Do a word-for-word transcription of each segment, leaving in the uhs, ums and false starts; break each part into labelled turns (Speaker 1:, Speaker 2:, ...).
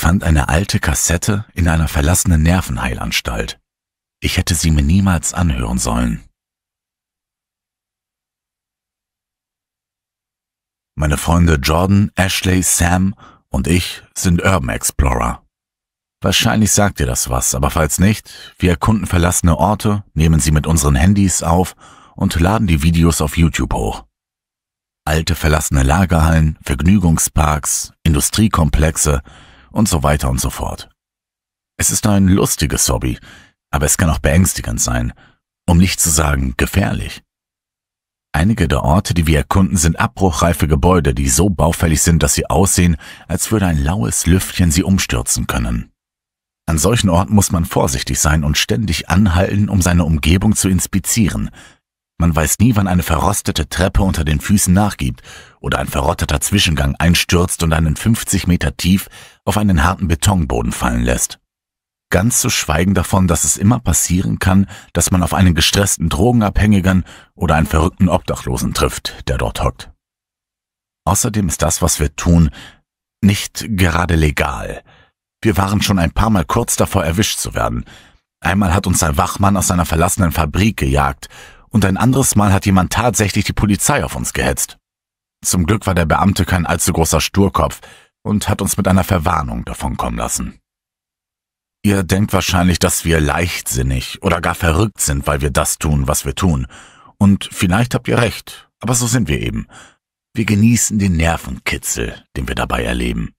Speaker 1: fand eine alte Kassette in einer verlassenen Nervenheilanstalt. Ich hätte sie mir niemals anhören sollen. Meine Freunde Jordan, Ashley, Sam und ich sind Urban Explorer. Wahrscheinlich sagt dir das was, aber falls nicht, wir erkunden verlassene Orte, nehmen sie mit unseren Handys auf und laden die Videos auf YouTube hoch. Alte verlassene Lagerhallen, Vergnügungsparks, Industriekomplexe und so weiter und so fort. Es ist ein lustiges Hobby, aber es kann auch beängstigend sein, um nicht zu sagen gefährlich. Einige der Orte, die wir erkunden, sind abbruchreife Gebäude, die so baufällig sind, dass sie aussehen, als würde ein laues Lüftchen sie umstürzen können. An solchen Orten muss man vorsichtig sein und ständig anhalten, um seine Umgebung zu inspizieren. Man weiß nie, wann eine verrostete Treppe unter den Füßen nachgibt oder ein verrotteter Zwischengang einstürzt und einen fünfzig Meter tief auf einen harten Betonboden fallen lässt. Ganz zu schweigen davon, dass es immer passieren kann, dass man auf einen gestressten Drogenabhängigen oder einen verrückten Obdachlosen trifft, der dort hockt. Außerdem ist das, was wir tun, nicht gerade legal. Wir waren schon ein paar Mal kurz davor, erwischt zu werden. Einmal hat uns ein Wachmann aus einer verlassenen Fabrik gejagt und ein anderes Mal hat jemand tatsächlich die Polizei auf uns gehetzt. Zum Glück war der Beamte kein allzu großer Sturkopf und hat uns mit einer Verwarnung davonkommen lassen. Ihr denkt wahrscheinlich, dass wir leichtsinnig oder gar verrückt sind, weil wir das tun, was wir tun. Und vielleicht habt ihr recht, aber so sind wir eben. Wir genießen den Nervenkitzel, den wir dabei erleben.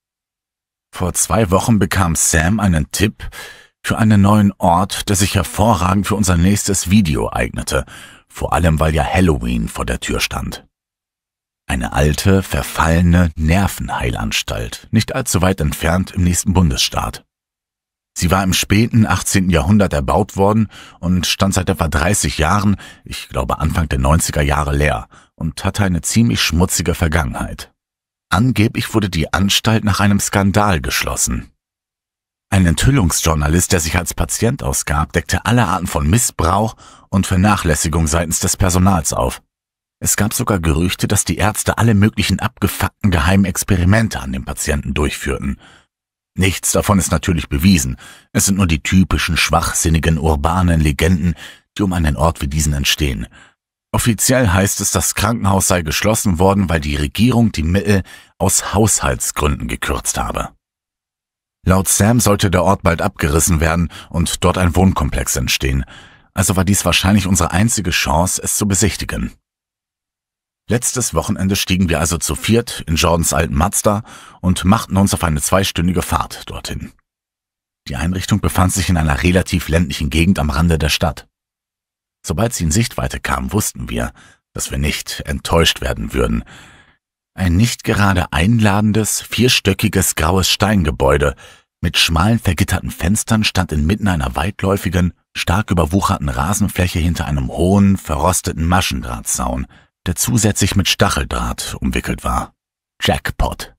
Speaker 1: Vor zwei Wochen bekam Sam einen Tipp für einen neuen Ort, der sich hervorragend für unser nächstes Video eignete, vor allem weil ja Halloween vor der Tür stand. Eine alte, verfallene Nervenheilanstalt, nicht allzu weit entfernt im nächsten Bundesstaat. Sie war im späten achtzehnten Jahrhundert erbaut worden und stand seit etwa dreißig Jahren, ich glaube Anfang der neunziger Jahre, leer und hatte eine ziemlich schmutzige Vergangenheit. Angeblich wurde die Anstalt nach einem Skandal geschlossen. Ein Enthüllungsjournalist, der sich als Patient ausgab, deckte alle Arten von Missbrauch und Vernachlässigung seitens des Personals auf. Es gab sogar Gerüchte, dass die Ärzte alle möglichen abgefuckten geheimen Experimente an den Patienten durchführten. Nichts davon ist natürlich bewiesen. Es sind nur die typischen schwachsinnigen urbanen Legenden, die um einen Ort wie diesen entstehen. Offiziell heißt es, das Krankenhaus sei geschlossen worden, weil die Regierung die Mittel aus Haushaltsgründen gekürzt habe. Laut Sam sollte der Ort bald abgerissen werden und dort ein Wohnkomplex entstehen. Also war dies wahrscheinlich unsere einzige Chance, es zu besichtigen. Letztes Wochenende stiegen wir also zu viert in Jordans alten Mazda und machten uns auf eine zweistündige Fahrt dorthin. Die Einrichtung befand sich in einer relativ ländlichen Gegend am Rande der Stadt. Sobald sie in Sichtweite kam, wussten wir, dass wir nicht enttäuscht werden würden. Ein nicht gerade einladendes, vierstöckiges graues Steingebäude mit schmalen vergitterten Fenstern stand inmitten einer weitläufigen, stark überwucherten Rasenfläche hinter einem hohen, verrosteten Maschendrahtzaun, der zusätzlich mit Stacheldraht umwickelt war. Jackpot.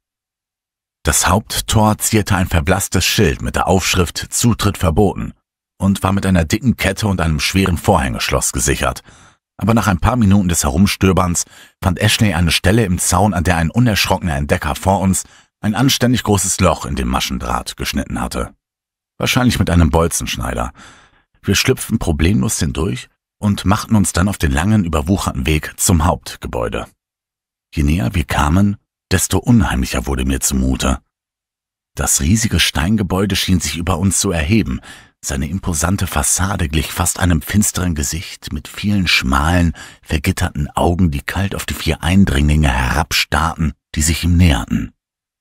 Speaker 1: Das Haupttor zierte ein verblasstes Schild mit der Aufschrift »Zutritt verboten« und war mit einer dicken Kette und einem schweren Vorhängeschloss gesichert. Aber nach ein paar Minuten des Herumstöberns fand Ashley eine Stelle im Zaun, an der ein unerschrockener Entdecker vor uns ein anständig großes Loch in dem Maschendraht geschnitten hatte. Wahrscheinlich mit einem Bolzenschneider. Wir schlüpften problemlos hindurch und machten uns dann auf den langen, überwucherten Weg zum Hauptgebäude. Je näher wir kamen, desto unheimlicher wurde mir zumute. Das riesige Steingebäude schien sich über uns zu erheben. Seine imposante Fassade glich fast einem finsteren Gesicht mit vielen schmalen, vergitterten Augen, die kalt auf die vier Eindringlinge herabstarrten, die sich ihm näherten.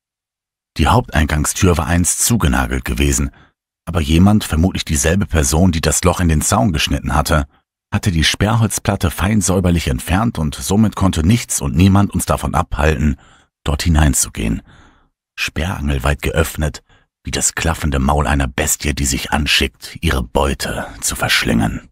Speaker 1: Die Haupteingangstür war einst zugenagelt gewesen, aber jemand, vermutlich dieselbe Person, die das Loch in den Zaun geschnitten hatte, hatte die Sperrholzplatte fein säuberlich entfernt und somit konnte nichts und niemand uns davon abhalten, dort hineinzugehen. Sperrangelweit geöffnet, wie das klaffende Maul einer Bestie, die sich anschickt, ihre Beute zu verschlingen.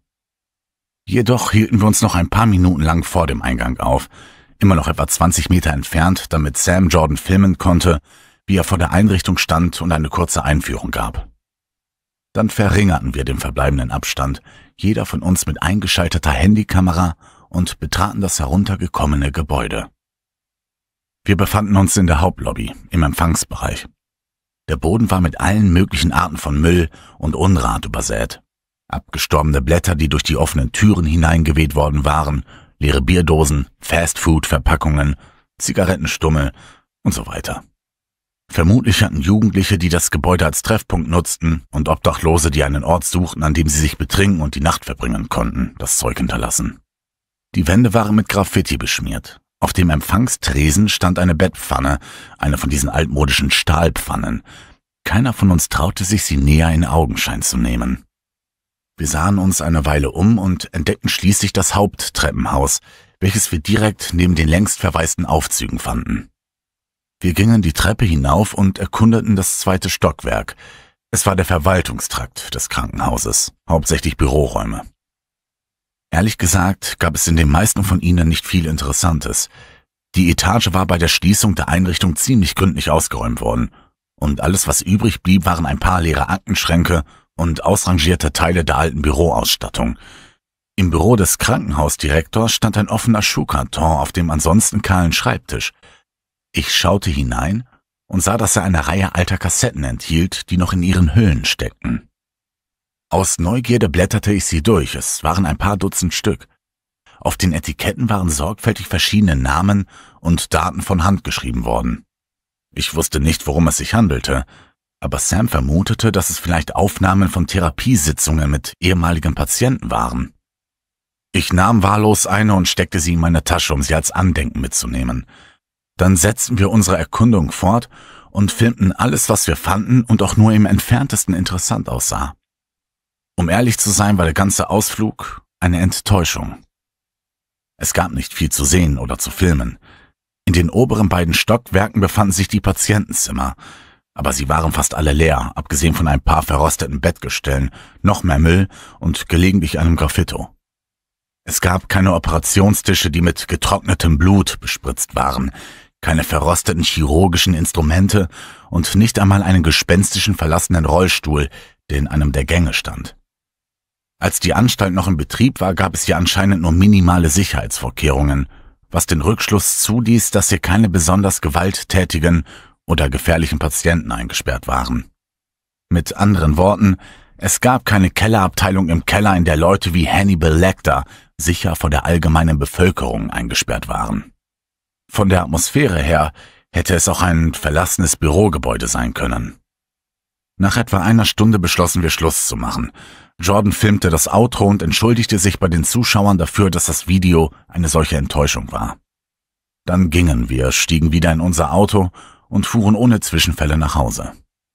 Speaker 1: Jedoch hielten wir uns noch ein paar Minuten lang vor dem Eingang auf, immer noch etwa zwanzig Meter entfernt, damit Sam Jordan filmen konnte, wie er vor der Einrichtung stand und eine kurze Einführung gab. Dann verringerten wir den verbleibenden Abstand, jeder von uns mit eingeschalteter Handykamera, und betraten das heruntergekommene Gebäude. Wir befanden uns in der Hauptlobby, im Empfangsbereich. Der Boden war mit allen möglichen Arten von Müll und Unrat übersät. Abgestorbene Blätter, die durch die offenen Türen hineingeweht worden waren, leere Bierdosen, Fastfood-Verpackungen, Zigarettenstummel und so weiter. Vermutlich hatten Jugendliche, die das Gebäude als Treffpunkt nutzten, und Obdachlose, die einen Ort suchten, an dem sie sich betrinken und die Nacht verbringen konnten, das Zeug hinterlassen. Die Wände waren mit Graffiti beschmiert. Auf dem Empfangstresen stand eine Bettpfanne, eine von diesen altmodischen Stahlpfannen. Keiner von uns traute sich, sie näher in Augenschein zu nehmen. Wir sahen uns eine Weile um und entdeckten schließlich das Haupttreppenhaus, welches wir direkt neben den längst verwaisten Aufzügen fanden. Wir gingen die Treppe hinauf und erkundeten das zweite Stockwerk. Es war der Verwaltungstrakt des Krankenhauses, hauptsächlich Büroräume. Ehrlich gesagt gab es in den meisten von ihnen nicht viel Interessantes. Die Etage war bei der Schließung der Einrichtung ziemlich gründlich ausgeräumt worden, und alles, was übrig blieb, waren ein paar leere Aktenschränke und ausrangierte Teile der alten Büroausstattung. Im Büro des Krankenhausdirektors stand ein offener Schuhkarton auf dem ansonsten kahlen Schreibtisch. Ich schaute hinein und sah, dass er eine Reihe alter Kassetten enthielt, die noch in ihren Hüllen steckten. Aus Neugierde blätterte ich sie durch, es waren ein paar Dutzend Stück. Auf den Etiketten waren sorgfältig verschiedene Namen und Daten von Hand geschrieben worden. Ich wusste nicht, worum es sich handelte, aber Sam vermutete, dass es vielleicht Aufnahmen von Therapiesitzungen mit ehemaligen Patienten waren. Ich nahm wahllos eine und steckte sie in meine Tasche, um sie als Andenken mitzunehmen. Dann setzten wir unsere Erkundung fort und filmten alles, was wir fanden und auch nur im entferntesten interessant aussah. Um ehrlich zu sein, war der ganze Ausflug eine Enttäuschung. Es gab nicht viel zu sehen oder zu filmen. In den oberen beiden Stockwerken befanden sich die Patientenzimmer, aber sie waren fast alle leer, abgesehen von ein paar verrosteten Bettgestellen, noch mehr Müll und gelegentlich einem Graffito. Es gab keine Operationstische, die mit getrocknetem Blut bespritzt waren, keine verrosteten chirurgischen Instrumente und nicht einmal einen gespenstischen verlassenen Rollstuhl, der in einem der Gänge stand. Als die Anstalt noch in Betrieb war, gab es hier anscheinend nur minimale Sicherheitsvorkehrungen, was den Rückschluss zuließ, dass hier keine besonders gewalttätigen oder gefährlichen Patienten eingesperrt waren. Mit anderen Worten, es gab keine Kellerabteilung im Keller, in der Leute wie Hannibal Lecter sicher vor der allgemeinen Bevölkerung eingesperrt waren. Von der Atmosphäre her hätte es auch ein verlassenes Bürogebäude sein können. Nach etwa einer Stunde beschlossen wir, Schluss zu machen. Jordan filmte das Outro und entschuldigte sich bei den Zuschauern dafür, dass das Video eine solche Enttäuschung war. Dann gingen wir, stiegen wieder in unser Auto und fuhren ohne Zwischenfälle nach Hause.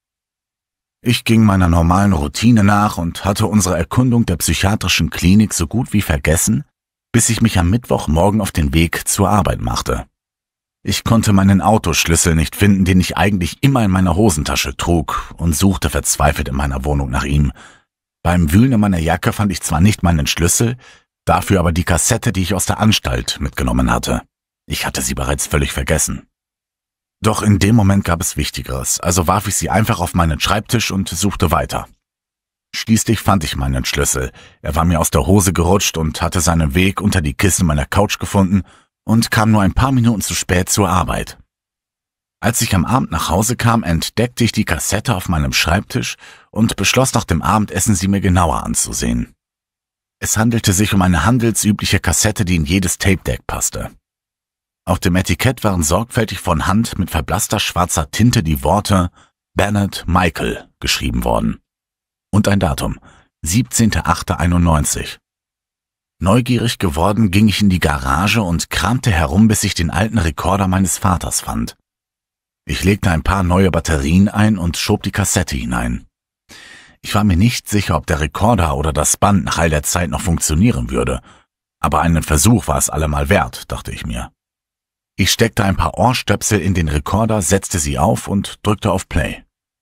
Speaker 1: Ich ging meiner normalen Routine nach und hatte unsere Erkundung der psychiatrischen Klinik so gut wie vergessen, bis ich mich am Mittwochmorgen auf den Weg zur Arbeit machte. Ich konnte meinen Autoschlüssel nicht finden, den ich eigentlich immer in meiner Hosentasche trug, und suchte verzweifelt in meiner Wohnung nach ihm. Beim Wühlen in meiner Jacke fand ich zwar nicht meinen Schlüssel, dafür aber die Kassette, die ich aus der Anstalt mitgenommen hatte. Ich hatte sie bereits völlig vergessen. Doch in dem Moment gab es Wichtigeres, also warf ich sie einfach auf meinen Schreibtisch und suchte weiter. Schließlich fand ich meinen Schlüssel. Er war mir aus der Hose gerutscht und hatte seinen Weg unter die Kissen meiner Couch gefunden und kam nur ein paar Minuten zu spät zur Arbeit. Als ich am Abend nach Hause kam, entdeckte ich die Kassette auf meinem Schreibtisch und beschloss, nach dem Abendessen sie mir genauer anzusehen. Es handelte sich um eine handelsübliche Kassette, die in jedes Tape-Deck passte. Auf dem Etikett waren sorgfältig von Hand mit verblasster schwarzer Tinte die Worte Bennett Michael geschrieben worden. Und ein Datum, siebzehnter achter einundneunzig. Neugierig geworden, ging ich in die Garage und kramte herum, bis ich den alten Rekorder meines Vaters fand. Ich legte ein paar neue Batterien ein und schob die Kassette hinein. Ich war mir nicht sicher, ob der Rekorder oder das Band nach all der Zeit noch funktionieren würde, aber einen Versuch war es allemal wert, dachte ich mir. Ich steckte ein paar Ohrstöpsel in den Rekorder, setzte sie auf und drückte auf Play.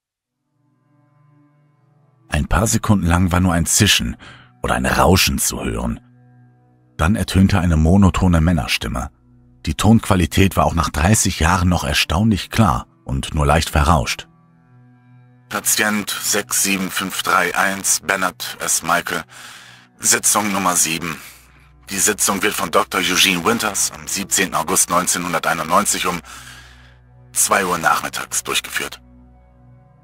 Speaker 1: Ein paar Sekunden lang war nur ein Zischen oder ein Rauschen zu hören. Dann ertönte eine monotone Männerstimme. Die Tonqualität war auch nach dreißig Jahren noch erstaunlich klar und nur leicht verrauscht. Patient sechs sieben fünf drei eins, Bennett S. Michael, Sitzung Nummer sieben. Die Sitzung wird von Doktor Eugene Winters am siebzehnten August neunzehnhunderteinundneunzig um zwei Uhr nachmittags durchgeführt.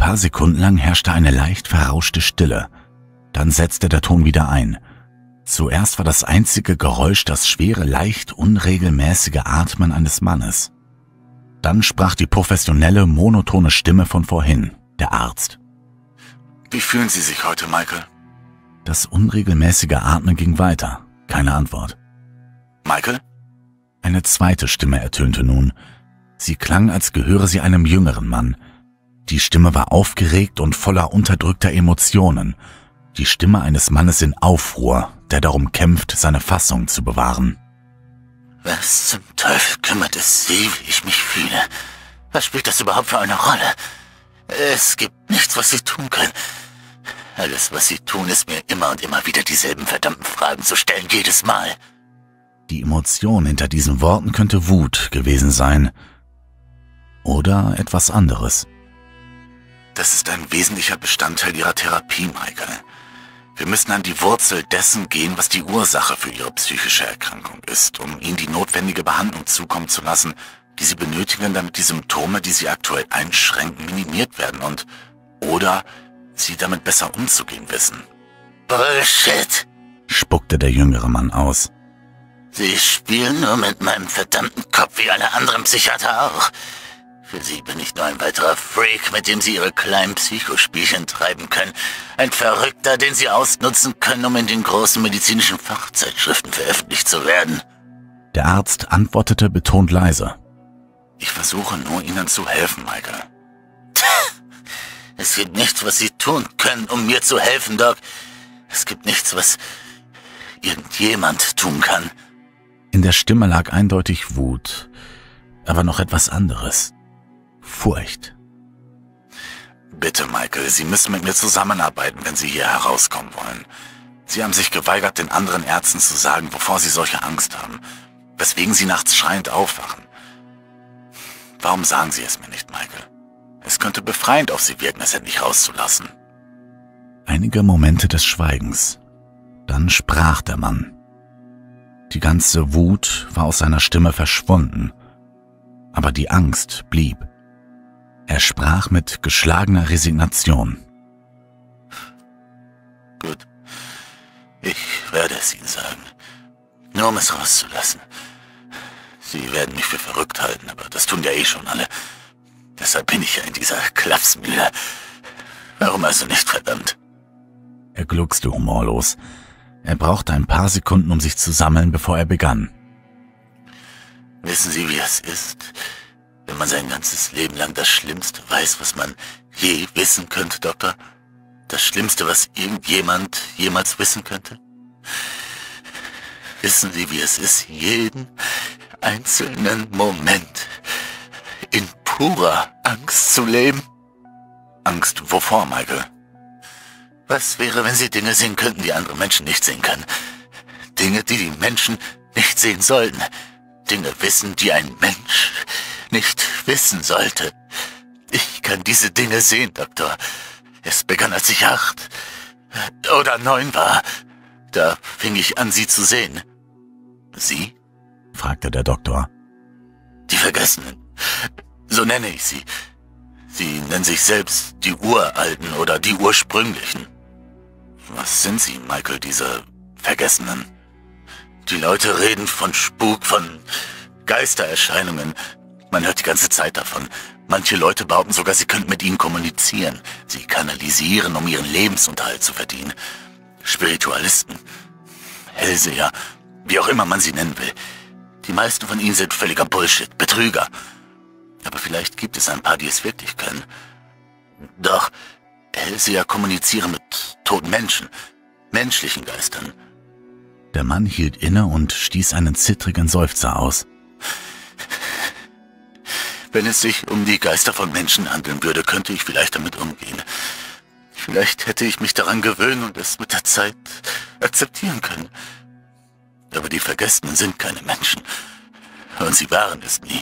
Speaker 1: paar Sekunden lang herrschte eine leicht verrauschte Stille. Dann setzte der Ton wieder ein. Zuerst war das einzige Geräusch das schwere, leicht unregelmäßige Atmen eines Mannes. Dann sprach die professionelle, monotone Stimme von vorhin, der Arzt.
Speaker 2: Wie fühlen Sie sich heute, Michael?
Speaker 1: Das unregelmäßige Atmen ging weiter. Keine Antwort.
Speaker 2: Michael?
Speaker 1: Eine zweite Stimme ertönte nun. Sie klang, als gehöre sie einem jüngeren Mann. Die Stimme war aufgeregt und voller unterdrückter Emotionen. Die Stimme eines Mannes in Aufruhr, der darum kämpft, seine Fassung zu bewahren.
Speaker 2: Was zum Teufel kümmert es Sie, wie ich mich fühle? Was spielt das überhaupt für eine Rolle? Es gibt nichts, was Sie tun können. Alles, was Sie tun, ist mir immer und immer wieder dieselben verdammten Fragen zu stellen, jedes Mal.
Speaker 1: Die Emotion hinter diesen Worten könnte Wut gewesen sein. Oder etwas anderes.
Speaker 2: Das ist ein wesentlicher Bestandteil Ihrer Therapie, Michael. Wir müssen an die Wurzel dessen gehen, was die Ursache für Ihre psychische Erkrankung ist, um Ihnen die notwendige Behandlung zukommen zu lassen, die Sie benötigen, damit die Symptome, die Sie aktuell einschränken, minimiert werden und oder Sie damit besser umzugehen wissen. Bullshit,
Speaker 1: spuckte der jüngere Mann aus.
Speaker 2: Sie spielen nur mit meinem verdammten Kopf wie alle anderen Psychiater auch. Für Sie bin ich nur ein weiterer Freak, mit dem Sie Ihre kleinen Psychospielchen treiben können. Ein Verrückter, den Sie ausnutzen können, um in den großen medizinischen Fachzeitschriften veröffentlicht zu werden.
Speaker 1: Der Arzt antwortete betont leise.
Speaker 2: Ich versuche nur, Ihnen zu helfen, Michael. Es gibt nichts, was Sie tun können, um mir zu helfen, Doc. Es gibt nichts, was irgendjemand tun kann.
Speaker 1: In der Stimme lag eindeutig Wut, aber noch etwas anderes. Furcht.
Speaker 2: Bitte, Michael, Sie müssen mit mir zusammenarbeiten, wenn Sie hier herauskommen wollen. Sie haben sich geweigert, den anderen Ärzten zu sagen, wovor Sie solche Angst haben, weswegen Sie nachts schreiend aufwachen. Warum sagen Sie es mir nicht, Michael? Es könnte befreiend auf Sie wirken, es endlich rauszulassen.
Speaker 1: Einige Momente des Schweigens. Dann sprach der Mann. Die ganze Wut war aus seiner Stimme verschwunden, aber die Angst blieb. Er sprach mit geschlagener Resignation.
Speaker 2: Gut, ich werde es Ihnen sagen, nur um es rauszulassen. Sie werden mich für verrückt halten, aber das tun ja eh schon alle. Deshalb bin ich ja in dieser Klapsmühle. Warum also nicht, verdammt?
Speaker 1: Er gluckste humorlos. Er brauchte ein paar Sekunden, um sich zu sammeln, bevor er begann.
Speaker 2: Wissen Sie, wie es ist, wenn man sein ganzes Leben lang das Schlimmste weiß, was man je wissen könnte, Doktor? Das Schlimmste, was irgendjemand jemals wissen könnte? Wissen Sie, wie es ist, jeden einzelnen Moment in purer Angst zu leben? Angst wovor, Michael? Was wäre, wenn Sie Dinge sehen könnten, die andere Menschen nicht sehen können? Dinge, die die Menschen nicht sehen sollten. Dinge wissen, die ein Mensch nicht wissen sollte. Ich kann diese Dinge sehen, Doktor. Es begann, als ich acht oder neun war. Da fing ich an, sie zu sehen. Sie?
Speaker 1: Fragte der Doktor.
Speaker 2: Die Vergessenen. So nenne ich sie. Sie nennen sich selbst die Uralten oder die Ursprünglichen. Was sind sie, Michael, diese Vergessenen? Die Leute reden von Spuk, von Geistererscheinungen. Man hört die ganze Zeit davon. Manche Leute behaupten sogar, sie könnten mit ihnen kommunizieren. Sie kanalisieren, um ihren Lebensunterhalt zu verdienen. Spiritualisten, Hellseher, wie auch immer man sie nennen will. Die meisten von ihnen sind völliger Bullshit, Betrüger. Aber vielleicht gibt es ein paar, die es wirklich können. Doch Hellseher kommunizieren mit toten Menschen, menschlichen Geistern.
Speaker 1: Der Mann hielt inne und stieß einen zittrigen Seufzer aus.
Speaker 2: Wenn es sich um die Geister von Menschen handeln würde, könnte ich vielleicht damit umgehen. Vielleicht hätte ich mich daran gewöhnen und es mit der Zeit akzeptieren können. Aber die Vergessenen sind keine Menschen. Und sie waren es nie.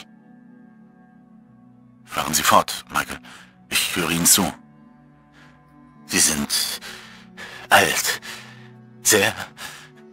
Speaker 2: Fahren Sie fort, Michael. Ich höre Ihnen zu. Sie sind alt. Sehr,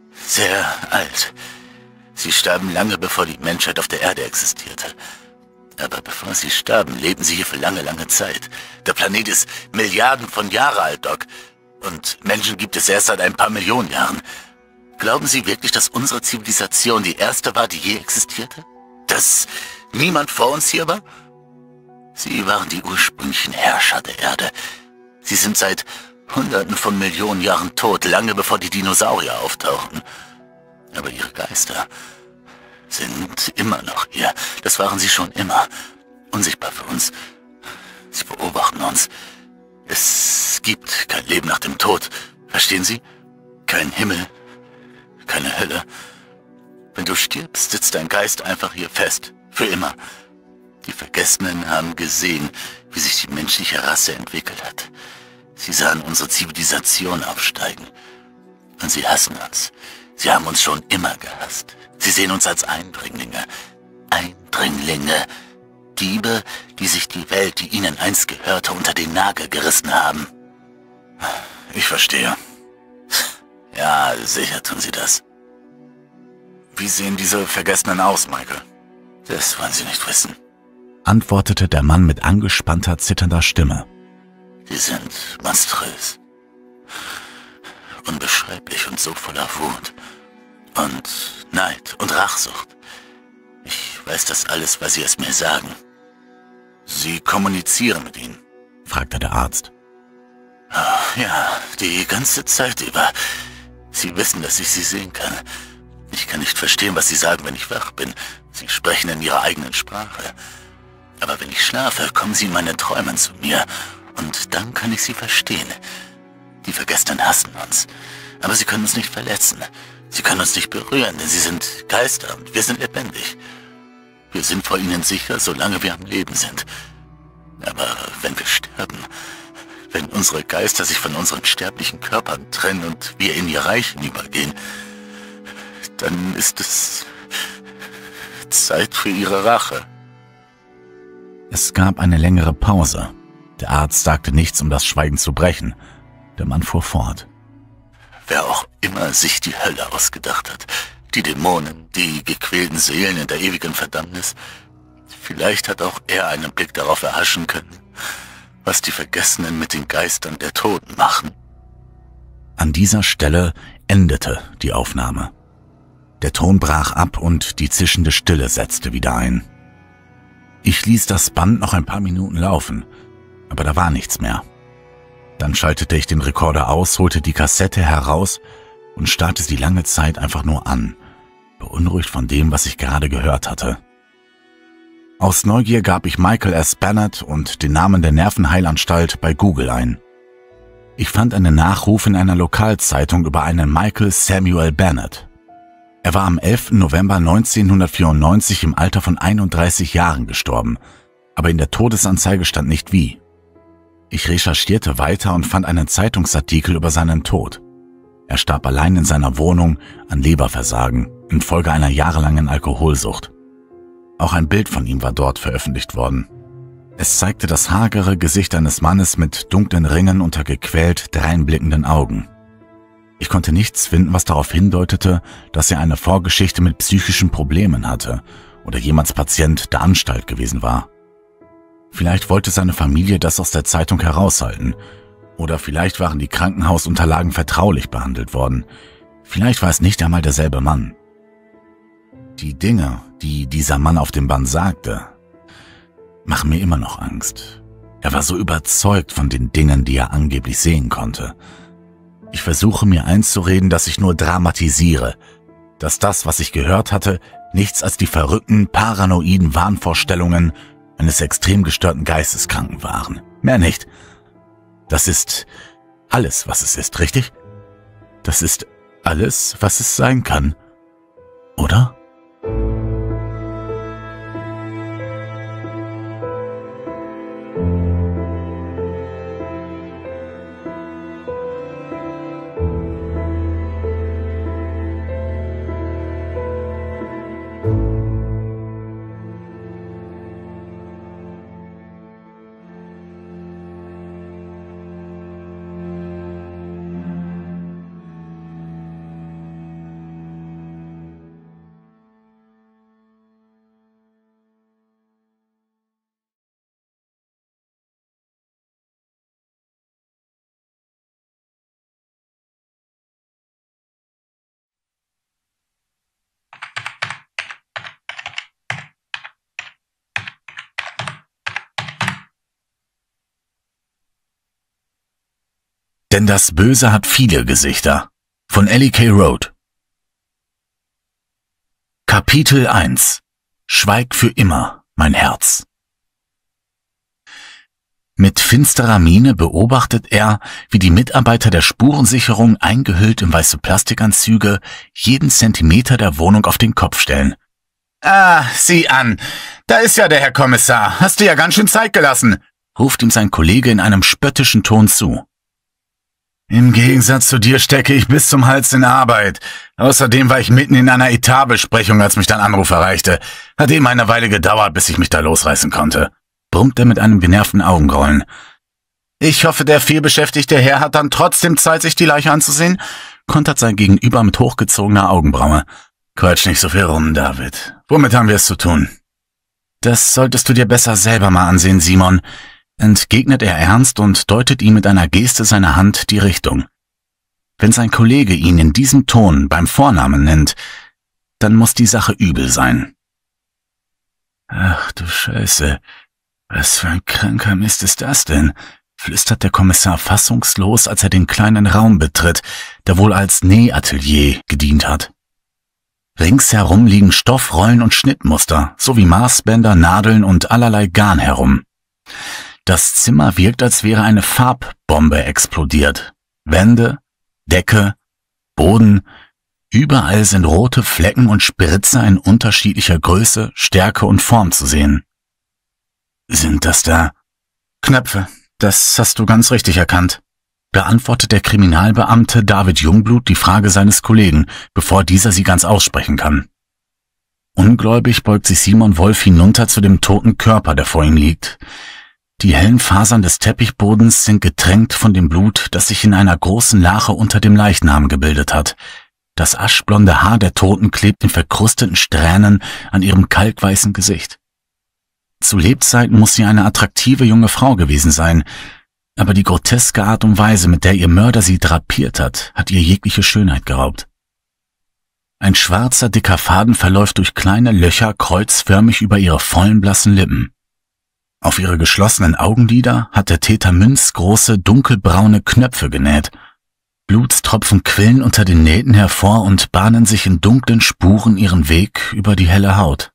Speaker 2: sehr alt. Sie starben lange, bevor die Menschheit auf der Erde existierte. Aber bevor sie starben, leben sie hier für lange, lange Zeit. Der Planet ist Milliarden von Jahren alt, Doc. Und Menschen gibt es erst seit ein paar Millionen Jahren. Glauben Sie wirklich, dass unsere Zivilisation die erste war, die je existierte? Dass niemand vor uns hier war? Sie waren die ursprünglichen Herrscher der Erde. Sie sind seit Hunderten von Millionen Jahren tot, lange bevor die Dinosaurier auftauchten. Aber ihre Geister sind immer noch hier. Das waren sie schon immer. Unsichtbar für uns. Sie beobachten uns. Es gibt kein Leben nach dem Tod. Verstehen Sie? Kein Himmel. Keine Hölle. Wenn du stirbst, sitzt dein Geist einfach hier fest. Für immer. Die Vergessenen haben gesehen, wie sich die menschliche Rasse entwickelt hat. Sie sahen unsere Zivilisation aufsteigen. Und sie hassen uns. Sie haben uns schon immer gehasst. Sie sehen uns als Eindringlinge. Eindringlinge. Diebe, die sich die Welt, die ihnen einst gehörte, unter den Nagel gerissen haben.
Speaker 1: Ich verstehe.
Speaker 2: Ja, sicher tun sie das.
Speaker 1: Wie sehen diese Vergessenen aus, Michael?
Speaker 2: Das wollen Sie nicht wissen,
Speaker 1: antwortete der Mann mit angespannter, zitternder Stimme.
Speaker 2: Die sind monströs. Unbeschreiblich und so voller Wut. Und Neid und Rachsucht. Ich weiß das alles, weil Sie es mir sagen.
Speaker 1: Sie kommunizieren mit ihnen? Fragte der Arzt.
Speaker 2: Ja, die ganze Zeit über. Sie wissen, dass ich Sie sehen kann. Ich kann nicht verstehen, was Sie sagen, wenn ich wach bin. Sie sprechen in Ihrer eigenen Sprache. Aber wenn ich schlafe, kommen Sie in meinen Träumen zu mir. Und dann kann ich Sie verstehen. Die Vergessenen hassen uns. Aber sie können uns nicht verletzen. Sie können uns nicht berühren, denn sie sind Geister und wir sind lebendig. Wir sind vor ihnen sicher, solange wir am Leben sind. Aber wenn wir sterben, wenn unsere Geister sich von unseren sterblichen Körpern trennen und wir in ihr Reich hinübergehen, dann ist es Zeit für ihre Rache.
Speaker 1: Es gab eine längere Pause. Der Arzt sagte nichts, um das Schweigen zu brechen. Der Mann fuhr fort.
Speaker 2: Wer auch immer sich die Hölle ausgedacht hat, die Dämonen, die gequälten Seelen in der ewigen Verdammnis, vielleicht hat auch er einen Blick darauf erhaschen können, was die Vergessenen mit den Geistern der Toten machen.
Speaker 1: An dieser Stelle endete die Aufnahme. Der Ton brach ab und die zischende Stille setzte wieder ein. Ich ließ das Band noch ein paar Minuten laufen, aber da war nichts mehr. Dann schaltete ich den Rekorder aus, holte die Kassette heraus und starrte sie lange Zeit einfach nur an, beunruhigt von dem, was ich gerade gehört hatte. Aus Neugier gab ich Michael S. Bennett und den Namen der Nervenheilanstalt bei Google ein. Ich fand einen Nachruf in einer Lokalzeitung über einen Michael Samuel Bennett. Er war am elften November neunzehnhundertvierundneunzig im Alter von einunddreißig Jahren gestorben, aber in der Todesanzeige stand nicht wie. Ich recherchierte weiter und fand einen Zeitungsartikel über seinen Tod. Er starb allein in seiner Wohnung an Leberversagen infolge einer jahrelangen Alkoholsucht. Auch ein Bild von ihm war dort veröffentlicht worden. Es zeigte das hagere Gesicht eines Mannes mit dunklen Ringen unter gequält dreinblickenden Augen. Ich konnte nichts finden, was darauf hindeutete, dass er eine Vorgeschichte mit psychischen Problemen hatte oder jemals Patient der Anstalt gewesen war. Vielleicht wollte seine Familie das aus der Zeitung heraushalten. Oder vielleicht waren die Krankenhausunterlagen vertraulich behandelt worden. Vielleicht war es nicht einmal derselbe Mann. Die Dinge, die dieser Mann auf dem Band sagte, machen mir immer noch Angst. Er war so überzeugt von den Dingen, die er angeblich sehen konnte. Ich versuche mir einzureden, dass ich nur dramatisiere, dass das, was ich gehört hatte, nichts als die verrückten, paranoiden Wahnvorstellungen eines extrem gestörten Geisteskranken waren. Mehr nicht. Das ist alles, was es ist, richtig? Das ist alles, was es sein kann, oder? Denn das Böse hat viele Gesichter. Von Ellie K. Road. Kapitel eins. Schweig für immer, mein Herz. Mit finsterer Miene beobachtet er, wie die Mitarbeiter der Spurensicherung eingehüllt in weiße Plastikanzüge jeden Zentimeter der Wohnung auf den Kopf stellen. »Ah, sieh an, da ist ja der Herr Kommissar, hast du ja ganz schön Zeit gelassen«, ruft ihm sein Kollege in einem spöttischen Ton zu. »Im Gegensatz zu dir stecke ich bis zum Hals in Arbeit. Außerdem war ich mitten in einer Etatbesprechung, als mich dein Anruf erreichte. Hat eben eine Weile gedauert, bis ich mich da losreißen konnte«, brummt er mit einem genervten Augenrollen. »Ich hoffe, der vielbeschäftigte Herr hat dann trotzdem Zeit, sich die Leiche anzusehen«, kontert sein Gegenüber mit hochgezogener Augenbraue. »Quatsch nicht so viel rum, David. Womit haben wir es zu tun?« »Das solltest du dir besser selber mal ansehen, Simon«, entgegnet er ernst und deutet ihm mit einer Geste seiner Hand die Richtung. Wenn sein Kollege ihn in diesem Ton beim Vornamen nennt, dann muss die Sache übel sein. »Ach du Scheiße, was für ein kranker Mist ist das denn?«, flüstert der Kommissar fassungslos, als er den kleinen Raum betritt, der wohl als Nähatelier gedient hat. Ringsherum liegen Stoffrollen und Schnittmuster, sowie Maßbänder, Nadeln und allerlei Garn herum. Das Zimmer wirkt, als wäre eine Farbbombe explodiert. Wände, Decke, Boden, überall sind rote Flecken und Spritzer in unterschiedlicher Größe, Stärke und Form zu sehen. »Sind das da Knöpfe? Das hast du ganz richtig erkannt«, beantwortet der Kriminalbeamte David Jungblut die Frage seines Kollegen, bevor dieser sie ganz aussprechen kann. Ungläubig beugt sich Simon Wolf hinunter zu dem toten Körper, der vor ihm liegt. Die hellen Fasern des Teppichbodens sind getränkt von dem Blut, das sich in einer großen Lache unter dem Leichnam gebildet hat. Das aschblonde Haar der Toten klebt in verkrusteten Strähnen an ihrem kalkweißen Gesicht. Zu Lebzeiten muss sie eine attraktive junge Frau gewesen sein, aber die groteske Art und Weise, mit der ihr Mörder sie drapiert hat, hat ihr jegliche Schönheit geraubt. Ein schwarzer, dicker Faden verläuft durch kleine Löcher kreuzförmig über ihre vollen, blassen Lippen. Auf ihre geschlossenen Augenlider hat der Täter münzgroße, dunkelbraune Knöpfe genäht. Blutstropfen quillen unter den Nähten hervor und bahnen sich in dunklen Spuren ihren Weg über die helle Haut.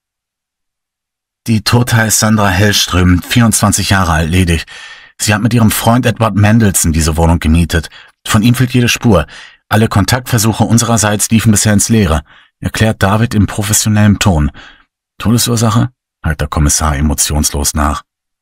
Speaker 1: Die Tote heißt Sandra Hellström, vierundzwanzig Jahre alt, ledig. Sie hat mit ihrem Freund Edward Mendelssohn diese Wohnung gemietet. Von ihm fehlt jede Spur. Alle Kontaktversuche unsererseits liefen bisher ins Leere, erklärt David in professionellem Ton. Todesursache? Hakt der Kommissar emotionslos nach.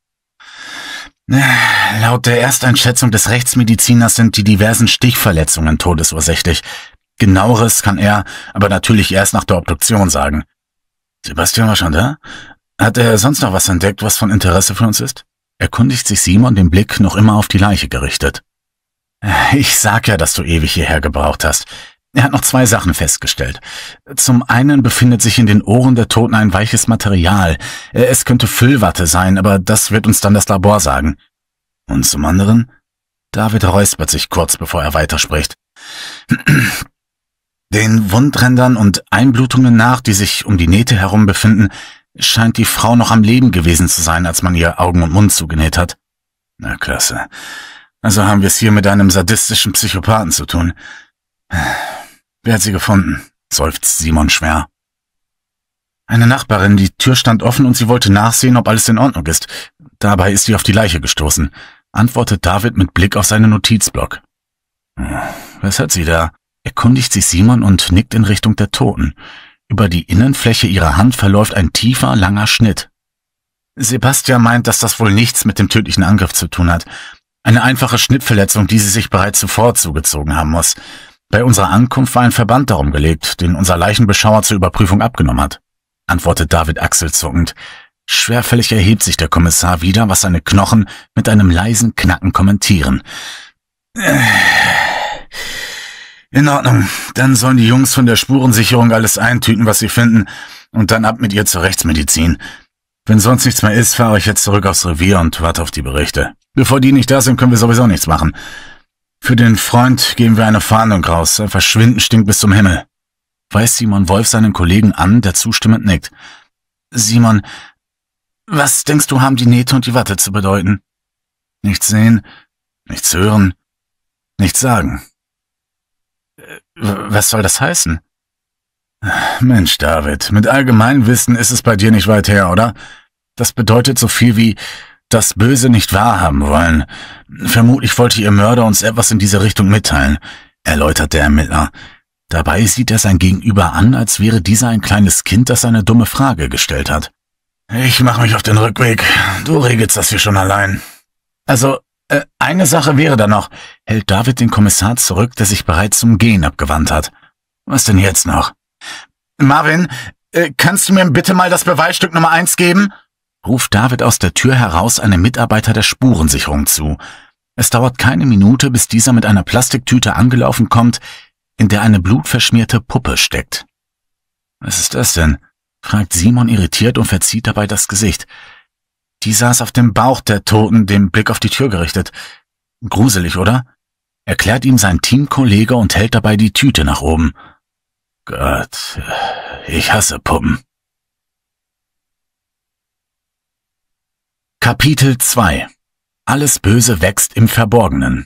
Speaker 1: Laut der Ersteinschätzung des Rechtsmediziners sind die diversen Stichverletzungen todesursächlich. Genaueres kann er aber natürlich erst nach der Obduktion sagen. Sebastian war schon da? Hat er sonst noch was entdeckt, was von Interesse für uns ist? Erkundigt sich Simon, den Blick noch immer auf die Leiche gerichtet. Ich sag ja, dass du ewig hierher gebraucht hast. Er hat noch zwei Sachen festgestellt. Zum einen befindet sich in den Ohren der Toten ein weiches Material. Es könnte Füllwatte sein, aber das wird uns dann das Labor sagen. Und zum anderen? David räuspert sich kurz, bevor er weiterspricht. Den Wundrändern und Einblutungen nach, die sich um die Nähte herum befinden, scheint die Frau noch am Leben gewesen zu sein, als man ihr Augen und Mund zugenäht hat. Na klasse. Also haben wir es hier mit einem sadistischen Psychopathen zu tun. Wer hat sie gefunden? Seufzt Simon schwer. Eine Nachbarin, die Tür stand offen und sie wollte nachsehen, ob alles in Ordnung ist. Dabei ist sie auf die Leiche gestoßen, antwortet David mit Blick auf seinen Notizblock. Was hat sie da? Erkundigt sich Simon und nickt in Richtung der Toten. Über die Innenfläche ihrer Hand verläuft ein tiefer, langer Schnitt. Sebastian meint, dass das wohl nichts mit dem tödlichen Angriff zu tun hat. Eine einfache Schnittverletzung, die sie sich bereits zuvor zugezogen haben muss. Bei unserer Ankunft war ein Verband darum gelegt, den unser Leichenbeschauer zur Überprüfung abgenommen hat, antwortet David achselzuckend. Schwerfällig erhebt sich der Kommissar wieder, was seine Knochen mit einem leisen Knacken kommentieren. In Ordnung, dann sollen die Jungs von der Spurensicherung alles eintüten, was sie finden, und dann ab mit ihr zur Rechtsmedizin. Wenn sonst nichts mehr ist, fahre ich jetzt zurück aufs Revier und warte auf die Berichte. Bevor die nicht da sind, können wir sowieso nichts machen. Für den Freund geben wir eine Fahndung raus. Sein Verschwinden stinkt bis zum Himmel. Weist Simon Wolf seinen Kollegen an, der zustimmend nickt. Simon, was denkst du, haben die Nähte und die Watte zu bedeuten? Nichts sehen, nichts hören, nichts sagen. Was soll das heißen? Mensch, David, mit Allgemeinwissen ist es bei dir nicht weit her, oder? Das bedeutet so viel wie das Böse nicht wahrhaben wollen. Vermutlich wollte Ihr Mörder uns etwas in diese Richtung mitteilen, erläutert der Ermittler. Dabei sieht er sein Gegenüber an, als wäre dieser ein kleines Kind, das eine dumme Frage gestellt hat. Ich mache mich auf den Rückweg. Du regelst das hier schon allein. Also, äh, eine Sache wäre da noch, hält David den Kommissar zurück, der sich bereits zum Gehen abgewandt hat. Was denn jetzt noch? Marvin, äh, kannst du mir bitte mal das Beweisstück Nummer eins geben? Ruft David aus der Tür heraus einem Mitarbeiter der Spurensicherung zu. Es dauert keine Minute, bis dieser mit einer Plastiktüte angelaufen kommt, in der eine blutverschmierte Puppe steckt. Was ist das denn? Fragt Simon irritiert und verzieht dabei das Gesicht. Die saß auf dem Bauch der Toten, den Blick auf die Tür gerichtet. Gruselig, oder? Erklärt ihm sein Teamkollege und hält dabei die Tüte nach oben. Gott, ich hasse Puppen. Kapitel zwei. Alles Böse wächst im Verborgenen.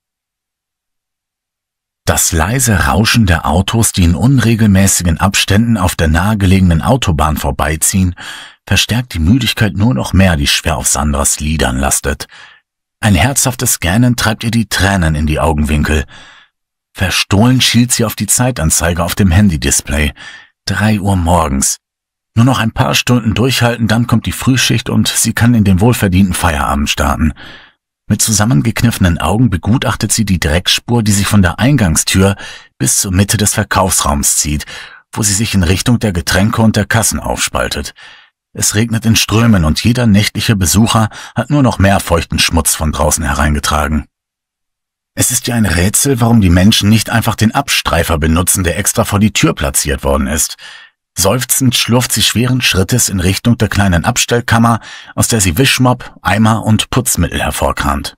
Speaker 1: Das leise Rauschen der Autos, die in unregelmäßigen Abständen auf der nahegelegenen Autobahn vorbeiziehen, verstärkt die Müdigkeit nur noch mehr, die schwer auf Sandras Lidern lastet. Ein herzhaftes Gähnen treibt ihr die Tränen in die Augenwinkel. Verstohlen schielt sie auf die Zeitanzeige auf dem Handy-Display. Drei Uhr morgens. Nur noch ein paar Stunden durchhalten, dann kommt die Frühschicht und sie kann in den wohlverdienten Feierabend starten. Mit zusammengekniffenen Augen begutachtet sie die Dreckspur, die sich von der Eingangstür bis zur Mitte des Verkaufsraums zieht, wo sie sich in Richtung der Getränke und der Kassen aufspaltet. Es regnet in Strömen und jeder nächtliche Besucher hat nur noch mehr feuchten Schmutz von draußen hereingetragen. Es ist ihr ein Rätsel, warum die Menschen nicht einfach den Abstreifer benutzen, der extra vor die Tür platziert worden ist. Seufzend schlurft sie schweren Schrittes in Richtung der kleinen Abstellkammer, aus der sie Wischmopp, Eimer und Putzmittel hervorkramt.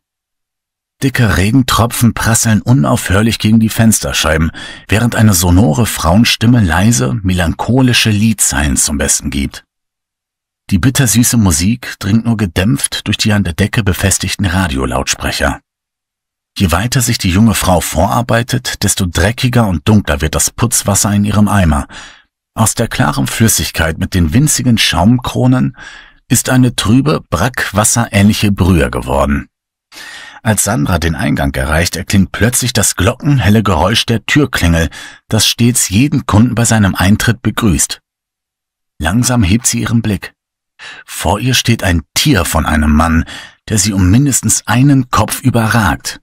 Speaker 1: Dicke Regentropfen prasseln unaufhörlich gegen die Fensterscheiben, während eine sonore Frauenstimme leise, melancholische Liedzeilen zum Besten gibt. Die bittersüße Musik dringt nur gedämpft durch die an der Decke befestigten Radiolautsprecher. Je weiter sich die junge Frau vorarbeitet, desto dreckiger und dunkler wird das Putzwasser in ihrem Eimer. Aus der klaren Flüssigkeit mit den winzigen Schaumkronen ist eine trübe, brackwasserähnliche Brühe geworden. Als Sandra den Eingang erreicht, erklingt plötzlich das glockenhelle Geräusch der Türklingel, das stets jeden Kunden bei seinem Eintritt begrüßt. Langsam hebt sie ihren Blick. Vor ihr steht ein Tier von einem Mann, der sie um mindestens einen Kopf überragt.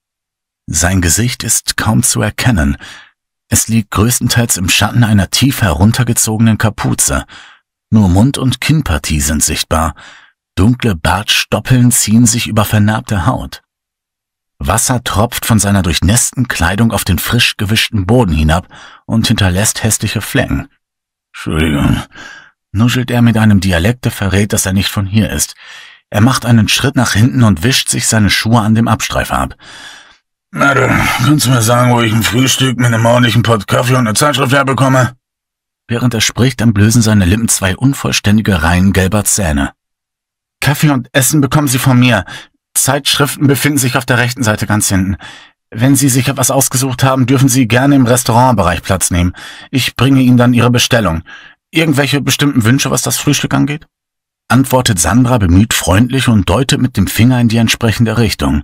Speaker 1: Sein Gesicht ist kaum zu erkennen. Es liegt größtenteils im Schatten einer tief heruntergezogenen Kapuze. Nur Mund- und Kinnpartie sind sichtbar. Dunkle Bartstoppeln ziehen sich über vernarbte Haut. Wasser tropft von seiner durchnässten Kleidung auf den frisch gewischten Boden hinab und hinterlässt hässliche Flecken. Entschuldigung, nuschelt er mit einem Dialekt, der verrät, dass er nicht von hier ist. Er macht einen Schritt nach hinten und wischt sich seine Schuhe an dem Abstreifer ab. Na, du kannst du mir sagen, wo ich ein Frühstück mit einem ordentlichen Pott Kaffee und eine Zeitschrift herbekomme? Während er spricht, entblößen seine Lippen zwei unvollständige Reihen gelber Zähne. Kaffee und Essen bekommen Sie von mir. Zeitschriften befinden sich auf der rechten Seite ganz hinten. Wenn Sie sich etwas ausgesucht haben, dürfen Sie gerne im Restaurantbereich Platz nehmen. Ich bringe Ihnen dann Ihre Bestellung. Irgendwelche bestimmten Wünsche, was das Frühstück angeht? Antwortet Sandra bemüht freundlich und deutet mit dem Finger in die entsprechende Richtung.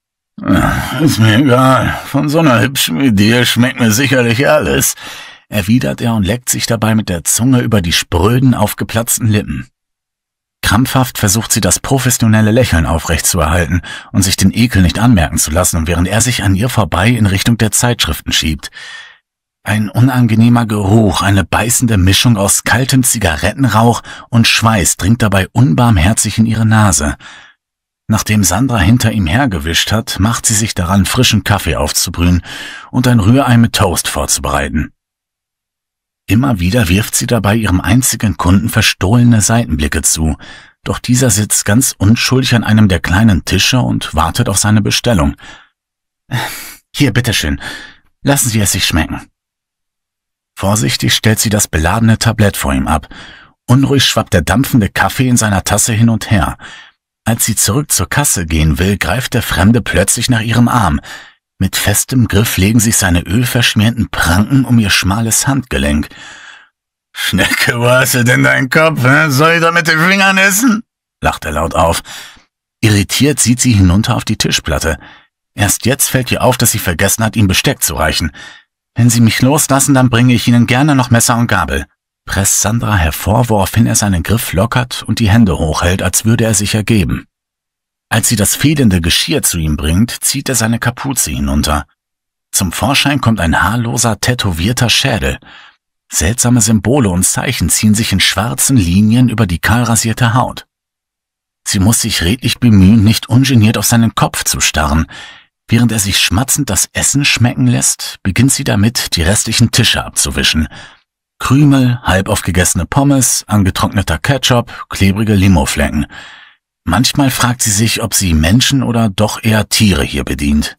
Speaker 1: Ist mir egal. Von so einer hübschen Idee schmeckt mir sicherlich alles, erwidert er und leckt sich dabei mit der Zunge über die spröden, aufgeplatzten Lippen. Krampfhaft versucht sie, das professionelle Lächeln aufrechtzuerhalten und sich den Ekel nicht anmerken zu lassen, während er sich an ihr vorbei in Richtung der Zeitschriften schiebt. Ein unangenehmer Geruch, eine beißende Mischung aus kaltem Zigarettenrauch und Schweiß dringt dabei unbarmherzig in ihre Nase. Nachdem Sandra hinter ihm hergewischt hat, macht sie sich daran, frischen Kaffee aufzubrühen und ein Rührei mit Toast vorzubereiten. Immer wieder wirft sie dabei ihrem einzigen Kunden verstohlene Seitenblicke zu, doch dieser sitzt ganz unschuldig an einem der kleinen Tische und wartet auf seine Bestellung. Hier, bitteschön, lassen Sie es sich schmecken. Vorsichtig stellt sie das beladene Tablett vor ihm ab. Unruhig schwappt der dampfende Kaffee in seiner Tasse hin und her. Als sie zurück zur Kasse gehen will, greift der Fremde plötzlich nach ihrem Arm. Mit festem Griff legen sich seine ölverschmierten Pranken um ihr schmales Handgelenk.
Speaker 2: »Schnecke, wo hast du denn deinen Kopf? Hä? Soll ich da mit den Fingern essen?«
Speaker 1: lacht er laut auf. Irritiert sieht sie hinunter auf die Tischplatte. Erst jetzt fällt ihr auf, dass sie vergessen hat, ihm Besteck zu reichen. »Wenn Sie mich loslassen, dann bringe ich Ihnen gerne noch Messer und Gabel«, presst Sandra hervor, woraufhin er seinen Griff lockert und die Hände hochhält, als würde er sich ergeben. Als sie das fehlende Geschirr zu ihm bringt, zieht er seine Kapuze hinunter. Zum Vorschein kommt ein haarloser, tätowierter Schädel. Seltsame Symbole und Zeichen ziehen sich in schwarzen Linien über die kahlrasierte Haut. Sie muss sich redlich bemühen, nicht ungeniert auf seinen Kopf zu starren. Während er sich schmatzend das Essen schmecken lässt, beginnt sie damit, die restlichen Tische abzuwischen. Krümel, halb aufgegessene Pommes, angetrockneter Ketchup, klebrige Limoflecken. Manchmal fragt sie sich, ob sie Menschen oder doch eher Tiere hier bedient.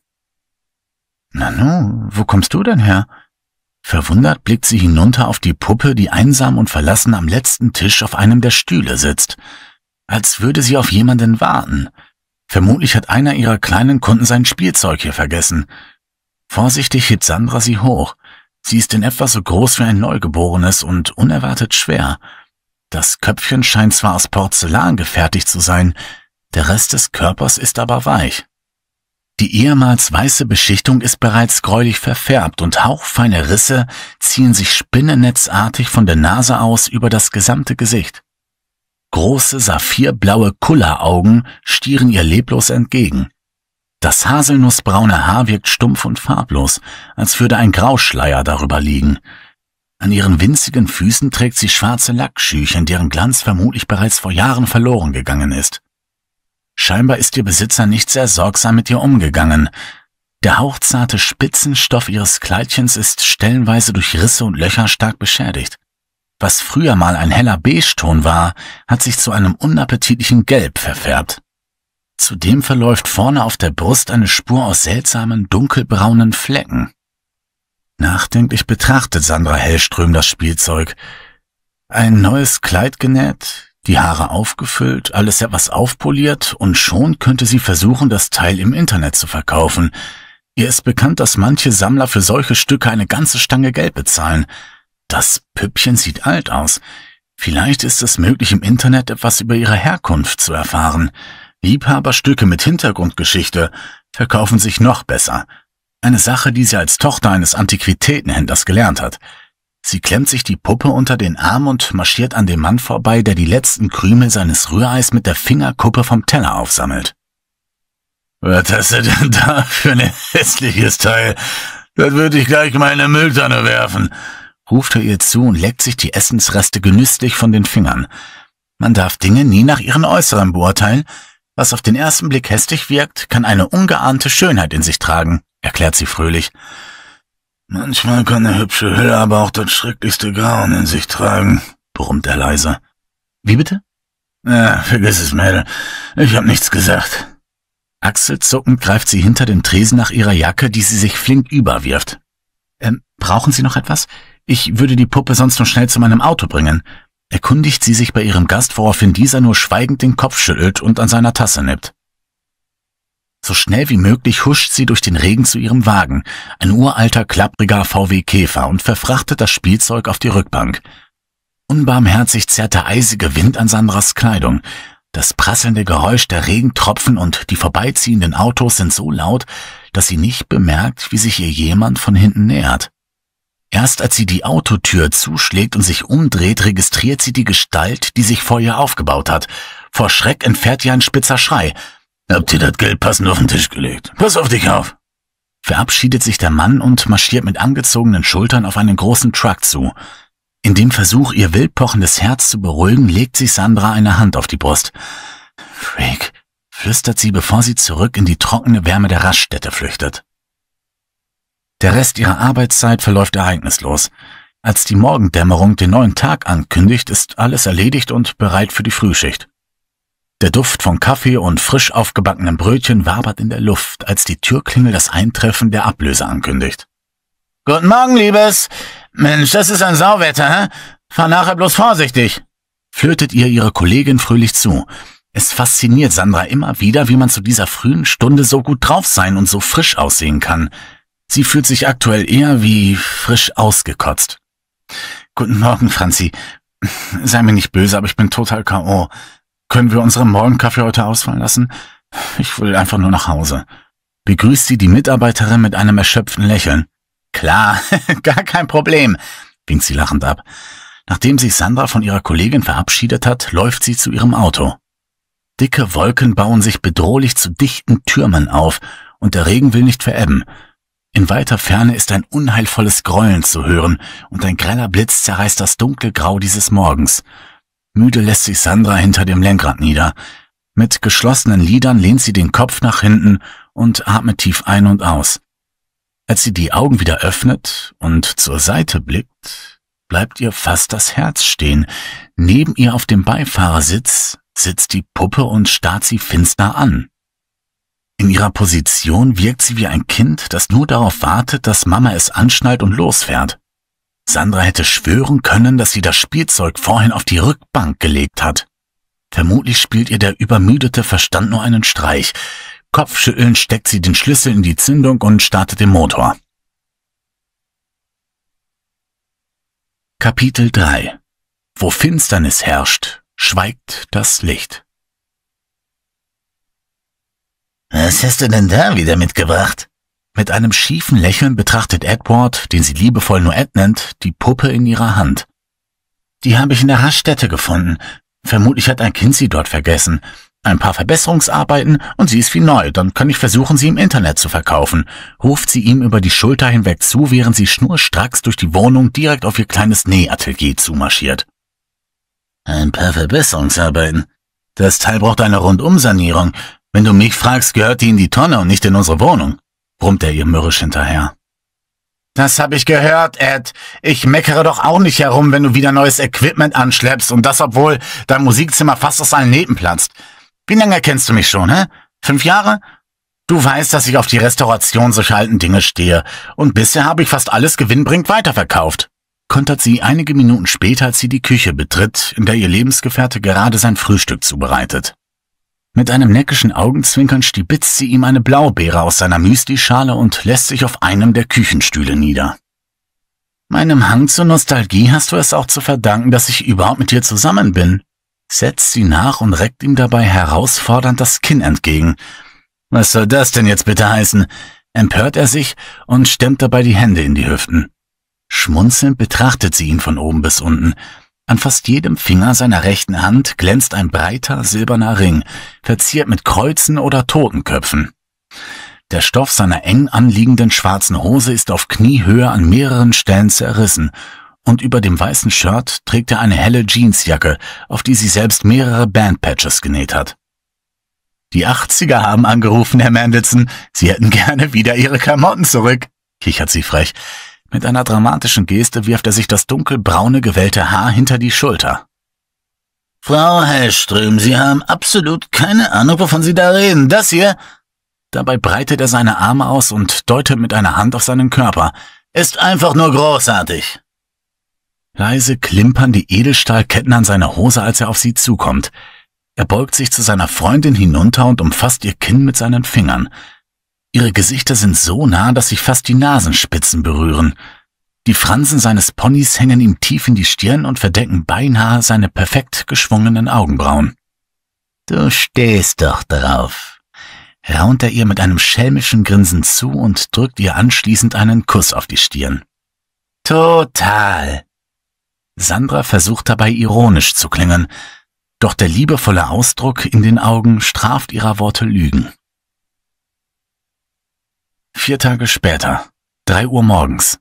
Speaker 1: »Nanu, wo kommst du denn her?« Verwundert blickt sie hinunter auf die Puppe, die einsam und verlassen am letzten Tisch auf einem der Stühle sitzt. Als würde sie auf jemanden warten. Vermutlich hat einer ihrer kleinen Kunden sein Spielzeug hier vergessen. Vorsichtig hebt Sandra sie hoch. Sie ist in etwa so groß wie ein Neugeborenes und unerwartet schwer. Das Köpfchen scheint zwar aus Porzellan gefertigt zu sein, der Rest des Körpers ist aber weich. Die ehemals weiße Beschichtung ist bereits gräulich verfärbt und hauchfeine Risse ziehen sich spinnennetzartig von der Nase aus über das gesamte Gesicht. Große, saphirblaue Kulleraugen stieren ihr leblos entgegen. Das haselnussbraune Haar wirkt stumpf und farblos, als würde ein Grauschleier darüber liegen. An ihren winzigen Füßen trägt sie schwarze Lackschüchen, deren Glanz vermutlich bereits vor Jahren verloren gegangen ist. Scheinbar ist ihr Besitzer nicht sehr sorgsam mit ihr umgegangen. Der hauchzarte Spitzenstoff ihres Kleidchens ist stellenweise durch Risse und Löcher stark beschädigt. Was früher mal ein heller Beigeton war, hat sich zu einem unappetitlichen Gelb verfärbt. Zudem verläuft vorne auf der Brust eine Spur aus seltsamen, dunkelbraunen Flecken. Nachdenklich betrachtet Sandra Hellström das Spielzeug. Ein neues Kleid genäht, die Haare aufgefüllt, alles etwas aufpoliert und schon könnte sie versuchen, das Teil im Internet zu verkaufen. Ihr ist bekannt, dass manche Sammler für solche Stücke eine ganze Stange Geld bezahlen. Das Püppchen sieht alt aus. Vielleicht ist es möglich, im Internet etwas über ihre Herkunft zu erfahren. Liebhaberstücke mit Hintergrundgeschichte verkaufen sich noch besser. Eine Sache, die sie als Tochter eines Antiquitätenhändlers gelernt hat. Sie klemmt sich die Puppe unter den Arm und marschiert an dem Mann vorbei, der die letzten Krümel seines Rühreis mit der Fingerkuppe vom Teller aufsammelt.
Speaker 2: »Was hast du denn da für ein hässliches Teil? Das würde ich gleich mal in eine Mülltonne werfen«,
Speaker 1: ruft er ihr zu und leckt sich die Essensreste genüsslich von den Fingern. Man darf Dinge nie nach ihren Äußeren beurteilen. Was auf den ersten Blick hässlich wirkt, kann eine ungeahnte Schönheit in sich tragen, erklärt sie fröhlich.
Speaker 2: »Manchmal kann eine hübsche Hülle aber auch das schrecklichste Grauen in sich tragen«, brummt er leise.
Speaker 1: »Wie bitte?«
Speaker 2: »Ja, vergiss es, Mädel. Ich hab nichts gesagt.«
Speaker 1: Achselzuckend greift sie hinter dem Tresen nach ihrer Jacke, die sie sich flink überwirft. Ähm, brauchen Sie noch etwas? Ich würde die Puppe sonst nur schnell zu meinem Auto bringen. Erkundigt sie sich bei ihrem Gast, woraufhin dieser nur schweigend den Kopf schüttelt und an seiner Tasse nippt. So schnell wie möglich huscht sie durch den Regen zu ihrem Wagen, ein uralter, klappriger V W Käfer, und verfrachtet das Spielzeug auf die Rückbank. Unbarmherzig zerrt der eisige Wind an Sandras Kleidung. Das prasselnde Geräusch der Regentropfen und die vorbeiziehenden Autos sind so laut, dass sie nicht bemerkt, wie sich ihr jemand von hinten nähert. Erst als sie die Autotür zuschlägt und sich umdreht, registriert sie die Gestalt, die sich vor ihr aufgebaut hat. Vor Schreck entfährt ihr ein spitzer Schrei.
Speaker 2: »Habt ihr das Geld passend auf den Tisch gelegt? Pass auf dich auf!«
Speaker 1: Verabschiedet sich der Mann und marschiert mit angezogenen Schultern auf einen großen Truck zu. In dem Versuch, ihr wild pochendes Herz zu beruhigen, legt sich Sandra eine Hand auf die Brust. »Freak«, flüstert sie, bevor sie zurück in die trockene Wärme der Raststätte flüchtet. Der Rest ihrer Arbeitszeit verläuft ereignislos. Als die Morgendämmerung den neuen Tag ankündigt, ist alles erledigt und bereit für die Frühschicht. Der Duft von Kaffee und frisch aufgebackenen Brötchen wabert in der Luft, als die Türklingel das Eintreffen der Ablöse ankündigt.
Speaker 2: »Guten Morgen, Liebes! Mensch, das ist ein Sauwetter, hä? Fahr nachher bloß vorsichtig!«
Speaker 1: flötet ihr ihre Kollegin fröhlich zu. Es fasziniert Sandra immer wieder, wie man zu dieser frühen Stunde so gut drauf sein und so frisch aussehen kann. Sie fühlt sich aktuell eher wie frisch ausgekotzt. »Guten Morgen, Franzi. Sei mir nicht böse, aber ich bin total K O Können wir unseren Morgenkaffee heute ausfallen lassen? Ich will einfach nur nach Hause.« Begrüßt sie die Mitarbeiterin mit einem erschöpften Lächeln. »Klar, gar kein Problem«, winkt sie lachend ab. Nachdem sich Sandra von ihrer Kollegin verabschiedet hat, läuft sie zu ihrem Auto. Dicke Wolken bauen sich bedrohlich zu dichten Türmen auf, und der Regen will nicht verebben. In weiter Ferne ist ein unheilvolles Grollen zu hören, und ein greller Blitz zerreißt das Dunkelgrau dieses Morgens. Müde lässt sich Sandra hinter dem Lenkrad nieder. Mit geschlossenen Lidern lehnt sie den Kopf nach hinten und atmet tief ein und aus. Als sie die Augen wieder öffnet und zur Seite blickt, bleibt ihr fast das Herz stehen. Neben ihr auf dem Beifahrersitz sitzt die Puppe und starrt sie finster an. In ihrer Position wirkt sie wie ein Kind, das nur darauf wartet, dass Mama es anschnallt und losfährt. Sandra hätte schwören können, dass sie das Spielzeug vorhin auf die Rückbank gelegt hat. Vermutlich spielt ihr der übermüdete Verstand nur einen Streich. Kopfschüttelnd steckt sie den Schlüssel in die Zündung und startet den Motor. Kapitel drei. Wo Finsternis herrscht, schweigt das Licht.
Speaker 2: »Was hast du denn da wieder mitgebracht?«
Speaker 1: Mit einem schiefen Lächeln betrachtet Edward, den sie liebevoll nur Ed nennt, die Puppe in ihrer Hand. »Die habe ich in der Raststätte gefunden. Vermutlich hat ein Kind sie dort vergessen. Ein paar Verbesserungsarbeiten und sie ist wie neu, dann kann ich versuchen, sie im Internet zu verkaufen«, ruft sie ihm über die Schulter hinweg zu, während sie schnurstracks durch die Wohnung direkt auf ihr kleines Nähatelier zumarschiert.
Speaker 2: »Ein paar Verbesserungsarbeiten? Das Teil braucht eine Rundumsanierung. Wenn du mich fragst, gehört die in die Tonne und nicht in unsere Wohnung«, brummt er ihr mürrisch hinterher.
Speaker 1: »Das hab ich gehört, Ed. Ich meckere doch auch nicht herum, wenn du wieder neues Equipment anschleppst und das, obwohl dein Musikzimmer fast aus allen Nähten platzt. Wie lange kennst du mich schon, hä? Fünf Jahre? Du weißt, dass ich auf die Restauration solcher alten Dinge stehe und bisher habe ich fast alles gewinnbringend weiterverkauft«, kontert sie einige Minuten später, als sie die Küche betritt, in der ihr Lebensgefährte gerade sein Frühstück zubereitet. Mit einem neckischen Augenzwinkern stibitzt sie ihm eine Blaubeere aus seiner Müslischale und lässt sich auf einem der Küchenstühle nieder. »Meinem Hang zur Nostalgie hast du es auch zu verdanken, dass ich überhaupt mit dir zusammen bin«, setzt sie nach und reckt ihm dabei herausfordernd das Kinn entgegen.
Speaker 2: »Was soll das denn jetzt bitte heißen?«,
Speaker 1: empört er sich und stemmt dabei die Hände in die Hüften. Schmunzelnd betrachtet sie ihn von oben bis unten. An fast jedem Finger seiner rechten Hand glänzt ein breiter silberner Ring, verziert mit Kreuzen oder Totenköpfen. Der Stoff seiner eng anliegenden schwarzen Hose ist auf Kniehöhe an mehreren Stellen zerrissen, und über dem weißen Shirt trägt er eine helle Jeansjacke, auf die sie selbst mehrere Bandpatches genäht hat. »Die achtziger haben angerufen, Herr Mandelson. Sie hätten gerne wieder Ihre Klamotten zurück«, kichert sie frech. Mit einer dramatischen Geste wirft er sich das dunkelbraune, gewellte Haar hinter die Schulter.
Speaker 2: »Frau Hellström, Sie haben absolut keine Ahnung, wovon Sie da reden. Das hier«, dabei breitet er seine Arme aus und deutet mit einer Hand auf seinen Körper, »ist einfach nur großartig.« Leise klimpern die Edelstahlketten an seiner Hose, als er auf sie zukommt. Er beugt sich zu seiner Freundin hinunter und umfasst ihr Kinn mit seinen Fingern. Ihre Gesichter sind so nah, dass sich fast die Nasenspitzen berühren. Die Fransen seines Ponys hängen ihm tief in die Stirn und verdecken beinahe seine perfekt geschwungenen Augenbrauen. »Du stehst doch drauf«,
Speaker 1: raunt er ihr mit einem schelmischen Grinsen zu und drückt ihr anschließend einen Kuss auf die Stirn.
Speaker 2: »Total.«
Speaker 1: Sandra versucht dabei ironisch zu klingen, doch der liebevolle Ausdruck in den Augen straft ihrer Worte Lügen. Vier Tage später, drei Uhr morgens.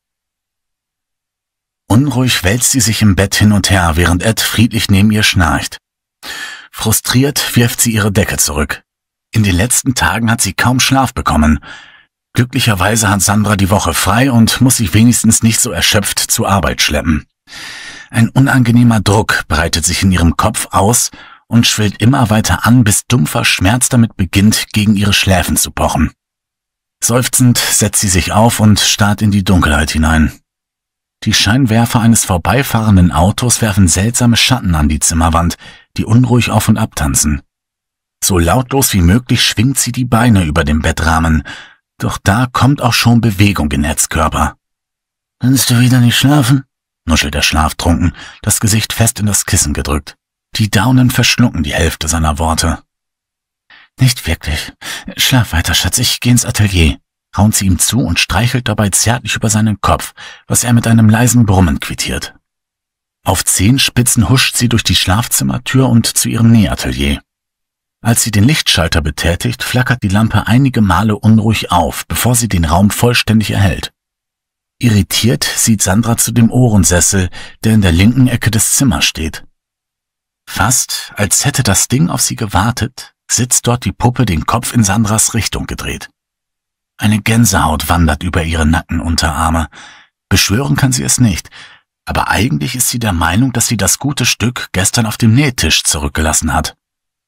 Speaker 1: Unruhig wälzt sie sich im Bett hin und her, während Ed friedlich neben ihr schnarcht. Frustriert wirft sie ihre Decke zurück. In den letzten Tagen hat sie kaum Schlaf bekommen. Glücklicherweise hat Sandra die Woche frei und muss sich wenigstens nicht so erschöpft zur Arbeit schleppen. Ein unangenehmer Druck breitet sich in ihrem Kopf aus und schwillt immer weiter an, bis dumpfer Schmerz damit beginnt, gegen ihre Schläfen zu pochen. Seufzend setzt sie sich auf und starrt in die Dunkelheit hinein. Die Scheinwerfer eines vorbeifahrenden Autos werfen seltsame Schatten an die Zimmerwand, die unruhig auf und ab tanzen. So lautlos wie möglich schwingt sie die Beine über dem Bettrahmen, doch da kommt auch schon Bewegung in Eds Körper. »Kannst du wieder nicht schlafen?« nuschelt er schlaftrunken, das Gesicht fest in das Kissen gedrückt. Die Daunen verschlucken die Hälfte seiner Worte. »Nicht wirklich. Schlaf weiter, Schatz, ich geh ins Atelier«, raunt sie ihm zu und streichelt dabei zärtlich über seinen Kopf, was er mit einem leisen Brummen quittiert. Auf Zehenspitzen huscht sie durch die Schlafzimmertür und zu ihrem Nähatelier. Als sie den Lichtschalter betätigt, flackert die Lampe einige Male unruhig auf, bevor sie den Raum vollständig erhellt. Irritiert sieht Sandra zu dem Ohrensessel, der in der linken Ecke des Zimmers steht. Fast, als hätte das Ding auf sie gewartet, sitzt dort die Puppe den Kopf in Sandras Richtung gedreht. Eine Gänsehaut wandert über ihre nackten Unterarme. Beschwören kann sie es nicht, aber eigentlich ist sie der Meinung, dass sie das gute Stück gestern auf dem Nähtisch zurückgelassen hat.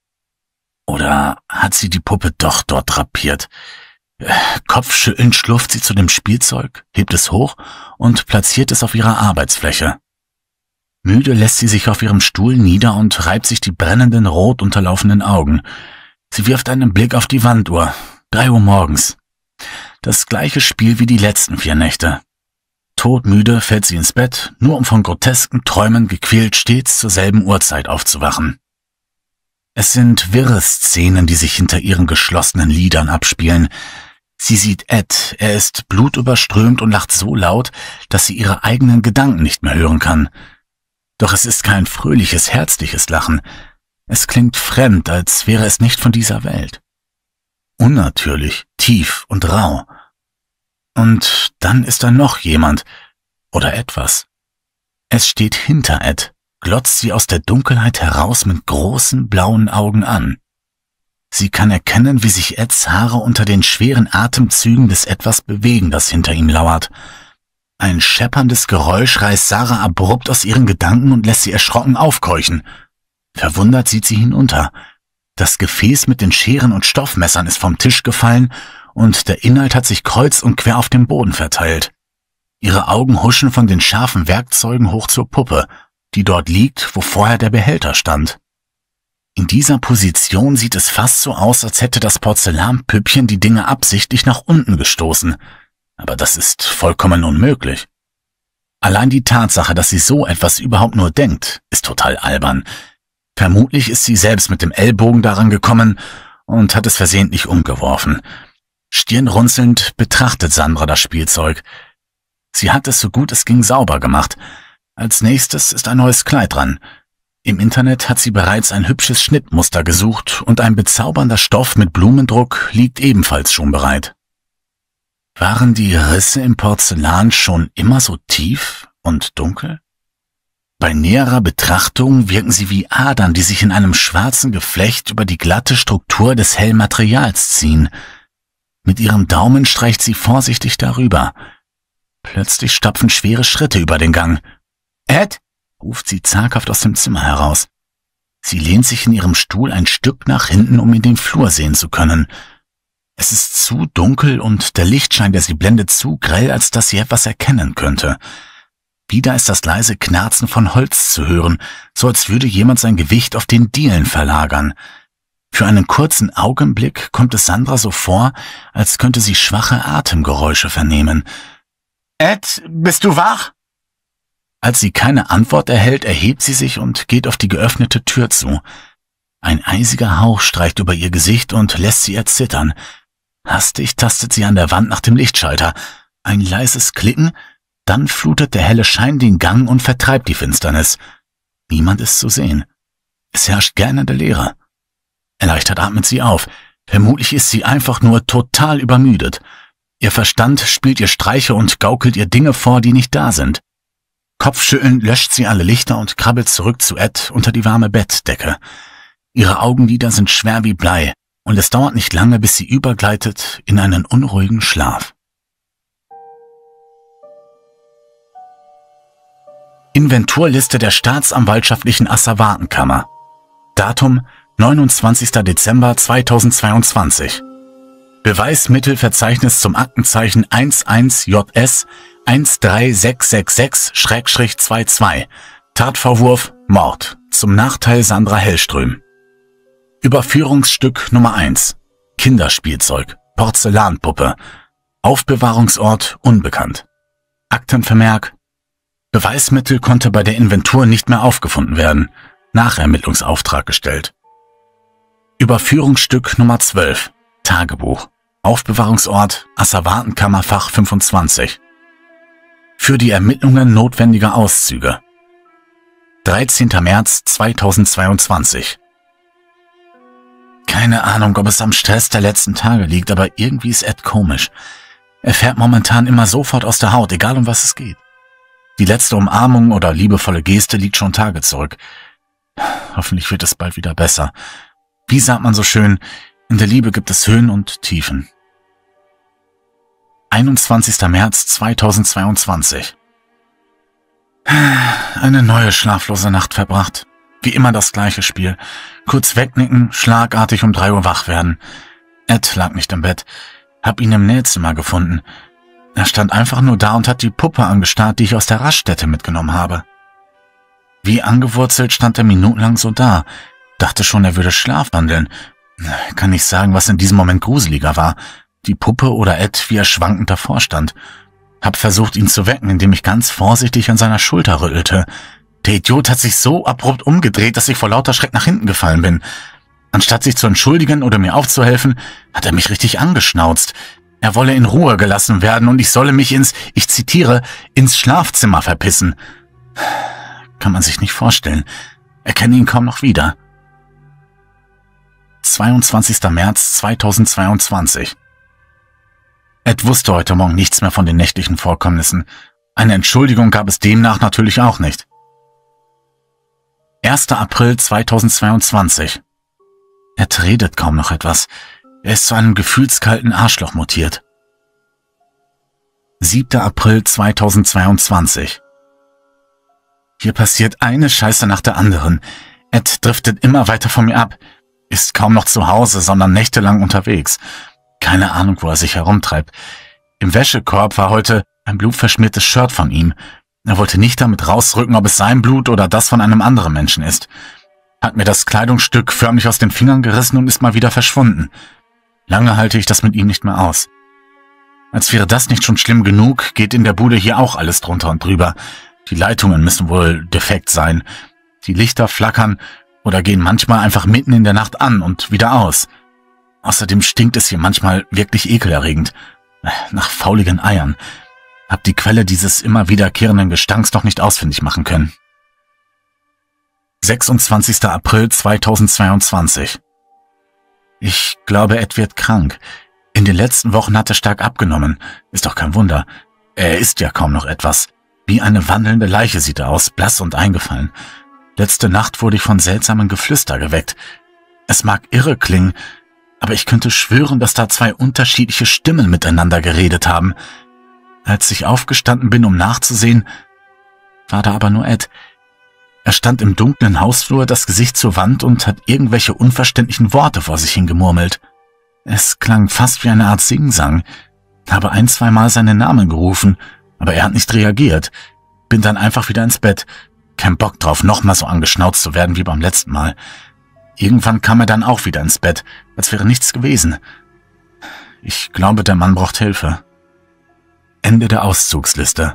Speaker 1: Oder hat sie die Puppe doch dort drapiert? Kopfschüttelnd schlurft sie zu dem Spielzeug, hebt es hoch und platziert es auf ihrer Arbeitsfläche. Müde lässt sie sich auf ihrem Stuhl nieder und reibt sich die brennenden, rot unterlaufenden Augen. Sie wirft einen Blick auf die Wanduhr. Drei Uhr morgens. Das gleiche Spiel wie die letzten vier Nächte. Todmüde fällt sie ins Bett, nur um von grotesken Träumen gequält stets zur selben Uhrzeit aufzuwachen. Es sind wirre Szenen, die sich hinter ihren geschlossenen Lidern abspielen. Sie sieht Ed, er ist blutüberströmt und lacht so laut, dass sie ihre eigenen Gedanken nicht mehr hören kann. Doch es ist kein fröhliches, herzliches Lachen. Es klingt fremd, als wäre es nicht von dieser Welt. Unnatürlich, tief und rau. Und dann ist da noch jemand oder etwas. Es steht hinter Ed, glotzt sie aus der Dunkelheit heraus mit großen blauen Augen an. Sie kann erkennen, wie sich Eds Haare unter den schweren Atemzügen des Etwas bewegen, das hinter ihm lauert. Ein schepperndes Geräusch reißt Sarah abrupt aus ihren Gedanken und lässt sie erschrocken aufkeuchen. Verwundert sieht sie hinunter. Das Gefäß mit den Scheren und Stoffmessern ist vom Tisch gefallen und der Inhalt hat sich kreuz und quer auf dem Boden verteilt. Ihre Augen huschen von den scharfen Werkzeugen hoch zur Puppe, die dort liegt, wo vorher der Behälter stand. In dieser Position sieht es fast so aus, als hätte das Porzellanpüppchen die Dinge absichtlich nach unten gestoßen. Aber das ist vollkommen unmöglich. Allein die Tatsache, dass sie so etwas überhaupt nur denkt, ist total albern. Vermutlich ist sie selbst mit dem Ellbogen daran gekommen und hat es versehentlich umgeworfen. Stirnrunzelnd betrachtet Sandra das Spielzeug. Sie hat es so gut es ging sauber gemacht. Als nächstes ist ein neues Kleid dran. Im Internet hat sie bereits ein hübsches Schnittmuster gesucht und ein bezaubernder Stoff mit Blumendruck liegt ebenfalls schon bereit. Waren die Risse im Porzellan schon immer so tief und dunkel? Bei näherer Betrachtung wirken sie wie Adern, die sich in einem schwarzen Geflecht über die glatte Struktur des hellen Materials ziehen. Mit ihrem Daumen streicht sie vorsichtig darüber. Plötzlich stapfen schwere Schritte über den Gang. »Ed«, ruft sie zaghaft aus dem Zimmer heraus. Sie lehnt sich in ihrem Stuhl ein Stück nach hinten, um in den Flur sehen zu können. Es ist zu dunkel und der Lichtschein, der sie blendet, zu grell, als dass sie etwas erkennen könnte. Wieder ist das leise Knarzen von Holz zu hören, so als würde jemand sein Gewicht auf den Dielen verlagern. Für einen kurzen Augenblick kommt es Sandra so vor, als könnte sie schwache Atemgeräusche vernehmen. »Ed, bist du wach?« Als sie keine Antwort erhält, erhebt sie sich und geht auf die geöffnete Tür zu. Ein eisiger Hauch streicht über ihr Gesicht und lässt sie erzittern. Hastig tastet sie an der Wand nach dem Lichtschalter. Ein leises Klicken, dann flutet der helle Schein den Gang und vertreibt die Finsternis. Niemand ist zu sehen. Es herrscht gähnende Leere. Erleichtert atmet sie auf. Vermutlich ist sie einfach nur total übermüdet. Ihr Verstand spielt ihr Streiche und gaukelt ihr Dinge vor, die nicht da sind. Kopfschüttelnd löscht sie alle Lichter und krabbelt zurück zu Ed unter die warme Bettdecke. Ihre Augenlider sind schwer wie Blei und es dauert nicht lange, bis sie übergleitet in einen unruhigen Schlaf. Inventurliste der Staatsanwaltschaftlichen Asservatenkammer. Datum neunundzwanzigster Dezember zweitausendzweiundzwanzig. Beweismittelverzeichnis zum Aktenzeichen eins eins J S eins drei sechs sechs sechs zweiundzwanzig. Tatvorwurf Mord zum Nachteil Sandra Hellström. Überführungsstück Nummer eins. Kinderspielzeug, Porzellanpuppe. Aufbewahrungsort unbekannt. Aktenvermerk: Beweismittel konnte bei der Inventur nicht mehr aufgefunden werden. Nachermittlungsauftrag gestellt. Überführungsstück Nummer zwölf. Tagebuch. Aufbewahrungsort Asservatenkammerfach fünfundzwanzig. Für die Ermittlungen notwendige Auszüge. dreizehnter März zweitausendzweiundzwanzig. Keine Ahnung, ob es am Stress der letzten Tage liegt, aber irgendwie ist Ed komisch. Er fährt momentan immer sofort aus der Haut, egal um was es geht. Die letzte Umarmung oder liebevolle Geste liegt schon Tage zurück. Hoffentlich wird es bald wieder besser. Wie sagt man so schön, in der Liebe gibt es Höhen und Tiefen. einundzwanzigster März zweitausendzweiundzwanzig. Eine neue schlaflose Nacht verbracht. Wie immer das gleiche Spiel. Kurz wegnicken, schlagartig um drei Uhr wach werden. Ed lag nicht im Bett. Hab ihn im Nähzimmer gefunden. Er stand einfach nur da und hat die Puppe angestarrt, die ich aus der Raststätte mitgenommen habe. Wie angewurzelt stand er minutenlang so da. Dachte schon, er würde schlafwandeln. Kann nicht sagen, was in diesem Moment gruseliger war. Die Puppe oder Ed, wie er schwankend davor stand. Hab versucht, ihn zu wecken, indem ich ganz vorsichtig an seiner Schulter rüttelte. Der Idiot hat sich so abrupt umgedreht, dass ich vor lauter Schreck nach hinten gefallen bin. Anstatt sich zu entschuldigen oder mir aufzuhelfen, hat er mich richtig angeschnauzt. Er wolle in Ruhe gelassen werden und ich solle mich ins, ich zitiere, ins Schlafzimmer verpissen. Kann man sich nicht vorstellen. Erkenne ihn kaum noch wieder. zweiundzwanzigster März zweitausendzweiundzwanzig. Ed wusste heute Morgen nichts mehr von den nächtlichen Vorkommnissen. Eine Entschuldigung gab es demnach natürlich auch nicht. erster April zweitausendzweiundzwanzig. Ed redet kaum noch etwas. Er ist zu einem gefühlskalten Arschloch mutiert. siebter April zweitausendzweiundzwanzig. Hier passiert eine Scheiße nach der anderen. Ed driftet immer weiter von mir ab. Ist kaum noch zu Hause, sondern nächtelang unterwegs. Keine Ahnung, wo er sich herumtreibt. Im Wäschekorb war heute ein blutverschmiertes Shirt von ihm. Er wollte nicht damit rausrücken, ob es sein Blut oder das von einem anderen Menschen ist. Hat mir das Kleidungsstück förmlich aus den Fingern gerissen und ist mal wieder verschwunden. Lange halte ich das mit ihm nicht mehr aus. Als wäre das nicht schon schlimm genug, geht in der Bude hier auch alles drunter und drüber. Die Leitungen müssen wohl defekt sein. Die Lichter flackern oder gehen manchmal einfach mitten in der Nacht an und wieder aus. Außerdem stinkt es hier manchmal wirklich ekelerregend. Nach fauligen Eiern. Hab die Quelle dieses immer wiederkehrenden Gestanks noch nicht ausfindig machen können. sechsundzwanzigster April zweitausendzweiundzwanzig. Ich glaube, Ed wird krank. In den letzten Wochen hat er stark abgenommen. Ist doch kein Wunder. Er isst ja kaum noch etwas. Wie eine wandelnde Leiche sieht er aus, blass und eingefallen. Letzte Nacht wurde ich von seltsamen Geflüster geweckt. Es mag irre klingen, aber ich könnte schwören, dass da zwei unterschiedliche Stimmen miteinander geredet haben. Als ich aufgestanden bin, um nachzusehen, war da aber nur Ed. Er stand im dunklen Hausflur, das Gesicht zur Wand und hat irgendwelche unverständlichen Worte vor sich hingemurmelt. Es klang fast wie eine Art Singsang. Habe ein, zweimal seinen Namen gerufen, aber er hat nicht reagiert. Bin dann einfach wieder ins Bett. Kein Bock drauf, nochmal so angeschnauzt zu werden wie beim letzten Mal. Irgendwann kam er dann auch wieder ins Bett, als wäre nichts gewesen. Ich glaube, der Mann braucht Hilfe. Ende der Auszugsliste.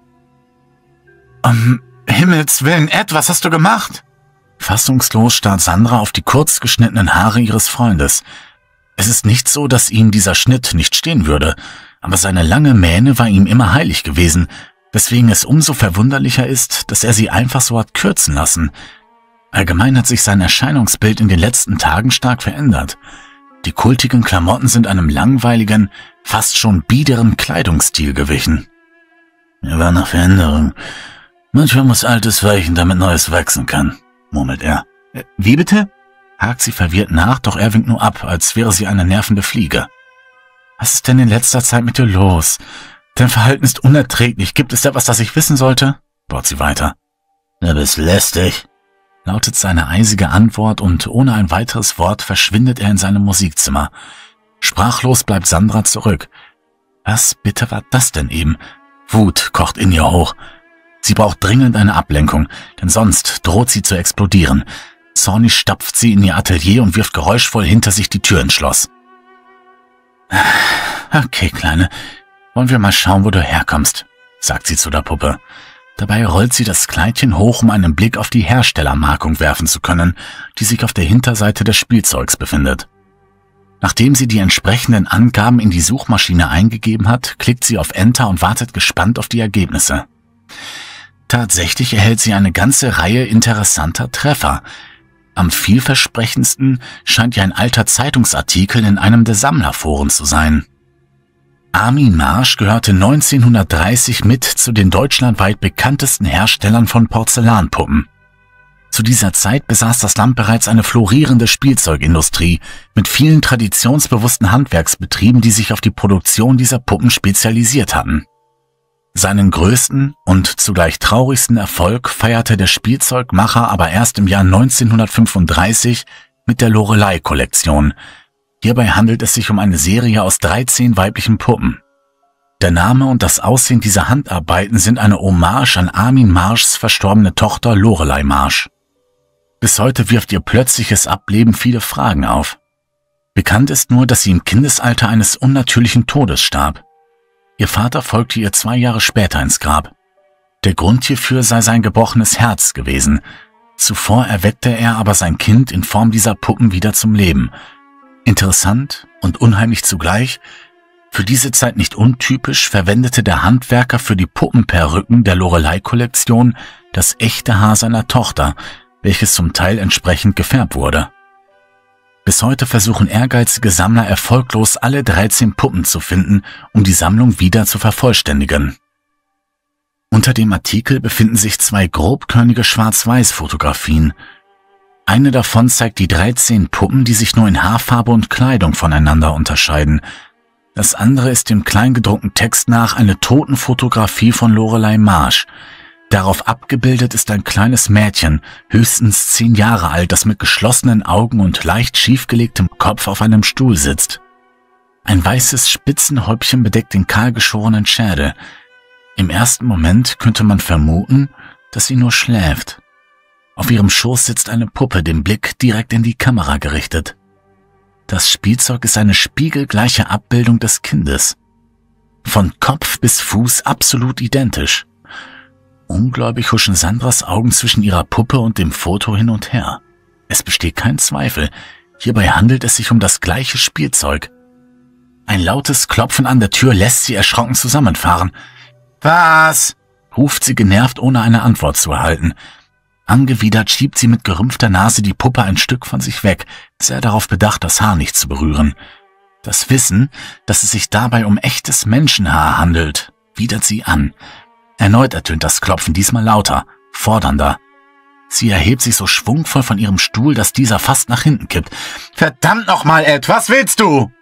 Speaker 1: Um Himmels Willen, Ed, was hast du gemacht? Fassungslos starrt Sandra auf die kurz geschnittenen Haare ihres Freundes. Es ist nicht so, dass ihm dieser Schnitt nicht stehen würde, aber seine lange Mähne war ihm immer heilig gewesen, weswegen es umso verwunderlicher ist, dass er sie einfach so hat kürzen lassen. Allgemein hat sich sein Erscheinungsbild in den letzten Tagen stark verändert. Die kultigen Klamotten sind einem langweiligen, fast schon biederen Kleidungsstil gewichen. Er war nach Veränderung. Manchmal muss Altes weichen, damit Neues wachsen kann, murmelt er. Äh, wie bitte? Hakt sie verwirrt nach, doch er winkt nur ab, als wäre sie eine nervende Fliege. Was ist denn in letzter Zeit mit dir los? Dein Verhalten ist unerträglich. Gibt es etwas, das ich wissen sollte? Bohrt sie weiter. Du bist lästig, lautet seine eisige Antwort und ohne ein weiteres Wort verschwindet er in seinem Musikzimmer. Sprachlos bleibt Sandra zurück. Was bitte war das denn eben? Wut kocht in ihr hoch. Sie braucht dringend eine Ablenkung, denn sonst droht sie zu explodieren. Zornig stapft sie in ihr Atelier und wirft geräuschvoll hinter sich die Tür ins Schloss. »Okay, Kleine, wollen wir mal schauen, wo du herkommst«, sagt sie zu der Puppe. Dabei rollt sie das Kleidchen hoch, um einen Blick auf die Herstellermarkung werfen zu können, die sich auf der Hinterseite des Spielzeugs befindet. Nachdem sie die entsprechenden Angaben in die Suchmaschine eingegeben hat, klickt sie auf Enter und wartet gespannt auf die Ergebnisse. Tatsächlich erhält sie eine ganze Reihe interessanter Treffer. Am vielversprechendsten scheint ihr ein alter Zeitungsartikel in einem der Sammlerforen zu sein. Armin Marsch gehörte neunzehnhundertdreißig mit zu den deutschlandweit bekanntesten Herstellern von Porzellanpuppen. Zu dieser Zeit besaß das Land bereits eine florierende Spielzeugindustrie mit vielen traditionsbewussten Handwerksbetrieben, die sich auf die Produktion dieser Puppen spezialisiert hatten. Seinen größten und zugleich traurigsten Erfolg feierte der Spielzeugmacher aber erst im Jahr neunzehnhundertfünfunddreißig mit der Loreley-Kollektion. Hierbei handelt es sich um eine Serie aus dreizehn weiblichen Puppen. Der Name und das Aussehen dieser Handarbeiten sind eine Hommage an Armin Marschs verstorbene Tochter Loreley Marsch. Bis heute wirft ihr plötzliches Ableben viele Fragen auf. Bekannt ist nur, dass sie im Kindesalter eines unnatürlichen Todes starb. Ihr Vater folgte ihr zwei Jahre später ins Grab. Der Grund hierfür sei sein gebrochenes Herz gewesen. Zuvor erweckte er aber sein Kind in Form dieser Puppen wieder zum Leben. Interessant und unheimlich zugleich, für diese Zeit nicht untypisch, verwendete der Handwerker für die Puppenperücken der Loreley-Kollektion das echte Haar seiner Tochter, welches zum Teil entsprechend gefärbt wurde. Bis heute versuchen ehrgeizige Sammler erfolglos alle dreizehn Puppen zu finden, um die Sammlung wieder zu vervollständigen. Unter dem Artikel befinden sich zwei grobkörnige Schwarz-Weiß-Fotografien. Eine davon zeigt die dreizehn Puppen, die sich nur in Haarfarbe und Kleidung voneinander unterscheiden. Das andere ist dem kleingedruckten Text nach eine Totenfotografie von Loreley Marsch. Darauf abgebildet ist ein kleines Mädchen, höchstens zehn Jahre alt, das mit geschlossenen Augen und leicht schiefgelegtem Kopf auf einem Stuhl sitzt. Ein weißes Spitzenhäubchen bedeckt den kahlgeschorenen Schädel. Im ersten Moment könnte man vermuten, dass sie nur schläft. Auf ihrem Schoß sitzt eine Puppe, den Blick direkt in die Kamera gerichtet. Das Spielzeug ist eine spiegelgleiche Abbildung des Kindes. Von Kopf bis Fuß absolut identisch. Ungläubig huschen Sandras Augen zwischen ihrer Puppe und dem Foto hin und her. Es besteht kein Zweifel, hierbei handelt es sich um das gleiche Spielzeug. Ein lautes Klopfen an der Tür lässt sie erschrocken zusammenfahren. »Was?« ruft sie genervt, ohne eine Antwort zu erhalten. Angewidert schiebt sie mit gerümpfter Nase die Puppe ein Stück von sich weg, sehr darauf bedacht, das Haar nicht zu berühren. Das Wissen, dass es sich dabei um echtes Menschenhaar handelt, widert sie an. Erneut ertönt das Klopfen, diesmal lauter, fordernder. Sie erhebt sich so schwungvoll von ihrem Stuhl, dass dieser fast nach hinten kippt. »Verdammt nochmal, Ed, was willst du?«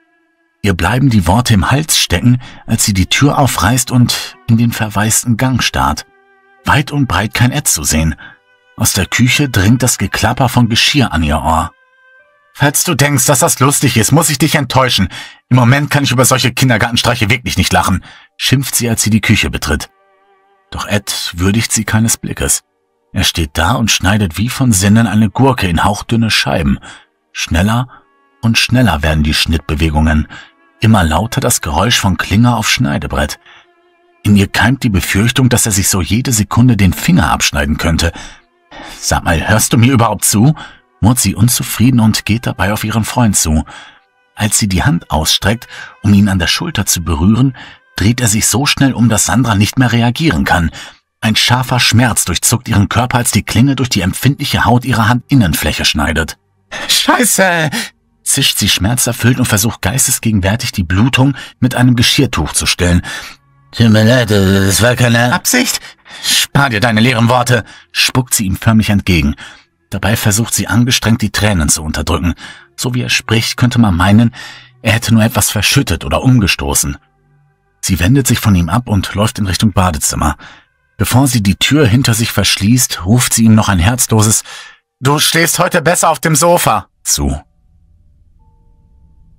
Speaker 1: Ihr bleiben die Worte im Hals stecken, als sie die Tür aufreißt und in den verwaisten Gang starrt. Weit und breit kein Ed zu sehen. Aus der Küche dringt das Geklapper von Geschirr an ihr Ohr. »Falls du denkst, dass das lustig ist, muss ich dich enttäuschen. Im Moment kann ich über solche Kindergartenstreiche wirklich nicht lachen«, schimpft sie, als sie die Küche betritt. Doch Ed würdigt sie keines Blickes. Er steht da und schneidet wie von Sinnen eine Gurke in hauchdünne Scheiben. Schneller und schneller werden die Schnittbewegungen. Immer lauter das Geräusch von Klinger auf Schneidebrett. In ihr keimt die Befürchtung, dass er sich so jede Sekunde den Finger abschneiden könnte. »Sag mal, hörst du mir überhaupt zu?« murrt sie unzufrieden und geht dabei auf ihren Freund zu. Als sie die Hand ausstreckt, um ihn an der Schulter zu berühren, dreht er sich so schnell um, dass Sandra nicht mehr reagieren kann. Ein scharfer Schmerz durchzuckt ihren Körper, als die Klinge durch die empfindliche Haut ihrer Handinnenfläche schneidet. »Scheiße!« zischt sie schmerzerfüllt und versucht geistesgegenwärtig die Blutung mit einem Geschirrtuch zu stillen. »Tut mir leid, das war keine Absicht. Spar dir deine leeren Worte«, spuckt sie ihm förmlich entgegen. Dabei versucht sie angestrengt, die Tränen zu unterdrücken. So wie er spricht, könnte man meinen, er hätte nur etwas verschüttet oder umgestoßen. Sie wendet sich von ihm ab und läuft in Richtung Badezimmer. Bevor sie die Tür hinter sich verschließt, ruft sie ihm noch ein herzloses »Du schläfst heute besser auf dem Sofa« zu.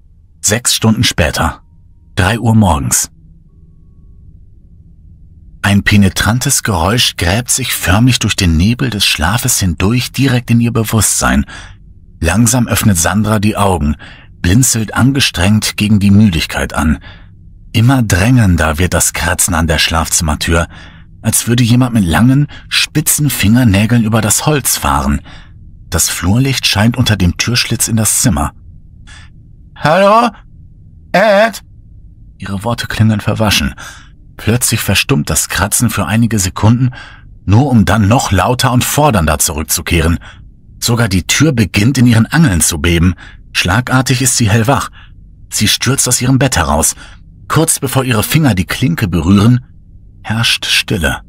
Speaker 1: Sechs Stunden später. Drei Uhr morgens. Ein penetrantes Geräusch gräbt sich förmlich durch den Nebel des Schlafes hindurch direkt in ihr Bewusstsein. Langsam öffnet Sandra die Augen, blinzelt angestrengt gegen die Müdigkeit an. Immer drängender wird das Kratzen an der Schlafzimmertür, als würde jemand mit langen, spitzen Fingernägeln über das Holz fahren. Das Flurlicht scheint unter dem Türschlitz in das Zimmer. »Hallo? Ed?« Ihre Worte klingen verwaschen. Plötzlich verstummt das Kratzen für einige Sekunden, nur um dann noch lauter und fordernder zurückzukehren. Sogar die Tür beginnt in ihren Angeln zu beben. Schlagartig ist sie hellwach. Sie stürzt aus ihrem Bett heraus. Kurz bevor ihre Finger die Klinke berühren, herrscht Stille.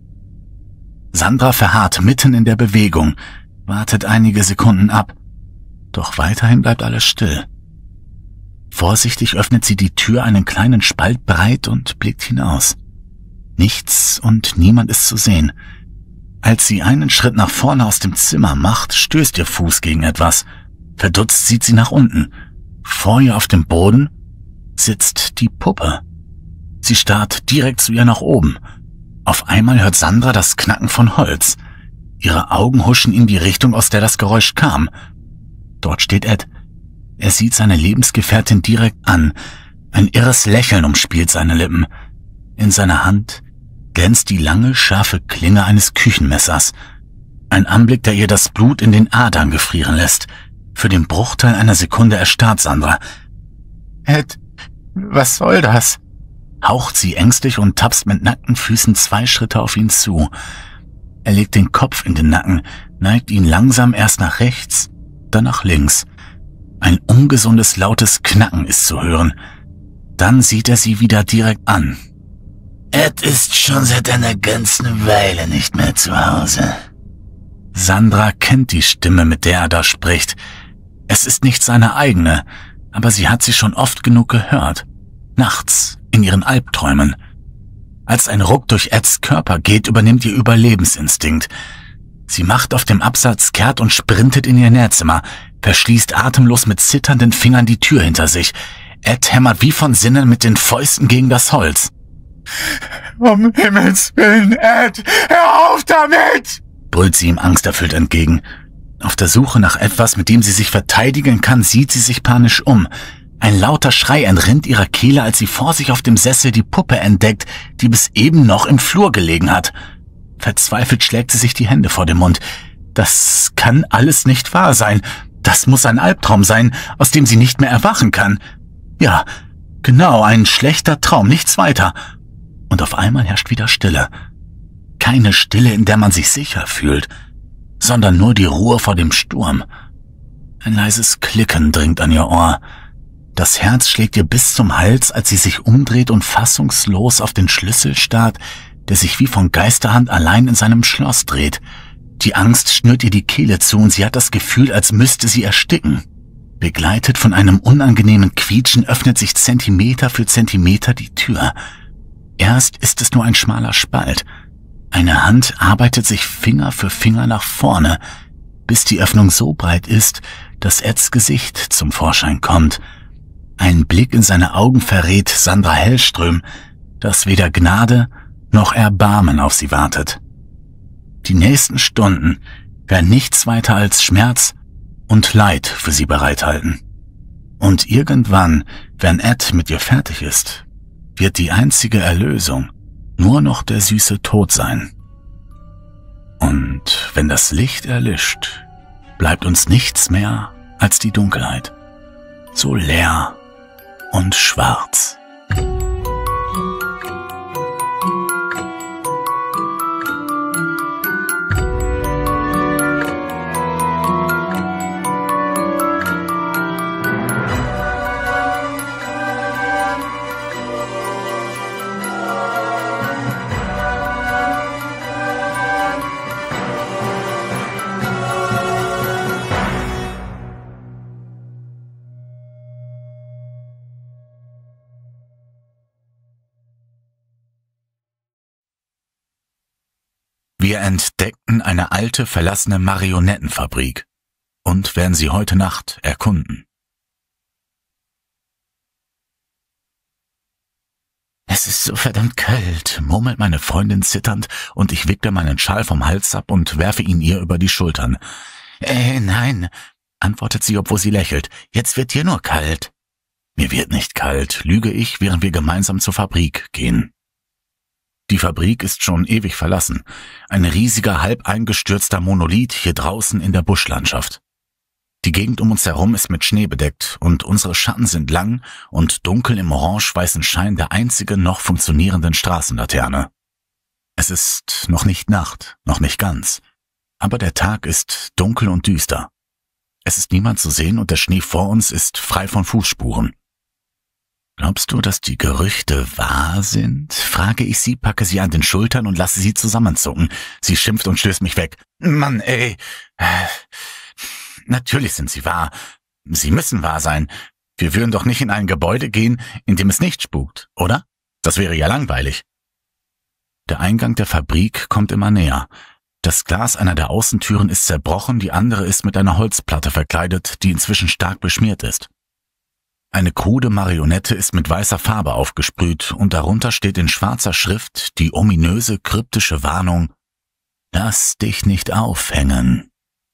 Speaker 1: Sandra verharrt mitten in der Bewegung, wartet einige Sekunden ab. Doch weiterhin bleibt alles still. Vorsichtig öffnet sie die Tür einen kleinen Spalt breit und blickt hinaus. Nichts und niemand ist zu sehen. Als sie einen Schritt nach vorne aus dem Zimmer macht, stößt ihr Fuß gegen etwas. Verdutzt sieht sie nach unten. Vor ihr auf dem Boden sitzt die Puppe. Sie starrt direkt zu ihr nach oben. Auf einmal hört Sandra das Knacken von Holz. Ihre Augen huschen in die Richtung, aus der das Geräusch kam. Dort steht Ed. Er sieht seine Lebensgefährtin direkt an. Ein irres Lächeln umspielt seine Lippen. In seiner Hand glänzt die lange, scharfe Klinge eines Küchenmessers. Ein Anblick, der ihr das Blut in den Adern gefrieren lässt. Für den Bruchteil einer Sekunde erstarrt Sandra. »Ed, was soll das?« haucht sie ängstlich und tapst mit nackten Füßen zwei Schritte auf ihn zu. Er legt den Kopf in den Nacken, neigt ihn langsam erst nach rechts, dann nach links. Ein ungesundes, lautes Knacken ist zu hören. Dann sieht er sie wieder direkt an.
Speaker 2: »Ed ist schon seit einer ganzen Weile nicht mehr zu Hause.«
Speaker 1: Sandra kennt die Stimme, mit der er da spricht. Es ist nicht seine eigene, aber sie hat sie schon oft genug gehört. Nachts, in ihren Albträumen. Als ein Ruck durch Eds Körper geht, übernimmt ihr Überlebensinstinkt. Sie macht auf dem Absatz kehrt und sprintet in ihr Nähzimmer, verschließt atemlos mit zitternden Fingern die Tür hinter sich. Ed hämmert wie von Sinnen mit den Fäusten gegen das Holz.
Speaker 3: »Um Himmels Willen, Ed, hör auf damit!«
Speaker 1: brüllt sie ihm angsterfüllt entgegen. Auf der Suche nach etwas, mit dem sie sich verteidigen kann, sieht sie sich panisch um. Ein lauter Schrei entrinnt ihrer Kehle, als sie vor sich auf dem Sessel die Puppe entdeckt, die bis eben noch im Flur gelegen hat. Verzweifelt schlägt sie sich die Hände vor den Mund. Das kann alles nicht wahr sein. Das muss ein Albtraum sein, aus dem sie nicht mehr erwachen kann. Ja, genau, ein schlechter Traum, nichts weiter. Und auf einmal herrscht wieder Stille. Keine Stille, in der man sich sicher fühlt, sondern nur die Ruhe vor dem Sturm. Ein leises Klicken dringt an ihr Ohr. Das Herz schlägt ihr bis zum Hals, als sie sich umdreht und fassungslos auf den Schlüssel starrt, der sich wie von Geisterhand allein in seinem Schloss dreht. Die Angst schnürt ihr die Kehle zu und sie hat das Gefühl, als müsste sie ersticken. Begleitet von einem unangenehmen Quietschen öffnet sich Zentimeter für Zentimeter die Tür. Erst ist es nur ein schmaler Spalt. Eine Hand arbeitet sich Finger für Finger nach vorne, bis die Öffnung so breit ist, dass Eds Gesicht zum Vorschein kommt. Ein Blick in seine Augen verrät Sandra Hellström, dass weder Gnade noch Erbarmen auf sie wartet. Die nächsten Stunden werden nichts weiter als Schmerz und Leid für sie bereithalten. Und irgendwann, wenn Ed mit ihr fertig ist, wird die einzige Erlösung nur noch der süße Tod sein. Und wenn das Licht erlischt, bleibt uns nichts mehr als die Dunkelheit, so leer und schwarz. Wir entdeckten eine alte, verlassene Marionettenfabrik und werden sie heute Nacht erkunden.
Speaker 2: Es
Speaker 1: Es ist so verdammt kalt, murmelt meine Freundin zitternd, und ich wickle meinen Schal vom Hals ab und werfe ihn ihr über die Schultern. Äh, nein, antwortet sie, obwohl sie lächelt. Jetzt wird dir nur kalt. Mir wird nicht kalt, lüge ich, während wir gemeinsam zur Fabrik gehen. Die Fabrik ist schon ewig verlassen. Ein riesiger, halb eingestürzter Monolith hier draußen in der Buschlandschaft. Die Gegend um uns herum ist mit Schnee bedeckt und unsere Schatten sind lang und dunkel im orange-weißen Schein der einzigen noch funktionierenden Straßenlaterne. Es ist noch nicht Nacht, noch nicht ganz, aber der Tag ist dunkel und düster. Es ist niemand zu sehen und der Schnee vor uns ist frei von Fußspuren. Glaubst du, dass die Gerüchte wahr sind? Frage ich sie, packe sie an den Schultern und lasse sie zusammenzucken. Sie schimpft und stößt mich weg. Mann, ey. Natürlich sind sie wahr. Sie müssen wahr sein. Wir würden doch nicht in ein Gebäude gehen, in dem es nicht spukt, oder? Das wäre ja langweilig. Der Eingang der Fabrik kommt immer näher. Das Glas einer der Außentüren ist zerbrochen, die andere ist mit einer Holzplatte verkleidet, die inzwischen stark beschmiert ist. Eine krude Marionette ist mit weißer Farbe aufgesprüht und darunter steht in schwarzer Schrift die ominöse, kryptische Warnung: Lass dich nicht aufhängen.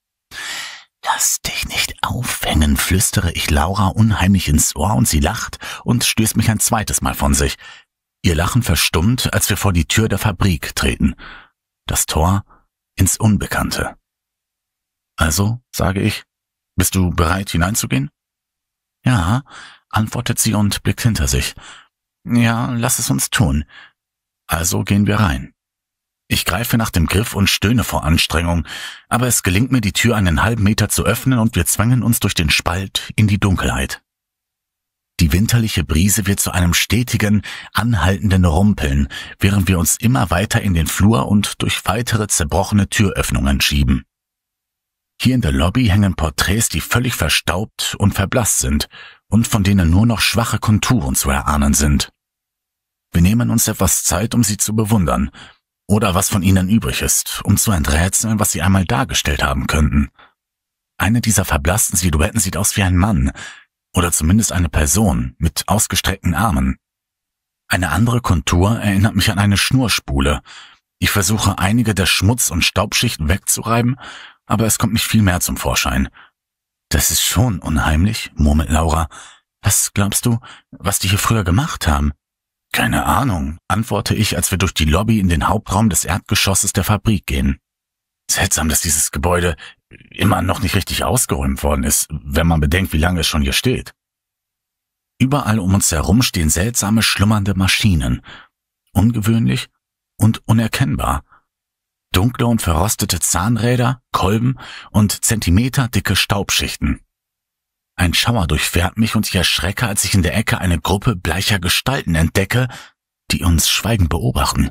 Speaker 1: Lass dich nicht aufhängen, flüstere ich Laura unheimlich ins Ohr und sie lacht und stößt mich ein zweites Mal von sich. Ihr Lachen verstummt, als wir vor die Tür der Fabrik treten. Das Tor ins Unbekannte. Also, sage ich, bist du bereit hineinzugehen? Ja, antwortet sie und blickt hinter sich. Ja, lass es uns tun. Also gehen wir rein. Ich greife nach dem Griff und stöhne vor Anstrengung, aber es gelingt mir, die Tür einen halben Meter zu öffnen und wir zwängen uns durch den Spalt in die Dunkelheit. Die winterliche Brise wird zu einem stetigen, anhaltenden Rumpeln, während wir uns immer weiter in den Flur und durch weitere zerbrochene Türöffnungen schieben. Hier in der Lobby hängen Porträts, die völlig verstaubt und verblasst sind und von denen nur noch schwache Konturen zu erahnen sind. Wir nehmen uns etwas Zeit, um sie zu bewundern, oder was von ihnen übrig ist, um zu enträtseln, was sie einmal dargestellt haben könnten. Eine dieser verblassten Silhouetten sieht aus wie ein Mann, oder zumindest eine Person mit ausgestreckten Armen. Eine andere Kontur erinnert mich an eine Schnurspule. Ich versuche, einige der Schmutz- und Staubschichten wegzureiben, aber es kommt nicht viel mehr zum Vorschein. Das ist schon unheimlich, murmelt Laura. Was glaubst du, was die hier früher gemacht haben? Keine Ahnung, antworte ich, als wir durch die Lobby in den Hauptraum des Erdgeschosses der Fabrik gehen. Seltsam, dass dieses Gebäude immer noch nicht richtig ausgeräumt worden ist, wenn man bedenkt, wie lange es schon hier steht. Überall um uns herum stehen seltsame, schlummernde Maschinen. Ungewöhnlich und unerkennbar. Dunkle und verrostete Zahnräder, Kolben und zentimeterdicke Staubschichten. Ein Schauer durchfährt mich und ich erschrecke, als ich in der Ecke eine Gruppe bleicher Gestalten entdecke, die uns schweigend beobachten.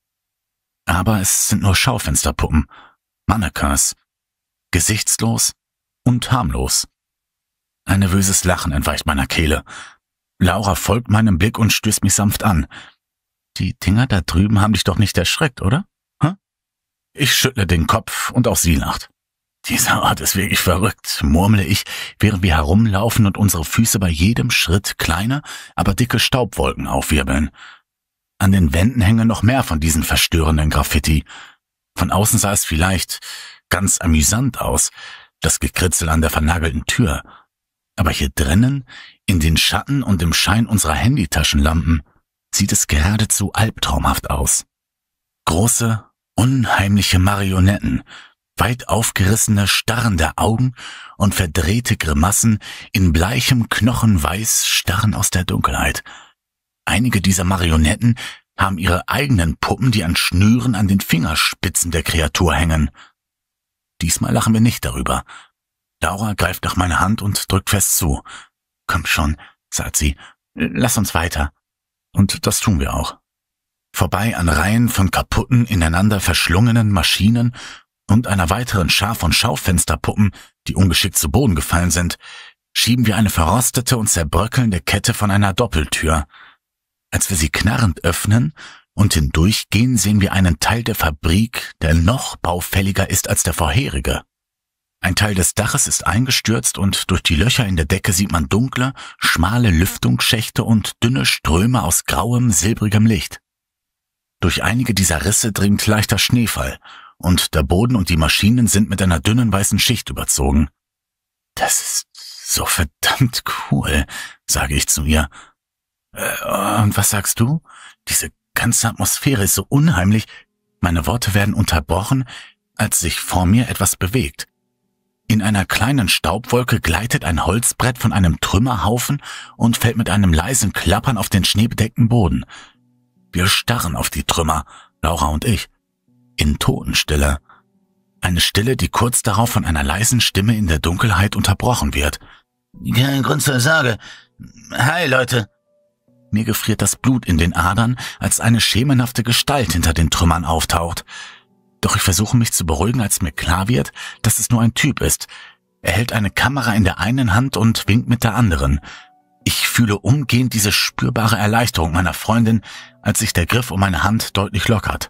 Speaker 1: Aber es sind nur Schaufensterpuppen, Mannequins, gesichtslos und harmlos. Ein nervöses Lachen entweicht meiner Kehle. Laura folgt meinem Blick und stößt mich sanft an. Die Dinger da drüben haben dich doch nicht erschreckt, oder? Hm? Ich schüttle den Kopf und auch sie lacht. Dieser Ort ist wirklich verrückt, murmle ich, während wir herumlaufen und unsere Füße bei jedem Schritt kleine, aber dicke Staubwolken aufwirbeln. An den Wänden hängen noch mehr von diesen verstörenden Graffiti. Von außen sah es vielleicht ganz amüsant aus, das Gekritzel an der vernagelten Tür. Aber hier drinnen, in den Schatten und im Schein unserer Handytaschenlampen, sieht es geradezu albtraumhaft aus. Große, unheimliche Marionetten, weit aufgerissene, starrende Augen und verdrehte Grimassen in bleichem Knochenweiß starren aus der Dunkelheit. Einige dieser Marionetten haben ihre eigenen Puppen, die an Schnüren an den Fingerspitzen der Kreatur hängen. Diesmal lachen wir nicht darüber. Laura greift nach meiner Hand und drückt fest zu. Komm schon, sagt sie, lass uns weiter. Und das tun wir auch. Vorbei an Reihen von kaputten, ineinander verschlungenen Maschinen und einer weiteren Schar von Schaufensterpuppen, die ungeschickt zu Boden gefallen sind, schieben wir eine verrostete und zerbröckelnde Kette von einer Doppeltür. Als wir sie knarrend öffnen und hindurchgehen, sehen wir einen Teil der Fabrik, der noch baufälliger ist als der vorherige. Ein Teil des Daches ist eingestürzt und durch die Löcher in der Decke sieht man dunkle, schmale Lüftungsschächte und dünne Ströme aus grauem, silbrigem Licht. Durch einige dieser Risse dringt leichter Schneefall und der Boden und die Maschinen sind mit einer dünnen weißen Schicht überzogen. »Das ist so verdammt cool«, sage ich zu ihr. Äh, »Und was sagst du? Diese ganze Atmosphäre ist so unheimlich.« Meine Worte werden unterbrochen, als sich vor mir etwas bewegt. In einer kleinen Staubwolke gleitet ein Holzbrett von einem Trümmerhaufen und fällt mit einem leisen Klappern auf den schneebedeckten Boden. Wir starren auf die Trümmer, Laura und ich, in Totenstille. Eine Stille, die kurz darauf von einer leisen Stimme in der Dunkelheit unterbrochen wird.
Speaker 2: »Kein Grund zur Sorge. Hi, Leute.«
Speaker 1: Mir gefriert das Blut in den Adern, als eine schemenhafte Gestalt hinter den Trümmern auftaucht. Doch ich versuche mich zu beruhigen, als mir klar wird, dass es nur ein Typ ist. Er hält eine Kamera in der einen Hand und winkt mit der anderen. Ich fühle umgehend diese spürbare Erleichterung meiner Freundin, als sich der Griff um meine Hand deutlich lockert.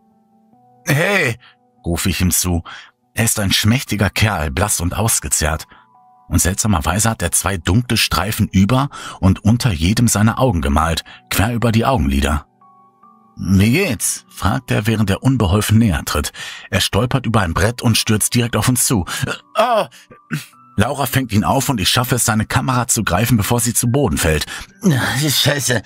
Speaker 1: »Hey«, rufe ich ihm zu. Er ist ein schmächtiger Kerl, blass und ausgezehrt. Und seltsamerweise hat er zwei dunkle Streifen über und unter jedem seiner Augen gemalt, quer über die Augenlider.
Speaker 2: »Wie geht's?«
Speaker 1: fragt er, während er unbeholfen näher tritt. Er stolpert über ein Brett und stürzt direkt auf uns zu.
Speaker 2: »Oh!«
Speaker 1: Laura fängt ihn auf und ich schaffe es, seine Kamera zu greifen, bevor sie zu Boden fällt.
Speaker 2: »Scheiße.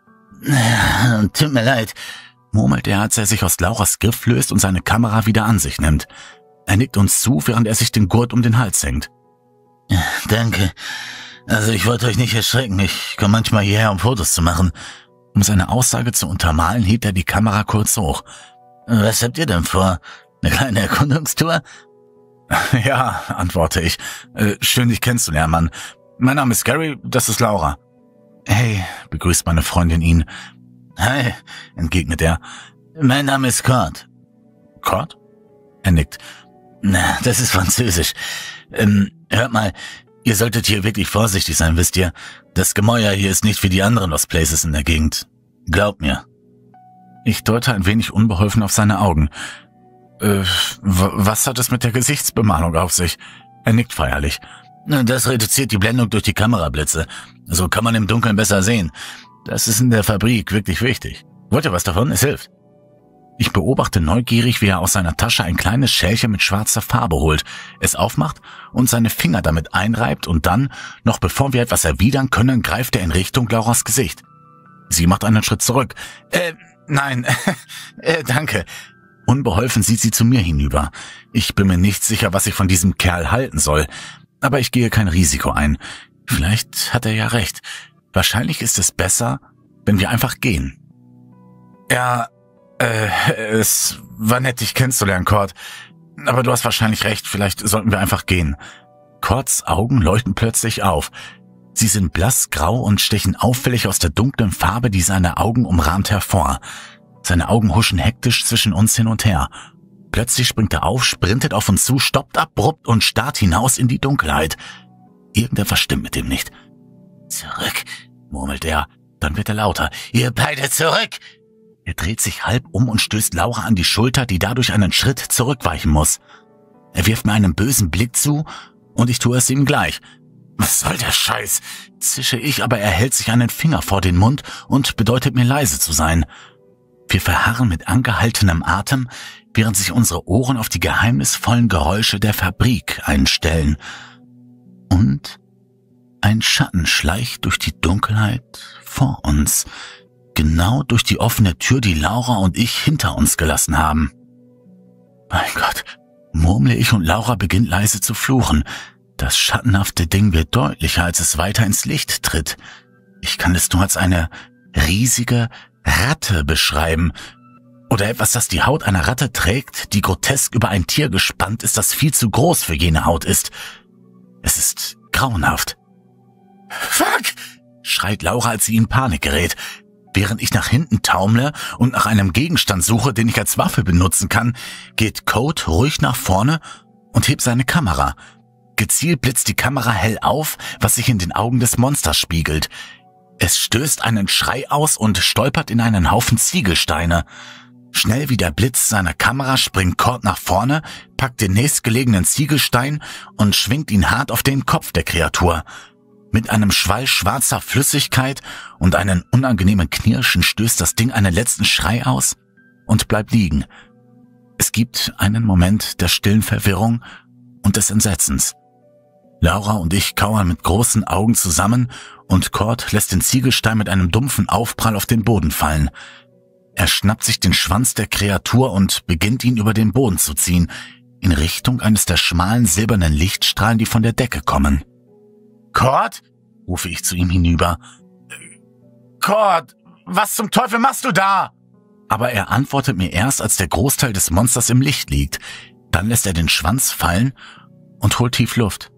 Speaker 2: Tut mir leid«,
Speaker 1: murmelt er, als er sich aus Lauras Griff löst und seine Kamera wieder an sich nimmt. Er nickt uns zu, während er sich den Gurt um den Hals hängt.
Speaker 2: »Danke. Also ich wollte euch nicht erschrecken. Ich komme manchmal hierher, um Fotos zu machen.«
Speaker 1: Um seine Aussage zu untermalen, hebt er die Kamera kurz hoch.
Speaker 2: »Was habt ihr denn vor? Eine kleine Erkundungstour?«
Speaker 1: »Ja«, antworte ich. Äh, »Schön, dich kennenzulernen, Mann. Mein Name ist Gary, das ist Laura.« »Hey«, begrüßt meine Freundin ihn.
Speaker 2: »Hi«,
Speaker 1: entgegnet er.
Speaker 2: »Mein Name ist Cord.«
Speaker 1: »Cord?« Er nickt.
Speaker 2: »Na, das ist Französisch. Ähm, hört mal, ihr solltet hier wirklich vorsichtig sein, wisst ihr? Das Gemäuer hier ist nicht wie die anderen Lost Places in der Gegend. Glaubt mir.«
Speaker 1: Ich deute ein wenig unbeholfen auf seine Augen. Äh, was hat es mit der Gesichtsbemalung auf sich? Er nickt feierlich.
Speaker 2: »Das reduziert die Blendung durch die Kamerablitze. So kann man im Dunkeln besser sehen. Das ist in der Fabrik wirklich wichtig. Wollt ihr was davon? Es hilft.«
Speaker 1: Ich beobachte neugierig, wie er aus seiner Tasche ein kleines Schälchen mit schwarzer Farbe holt, es aufmacht und seine Finger damit einreibt und dann, noch bevor wir etwas erwidern können, greift er in Richtung Lauras Gesicht. Sie macht einen Schritt zurück.
Speaker 2: Äh, nein, äh, danke.
Speaker 1: Unbeholfen sieht sie zu mir hinüber. Ich bin mir nicht sicher, was ich von diesem Kerl halten soll, aber ich gehe kein Risiko ein. Vielleicht hat er ja recht. Wahrscheinlich ist es besser, wenn wir einfach gehen.
Speaker 3: Ja, Äh, es war nett, dich kennenzulernen, Cord. Aber du hast wahrscheinlich recht, vielleicht sollten wir einfach gehen.
Speaker 1: Cords Augen leuchten plötzlich auf. Sie sind blassgrau und stechen auffällig aus der dunklen Farbe, die seine Augen umrahmt, hervor. Seine Augen huschen hektisch zwischen uns hin und her. Plötzlich springt er auf, sprintet auf uns zu, stoppt abrupt und starrt hinaus in die Dunkelheit. Irgendetwas stimmt mit ihm nicht.
Speaker 2: »Zurück«, murmelt er. Dann wird er lauter. »Ihr beide zurück!«
Speaker 1: Er dreht sich halb um und stößt Laura an die Schulter, die dadurch einen Schritt zurückweichen muss. Er wirft mir einen bösen Blick zu und ich tue es ihm gleich.
Speaker 3: »Was soll der Scheiß?«,
Speaker 1: zische ich, aber er hält sich einen Finger vor den Mund und bedeutet mir, leise zu sein. Wir verharren mit angehaltenem Atem, während sich unsere Ohren auf die geheimnisvollen Geräusche der Fabrik einstellen. Und ein Schatten schleicht durch die Dunkelheit vor uns, genau durch die offene Tür, die Laura und ich hinter uns gelassen haben. Mein Gott, murmle ich und Laura beginnt leise zu fluchen. Das schattenhafte Ding wird deutlicher, als es weiter ins Licht tritt. Ich kann es nur als eine riesige Ratte beschreiben. Oder etwas, das die Haut einer Ratte trägt, die grotesk über ein Tier gespannt ist, das viel zu groß für jene Haut ist. Es ist grauenhaft.
Speaker 3: »Fuck«,
Speaker 1: schreit Laura, als sie in Panik gerät. Während ich nach hinten taumle und nach einem Gegenstand suche, den ich als Waffe benutzen kann, geht Code ruhig nach vorne und hebt seine Kamera. Gezielt blitzt die Kamera hell auf, was sich in den Augen des Monsters spiegelt. Es stößt einen Schrei aus und stolpert in einen Haufen Ziegelsteine. Schnell wie der Blitz seiner Kamera springt Cord nach vorne, packt den nächstgelegenen Ziegelstein und schwingt ihn hart auf den Kopf der Kreatur. Mit einem Schwall schwarzer Flüssigkeit und einem unangenehmen Knirschen stößt das Ding einen letzten Schrei aus und bleibt liegen. Es gibt einen Moment der stillen Verwirrung und des Entsetzens. Laura und ich kauern mit großen Augen zusammen und Cord lässt den Ziegelstein mit einem dumpfen Aufprall auf den Boden fallen. Er schnappt sich den Schwanz der Kreatur und beginnt ihn über den Boden zu ziehen, in Richtung eines der schmalen silbernen Lichtstrahlen, die von der Decke kommen. »Cord?« rufe ich zu ihm hinüber. »Cord, was zum Teufel machst du da?« Aber er antwortet mir erst, als der Großteil des Monsters im Licht liegt. Dann lässt er den Schwanz fallen und holt tief Luft.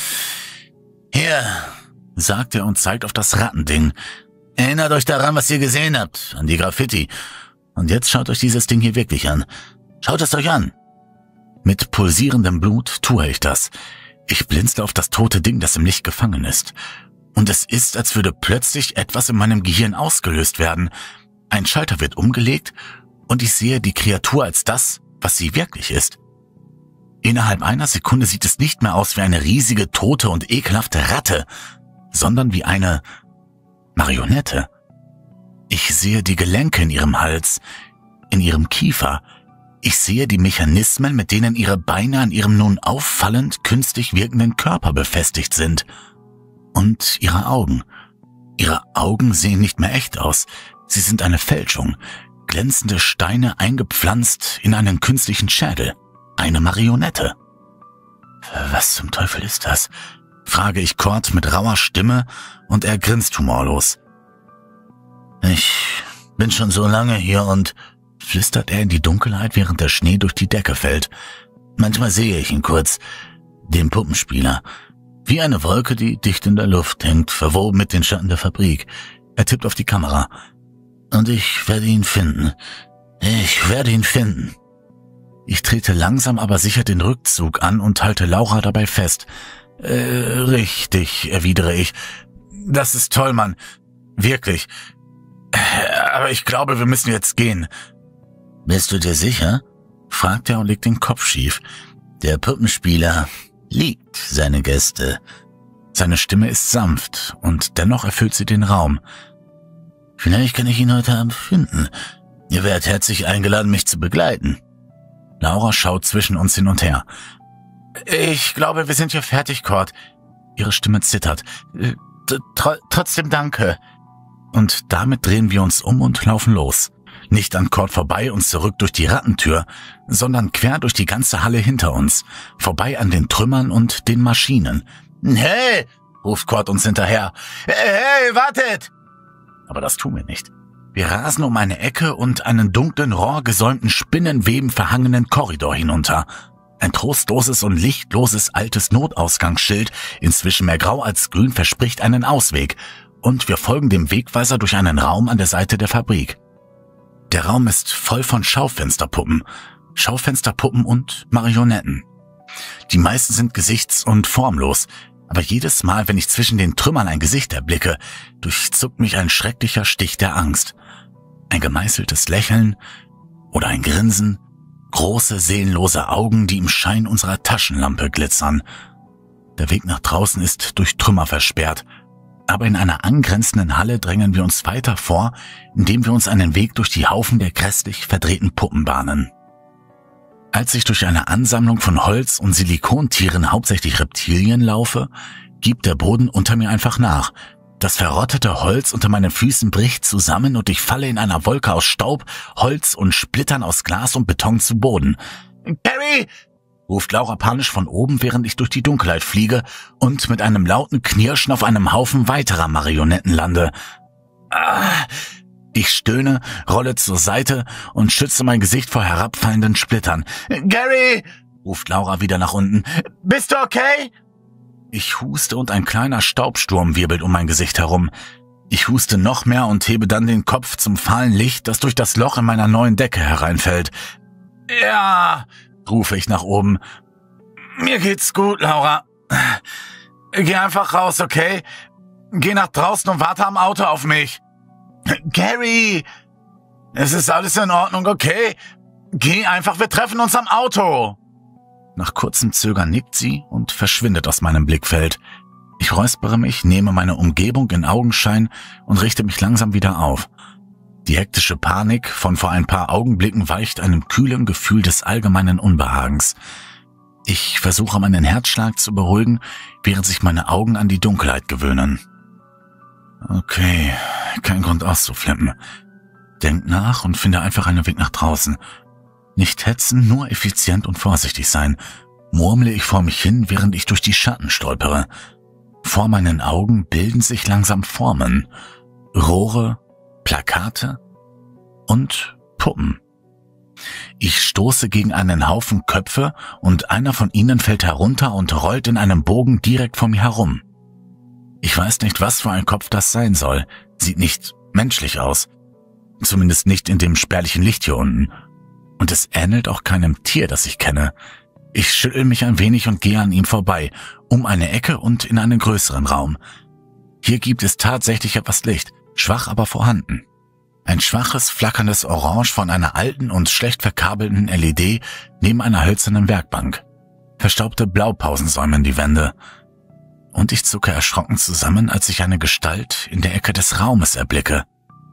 Speaker 1: »Hier«, sagt er und zeigt auf das Rattending. »Erinnert euch daran, was ihr gesehen habt, an die Graffiti. Und jetzt schaut euch dieses Ding hier wirklich an. Schaut es euch an.« Mit pulsierendem Blut tue ich das. Ich blinzle auf das tote Ding, das im Licht gefangen ist. Und es ist, als würde plötzlich etwas in meinem Gehirn ausgelöst werden. Ein Schalter wird umgelegt und ich sehe die Kreatur als das, was sie wirklich ist. Innerhalb einer Sekunde sieht es nicht mehr aus wie eine riesige, tote und ekelhafte Ratte, sondern wie eine Marionette. Ich sehe die Gelenke in ihrem Hals, in ihrem Kiefer. Ich sehe die Mechanismen, mit denen ihre Beine an ihrem nun auffallend künstlich wirkenden Körper befestigt sind. Und ihre Augen. Ihre Augen sehen nicht mehr echt aus. Sie sind eine Fälschung. Glänzende Steine eingepflanzt in einen künstlichen Schädel. Eine Marionette. Was zum Teufel ist das? Frage ich Cord mit rauer Stimme und er grinst humorlos. Ich bin schon so lange hier und, flüstert er in die Dunkelheit, während der Schnee durch die Decke fällt. Manchmal sehe ich ihn kurz, den Puppenspieler. Wie eine Wolke, die dicht in der Luft hängt, verwoben mit den Schatten der Fabrik. Er tippt auf die Kamera. Und ich werde ihn finden. Ich werde ihn finden. Ich trete langsam aber sicher den Rückzug an und halte Laura dabei fest. Äh, richtig, erwidere ich. Das ist toll, Mann. Wirklich. Aber ich glaube, wir müssen jetzt gehen. Bist du dir sicher? Fragt er und legt den Kopf schief. Der Puppenspieler liebt seine Gäste. Seine Stimme ist sanft und dennoch erfüllt sie den Raum. Vielleicht kann ich ihn heute Abend finden. Ihr werdet herzlich eingeladen, mich zu begleiten. Laura schaut zwischen uns hin und her. Ich glaube, wir sind hier fertig, Cord. Ihre Stimme zittert. Tr- trotzdem danke. Und damit drehen wir uns um und laufen los. Nicht an Cord vorbei und zurück durch die Rattentür, sondern quer durch die ganze Halle hinter uns, vorbei an den Trümmern und den Maschinen. Hey, ruft Cord uns hinterher. Hey, hey, wartet! Aber das tun wir nicht. Wir rasen um eine Ecke und einen dunklen, rohrgesäumten, Spinnenweben verhangenen Korridor hinunter. Ein trostloses und lichtloses altes Notausgangsschild, inzwischen mehr grau als grün, verspricht einen Ausweg. Und wir folgen dem Wegweiser durch einen Raum an der Seite der Fabrik. Der Raum ist voll von Schaufensterpuppen. Schaufensterpuppen und Marionetten. Die meisten sind gesichts- und formlos. Aber jedes Mal, wenn ich zwischen den Trümmern ein Gesicht erblicke, durchzuckt mich ein schrecklicher Stich der Angst. Ein gemeißeltes Lächeln oder ein Grinsen, große, seelenlose Augen, die im Schein unserer Taschenlampe glitzern. Der Weg nach draußen ist durch Trümmer versperrt, aber in einer angrenzenden Halle drängen wir uns weiter vor, indem wir uns einen Weg durch die Haufen der grässlich verdrehten Puppen bahnen. Als ich durch eine Ansammlung von Holz- und Silikontieren, hauptsächlich Reptilien, laufe, gibt der Boden unter mir einfach nach. Das verrottete Holz unter meinen Füßen bricht zusammen und ich falle in einer Wolke aus Staub, Holz und Splittern aus Glas und Beton zu Boden. »Carrie!« ruft Laura panisch von oben, während ich durch die Dunkelheit fliege und mit einem lauten Knirschen auf einem Haufen weiterer Marionetten lande. Ah, ich stöhne, rolle zur Seite und schütze mein Gesicht vor herabfallenden Splittern. »Gary!« ruft Laura wieder nach unten. »Bist du okay?« Ich huste und ein kleiner Staubsturm wirbelt um mein Gesicht herum. Ich huste noch mehr und hebe dann den Kopf zum fahlen Licht, das durch das Loch in meiner neuen Decke hereinfällt. »Ja«, rufe ich nach oben. »Mir geht's gut, Laura. Geh einfach raus, okay? Geh nach draußen und warte am Auto auf mich.« »Gary!«
Speaker 3: Es ist alles in Ordnung, okay? Geh einfach, wir treffen uns am Auto. Nach kurzem Zögern nickt sie und verschwindet aus meinem Blickfeld. Ich räuspere mich, nehme meine Umgebung in Augenschein und richte mich langsam wieder auf. Die hektische Panik von vor ein paar Augenblicken weicht einem kühlen Gefühl des allgemeinen Unbehagens. Ich versuche meinen Herzschlag zu beruhigen, während sich meine Augen an die Dunkelheit gewöhnen. Okay, kein Grund auszuflippen. Denk nach und finde einfach einen Weg nach draußen. Nicht hetzen, nur effizient und vorsichtig sein, murmle ich vor mich hin, während ich durch die Schatten stolpere. Vor meinen Augen bilden sich langsam Formen, Rohre, Plakate und Puppen. Ich stoße gegen einen Haufen Köpfe und einer von ihnen fällt herunter und rollt in einem Bogen direkt vor mir herum. Ich weiß nicht, was für ein Kopf das sein soll, sieht nicht menschlich aus, zumindest nicht in dem spärlichen Licht hier unten. Und es ähnelt auch keinem Tier, das ich kenne. Ich schüttel mich ein wenig und gehe an ihm vorbei, um eine Ecke und in einen größeren Raum. Hier gibt es tatsächlich etwas Licht, schwach aber vorhanden. Ein schwaches, flackerndes Orange von einer alten und schlecht verkabelten L E D neben einer hölzernen Werkbank. Verstaubte Blaupausen säumen die Wände. Und ich zucke erschrocken zusammen, als ich eine Gestalt in der Ecke des Raumes erblicke.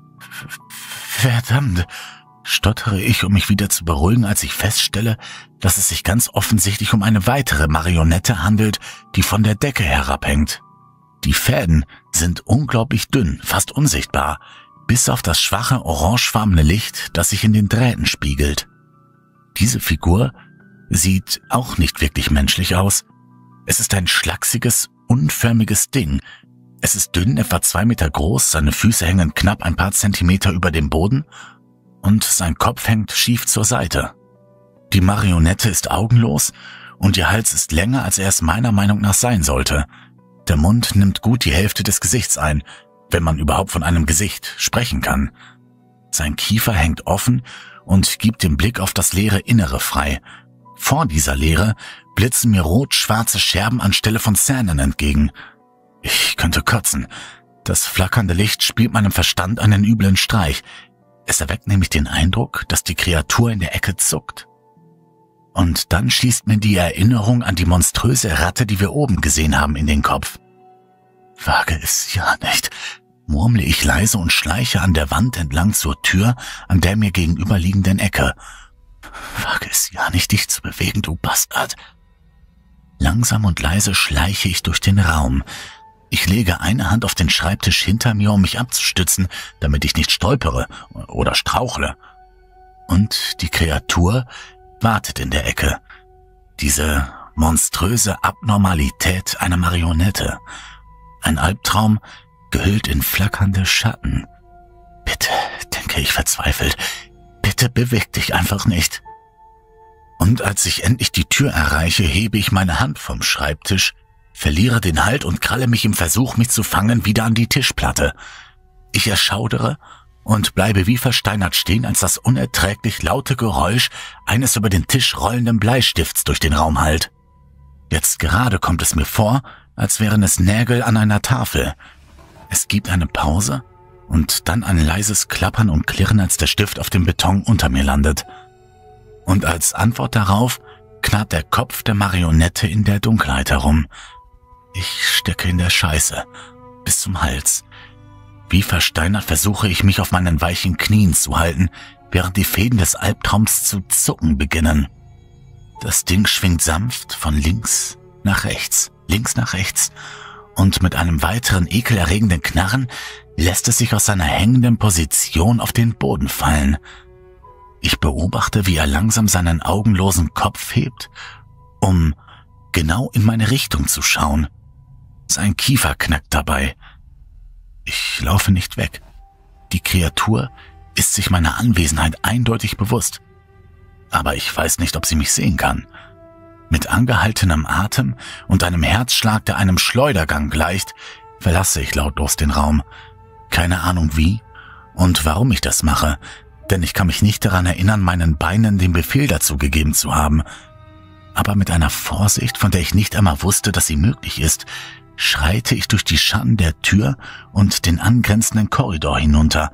Speaker 3: Verdammt, stottere ich, um mich wieder zu beruhigen, als ich feststelle, dass es sich ganz offensichtlich um eine weitere Marionette handelt, die von der Decke herabhängt. Die Fäden sind unglaublich dünn, fast unsichtbar, bis auf das schwache orangefarbene Licht, das sich in den Drähten spiegelt. Diese Figur sieht auch nicht wirklich menschlich aus. Es ist ein schlachsiges, unförmiges Ding. Es ist dünn, etwa zwei Meter groß, seine Füße hängen knapp ein paar Zentimeter über dem Boden und sein Kopf hängt schief zur Seite. Die Marionette ist augenlos und ihr Hals ist länger, als er es meiner Meinung nach sein sollte. Der Mund nimmt gut die Hälfte des Gesichts ein, wenn man überhaupt von einem Gesicht sprechen kann. Sein Kiefer hängt offen und gibt den Blick auf das leere Innere frei. Vor dieser Leere blitzen mir rot-schwarze Scherben anstelle von Zähnen entgegen. Ich könnte kotzen. Das flackernde Licht spielt meinem Verstand einen üblen Streich. Es erweckt nämlich den Eindruck, dass die Kreatur in der Ecke zuckt. Und dann schießt mir die Erinnerung an die monströse Ratte, die wir oben gesehen haben, in den Kopf. Wage es ja nicht, murmle ich leise und schleiche an der Wand entlang zur Tür an der mir gegenüberliegenden Ecke. Wage es ja nicht, dich zu bewegen, du Bastard. Langsam und leise schleiche ich durch den Raum. Ich lege eine Hand auf den Schreibtisch hinter mir, um mich abzustützen, damit ich nicht stolpere oder strauchle. Und die Kreatur wartet in der Ecke. Diese monströse Abnormalität einer Marionette. Ein Albtraum, gehüllt in flackernde Schatten. Bitte, denke ich verzweifelt, bitte beweg dich einfach nicht. Und als ich endlich die Tür erreiche, hebe ich meine Hand vom Schreibtisch, verliere den Halt und kralle mich im Versuch, mich zu fangen, wieder an die Tischplatte. Ich erschaudere und bleibe wie versteinert stehen, als das unerträglich laute Geräusch eines über den Tisch rollenden Bleistifts durch den Raum hallt. Jetzt gerade kommt es mir vor, als wären es Nägel an einer Tafel. Es gibt eine Pause und dann ein leises Klappern und Klirren, als der Stift auf dem Beton unter mir landet. Und als Antwort darauf knarrt der Kopf der Marionette in der Dunkelheit herum. Ich stecke in der Scheiße, bis zum Hals. Wie versteinert versuche ich mich auf meinen weichen Knien zu halten, während die Fäden des Albtraums zu zucken beginnen. Das Ding schwingt sanft von links nach rechts, links nach rechts, und mit einem weiteren ekelerregenden Knarren lässt es sich aus seiner hängenden Position auf den Boden fallen. Ich beobachte, wie er langsam seinen augenlosen Kopf hebt, um genau in meine Richtung zu schauen. Sein Kiefer knackt dabei. Ich laufe nicht weg. Die Kreatur ist sich meiner Anwesenheit eindeutig bewusst. Aber ich weiß nicht, ob sie mich sehen kann. Mit angehaltenem Atem und einem Herzschlag, der einem Schleudergang gleicht, verlasse ich lautlos den Raum. Keine Ahnung wie und warum ich das mache, denn ich kann mich nicht daran erinnern, meinen Beinen den Befehl dazu gegeben zu haben. Aber mit einer Vorsicht, von der ich nicht einmal wusste, dass sie möglich ist, schreite ich durch die Schatten der Tür und den angrenzenden Korridor hinunter,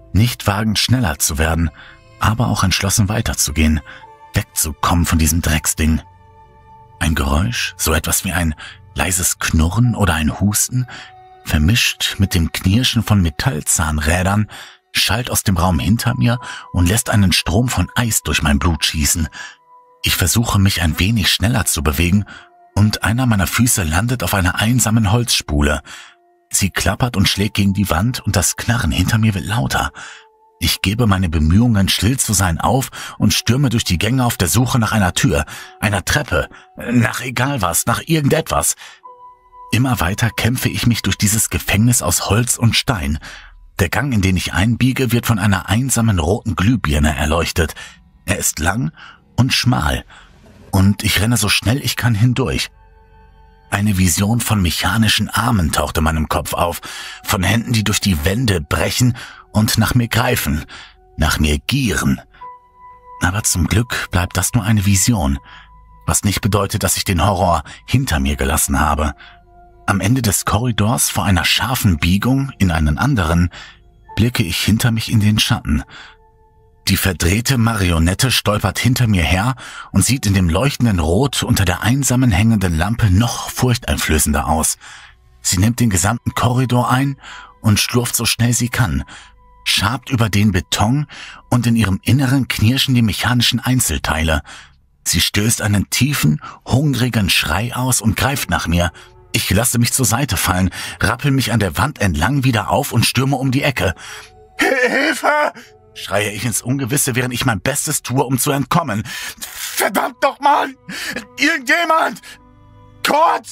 Speaker 3: Nicht wagend, schneller zu werden, aber auch entschlossen weiterzugehen, wegzukommen von diesem Drecksding. Ein Geräusch, so etwas wie ein leises Knurren oder ein Husten, vermischt mit dem Knirschen von Metallzahnrädern, schallt aus dem Raum hinter mir und lässt einen Strom von Eis durch mein Blut schießen. Ich versuche, mich ein wenig schneller zu bewegen, und einer meiner Füße landet auf einer einsamen Holzspule. Sie klappert und schlägt gegen die Wand, und das Knarren hinter mir wird lauter. Ich gebe meine Bemühungen, still zu sein, auf und stürme durch die Gänge auf der Suche nach einer Tür, einer Treppe, nach egal was, nach irgendetwas. Immer weiter kämpfe ich mich durch dieses Gefängnis aus Holz und Stein. Der Gang, in den ich einbiege, wird von einer einsamen roten Glühbirne erleuchtet. Er ist lang und schmal, und ich renne so schnell ich kann hindurch. Eine Vision von mechanischen Armen taucht in meinem Kopf auf, von Händen, die durch die Wände brechen und nach mir greifen, nach mir gieren. Aber zum Glück bleibt das nur eine Vision, was nicht bedeutet, dass ich den Horror hinter mir gelassen habe. Am Ende des Korridors, vor einer scharfen Biegung in einen anderen, blicke ich hinter mich in den Schatten. Die verdrehte Marionette stolpert hinter mir her und sieht in dem leuchtenden Rot unter der einsamen hängenden Lampe noch furchteinflößender aus. Sie nimmt den gesamten Korridor ein und schlurft so schnell sie kann, schabt über den Beton, und in ihrem Inneren knirschen die mechanischen Einzelteile. Sie stößt einen tiefen, hungrigen Schrei aus und greift nach mir. Ich lasse mich zur Seite fallen, rappel mich an der Wand entlang wieder auf und stürme um die Ecke. »Hilfe!« schreie ich ins Ungewisse, während ich mein Bestes tue, um zu entkommen. »Verdammt nochmal! Irgendjemand! Gott!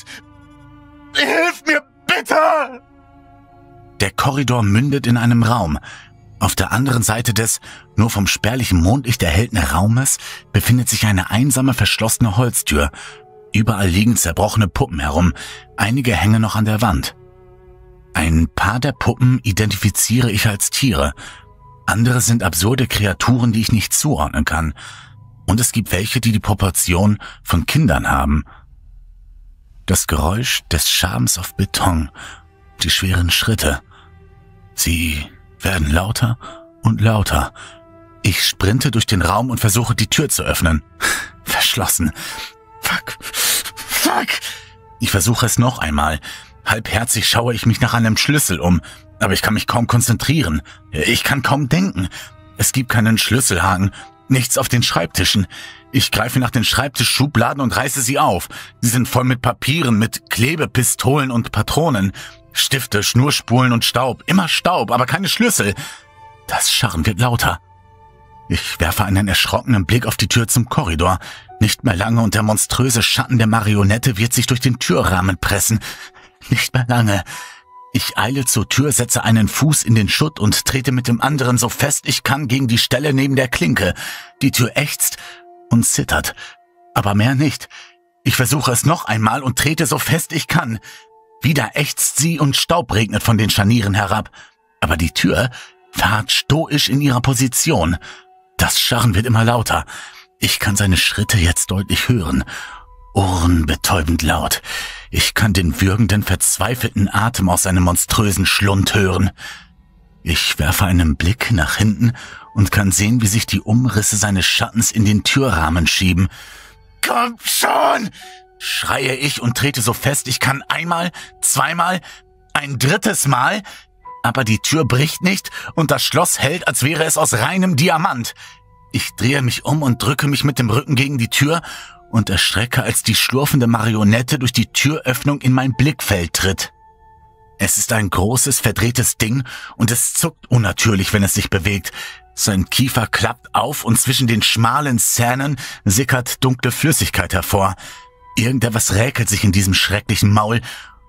Speaker 3: Hilf mir bitte!« Der Korridor mündet in einem Raum. Auf der anderen Seite des, nur vom spärlichen Mondlicht erhellten Raumes befindet sich eine einsame, verschlossene Holztür. Überall liegen zerbrochene Puppen herum, einige hängen noch an der Wand. Ein paar der Puppen identifiziere ich als Tiere, andere sind absurde Kreaturen, die ich nicht zuordnen kann, und es gibt welche, die die Proportion von Kindern haben. Das Geräusch des Schabens auf Beton, die schweren Schritte, sie werden lauter und lauter. Ich sprinte durch den Raum und versuche, die Tür zu öffnen. Verschlossen. Fuck. Fuck. Ich versuche es noch einmal. Halbherzig schaue ich mich nach einem Schlüssel um, aber ich kann mich kaum konzentrieren. Ich kann kaum denken. Es gibt keinen Schlüsselhaken, nichts auf den Schreibtischen. Ich greife nach den Schreibtischschubladen und reiße sie auf. Sie sind voll mit Papieren, mit Klebepistolen und Patronen. Stifte, Schnurspulen und Staub. Immer Staub, aber keine Schlüssel. Das Scharren wird lauter. Ich werfe einen erschrockenen Blick auf die Tür zum Korridor. Nicht mehr lange und der monströse Schatten der Marionette wird sich durch den Türrahmen pressen. Nicht mehr lange. Ich eile zur Tür, setze einen Fuß in den Schutt und trete mit dem anderen so fest ich kann gegen die Stelle neben der Klinke. Die Tür ächzt und zittert, aber mehr nicht. Ich versuche es noch einmal und trete so fest ich kann. Wieder ächzt sie und Staub regnet von den Scharnieren herab. Aber die Tür verharrt stoisch in ihrer Position. Das Scharren wird immer lauter. Ich kann seine Schritte jetzt deutlich hören. Ohrenbetäubend laut. Ich kann den würgenden, verzweifelten Atem aus seinem monströsen Schlund hören. Ich werfe einen Blick nach hinten und kann sehen, wie sich die Umrisse seines Schattens in den Türrahmen schieben. »Komm schon!« schreie ich und trete so fest ich kann, einmal, zweimal, ein drittes Mal. Aber die Tür bricht nicht und das Schloss hält, als wäre es aus reinem Diamant. Ich drehe mich um und drücke mich mit dem Rücken gegen die Tür und erschrecke, als die schlurfende Marionette durch die Türöffnung in mein Blickfeld tritt. Es ist ein großes, verdrehtes Ding und es zuckt unnatürlich, wenn es sich bewegt. Sein Kiefer klappt auf und zwischen den schmalen Zähnen sickert dunkle Flüssigkeit hervor. Irgendetwas räkelt sich in diesem schrecklichen Maul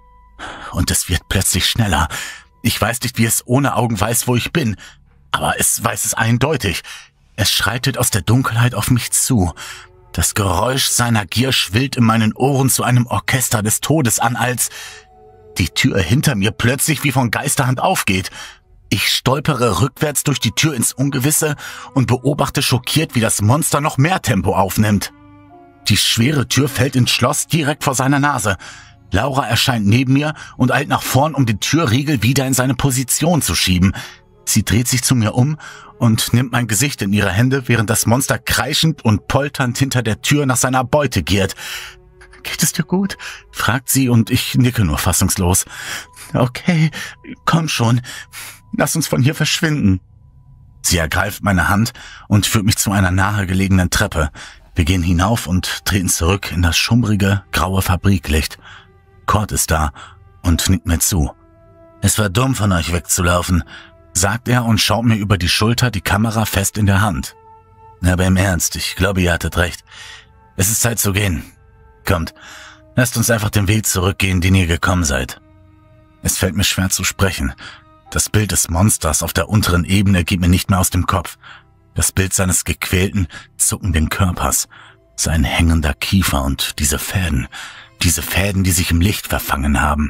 Speaker 3: und es wird plötzlich schneller. Ich weiß nicht, wie es ohne Augen weiß, wo ich bin, aber es weiß es eindeutig. Es schreitet aus der Dunkelheit auf mich zu. Das Geräusch seiner Gier schwillt in meinen Ohren zu einem Orchester des Todes an, als die Tür hinter mir plötzlich wie von Geisterhand aufgeht. Ich stolpere rückwärts durch die Tür ins Ungewisse und beobachte schockiert, wie das Monster noch mehr Tempo aufnimmt. Die schwere Tür fällt ins Schloss direkt vor seiner Nase. Laura erscheint neben mir und eilt nach vorn, um den Türriegel wieder in seine Position zu schieben. Sie dreht sich zu mir um und nimmt mein Gesicht in ihre Hände, während das Monster kreischend und polternd hinter der Tür nach seiner Beute giert. »Geht es dir gut?« fragt sie und ich nicke nur fassungslos. »Okay, komm schon, lass uns von hier verschwinden.« Sie ergreift meine Hand und führt mich zu einer nahegelegenen Treppe. Wir gehen hinauf und treten zurück in das schummrige, graue Fabriklicht. Cord ist da und nickt mir zu. »Es war dumm von euch wegzulaufen«, sagt er und schaut mir über die Schulter, die Kamera fest in der Hand. »Aber im Ernst, ich glaube, ihr hattet recht. Es ist Zeit zu gehen. Kommt, lasst uns einfach den Weg zurückgehen, den ihr gekommen seid.« Es fällt mir schwer zu sprechen. Das Bild des Monsters auf der unteren Ebene geht mir nicht mehr aus dem Kopf. Das Bild seines gequälten, zuckenden Körpers, sein hängender Kiefer und diese Fäden, diese Fäden, die sich im Licht verfangen haben.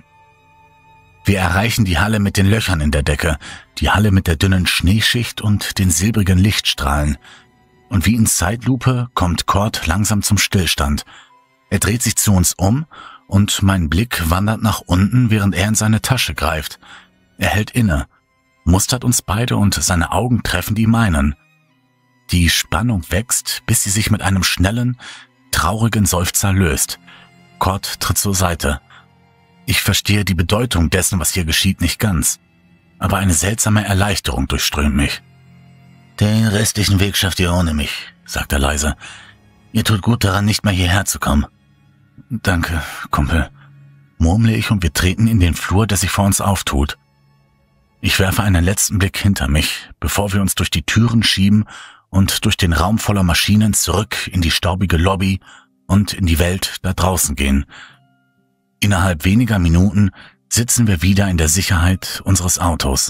Speaker 3: Wir erreichen die Halle mit den Löchern in der Decke, die Halle mit der dünnen Schneeschicht und den silbrigen Lichtstrahlen. Und wie in Zeitlupe kommt Cord langsam zum Stillstand. Er dreht sich zu uns um und mein Blick wandert nach unten, während er in seine Tasche greift. Er hält inne, mustert uns beide und seine Augen treffen die meinen. Die Spannung wächst, bis sie sich mit einem schnellen, traurigen Seufzer löst. Cord tritt zur Seite. Ich verstehe die Bedeutung dessen, was hier geschieht, nicht ganz. Aber eine seltsame Erleichterung durchströmt mich. »Den restlichen Weg schafft ihr ohne mich«, sagt er leise. »Ihr tut gut daran, nicht mehr hierher zu kommen.« »Danke, Kumpel«, murmle ich und wir treten in den Flur, der sich vor uns auftut. Ich werfe einen letzten Blick hinter mich, bevor wir uns durch die Türen schieben und durch den Raum voller Maschinen zurück in die staubige Lobby und in die Welt da draußen gehen. Innerhalb weniger Minuten sitzen wir wieder in der Sicherheit unseres Autos.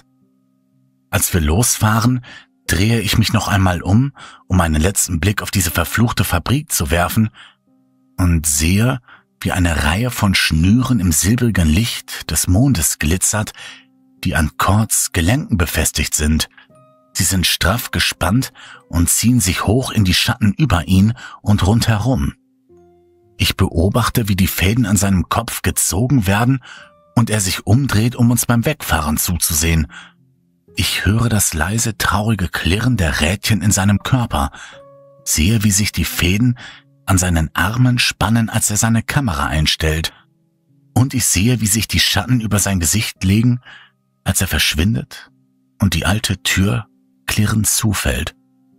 Speaker 3: Als wir losfahren, drehe ich mich noch einmal um, um einen letzten Blick auf diese verfluchte Fabrik zu werfen und sehe, wie eine Reihe von Schnüren im silbrigen Licht des Mondes glitzert, die an Cords Gelenken befestigt sind. Sie sind straff gespannt und ziehen sich hoch in die Schatten über ihn und rundherum. Ich beobachte, wie die Fäden an seinem Kopf gezogen werden und er sich umdreht, um uns beim Wegfahren zuzusehen. Ich höre das leise, traurige Klirren der Rädchen in seinem Körper, sehe, wie sich die Fäden an seinen Armen spannen, als er seine Kamera einstellt. Und ich sehe, wie sich die Schatten über sein Gesicht legen, als er verschwindet und die alte Tür klirrend zufällt.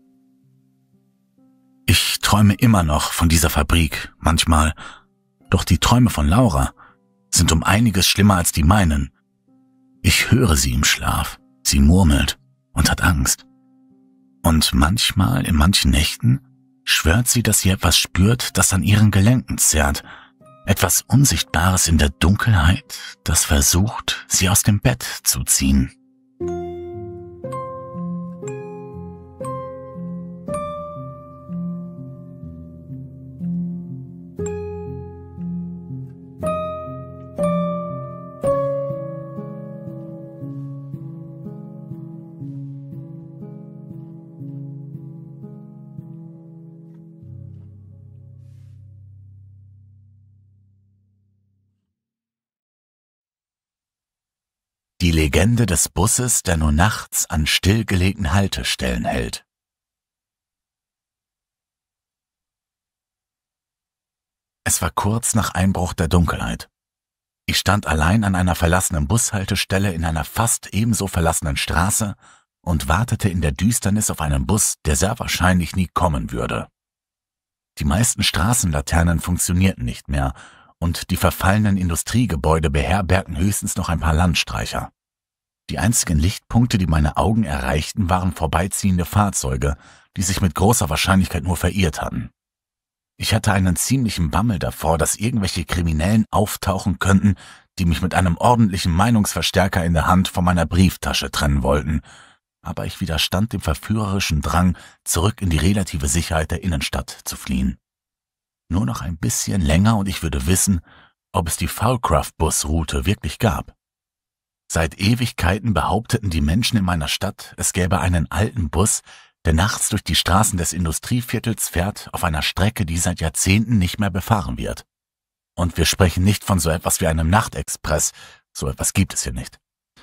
Speaker 3: Ich träume immer noch von dieser Fabrik, manchmal, doch die Träume von Laura sind um einiges schlimmer als die meinen. Ich höre sie im Schlaf, sie murmelt und hat Angst. Und manchmal, in manchen Nächten, schwört sie, dass sie etwas spürt, das an ihren Gelenken zerrt, etwas Unsichtbares in der Dunkelheit, das versucht, sie aus dem Bett zu ziehen. Die Legende des Busses, der nur nachts an stillgelegten Haltestellen hält. Es war kurz nach Einbruch der Dunkelheit. Ich stand allein an einer verlassenen Bushaltestelle in einer fast ebenso verlassenen Straße und wartete in der Düsternis auf einen Bus, der sehr wahrscheinlich nie kommen würde. Die meisten Straßenlaternen funktionierten nicht mehr und die verfallenen Industriegebäude beherbergten höchstens noch ein paar Landstreicher. Die einzigen Lichtpunkte, die meine Augen erreichten, waren vorbeiziehende Fahrzeuge, die sich mit großer Wahrscheinlichkeit nur verirrt hatten. Ich hatte einen ziemlichen Bammel davor, dass irgendwelche Kriminellen auftauchen könnten, die mich mit einem ordentlichen Meinungsverstärker in der Hand von meiner Brieftasche trennen wollten, aber ich widerstand dem verführerischen Drang, zurück in die relative Sicherheit der Innenstadt zu fliehen. Nur noch ein bisschen länger und ich würde wissen, ob es die Falcraft-Busroute wirklich gab. Seit Ewigkeiten behaupteten die Menschen in meiner Stadt, es gäbe einen alten Bus, der nachts durch die Straßen des Industrieviertels fährt, auf einer Strecke, die seit Jahrzehnten nicht mehr befahren wird. Und wir sprechen nicht von so etwas wie einem Nachtexpress, so etwas gibt es hier nicht.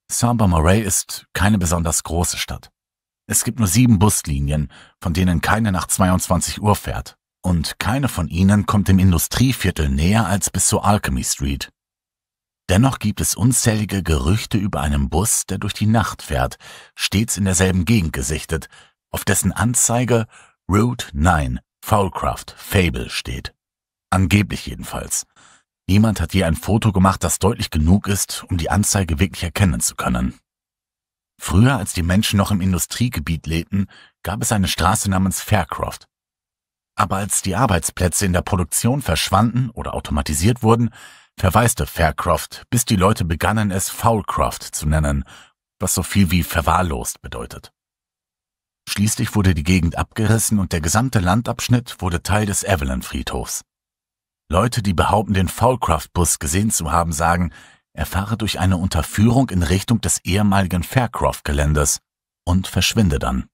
Speaker 1: Saint-Bonnet ist keine besonders große Stadt. Es gibt nur sieben Buslinien, von denen keine nach zweiundzwanzig Uhr fährt. Und keine von ihnen kommt dem Industrieviertel näher als bis zur Alchemy Street. Dennoch gibt es unzählige Gerüchte über einen Bus, der durch die Nacht fährt, stets in derselben Gegend gesichtet, auf dessen Anzeige Route neun, Foulcroft, Fable steht. Angeblich jedenfalls. Niemand hat je ein Foto gemacht, das deutlich genug ist, um die Anzeige wirklich erkennen zu können. Früher, als die Menschen noch im Industriegebiet lebten, gab es eine Straße namens Faircroft. Aber als die Arbeitsplätze in der Produktion verschwanden oder automatisiert wurden, verwaiste Faircroft, bis die Leute begannen, es Foulcroft zu nennen, was so viel wie verwahrlost bedeutet. Schließlich wurde die Gegend abgerissen und der gesamte Landabschnitt wurde Teil des Evelyn-Friedhofs. Leute, die behaupten, den Foulcroft-Bus gesehen zu haben, sagen, er fahre durch eine Unterführung in Richtung des ehemaligen Faircroft-Geländes und verschwinde dann.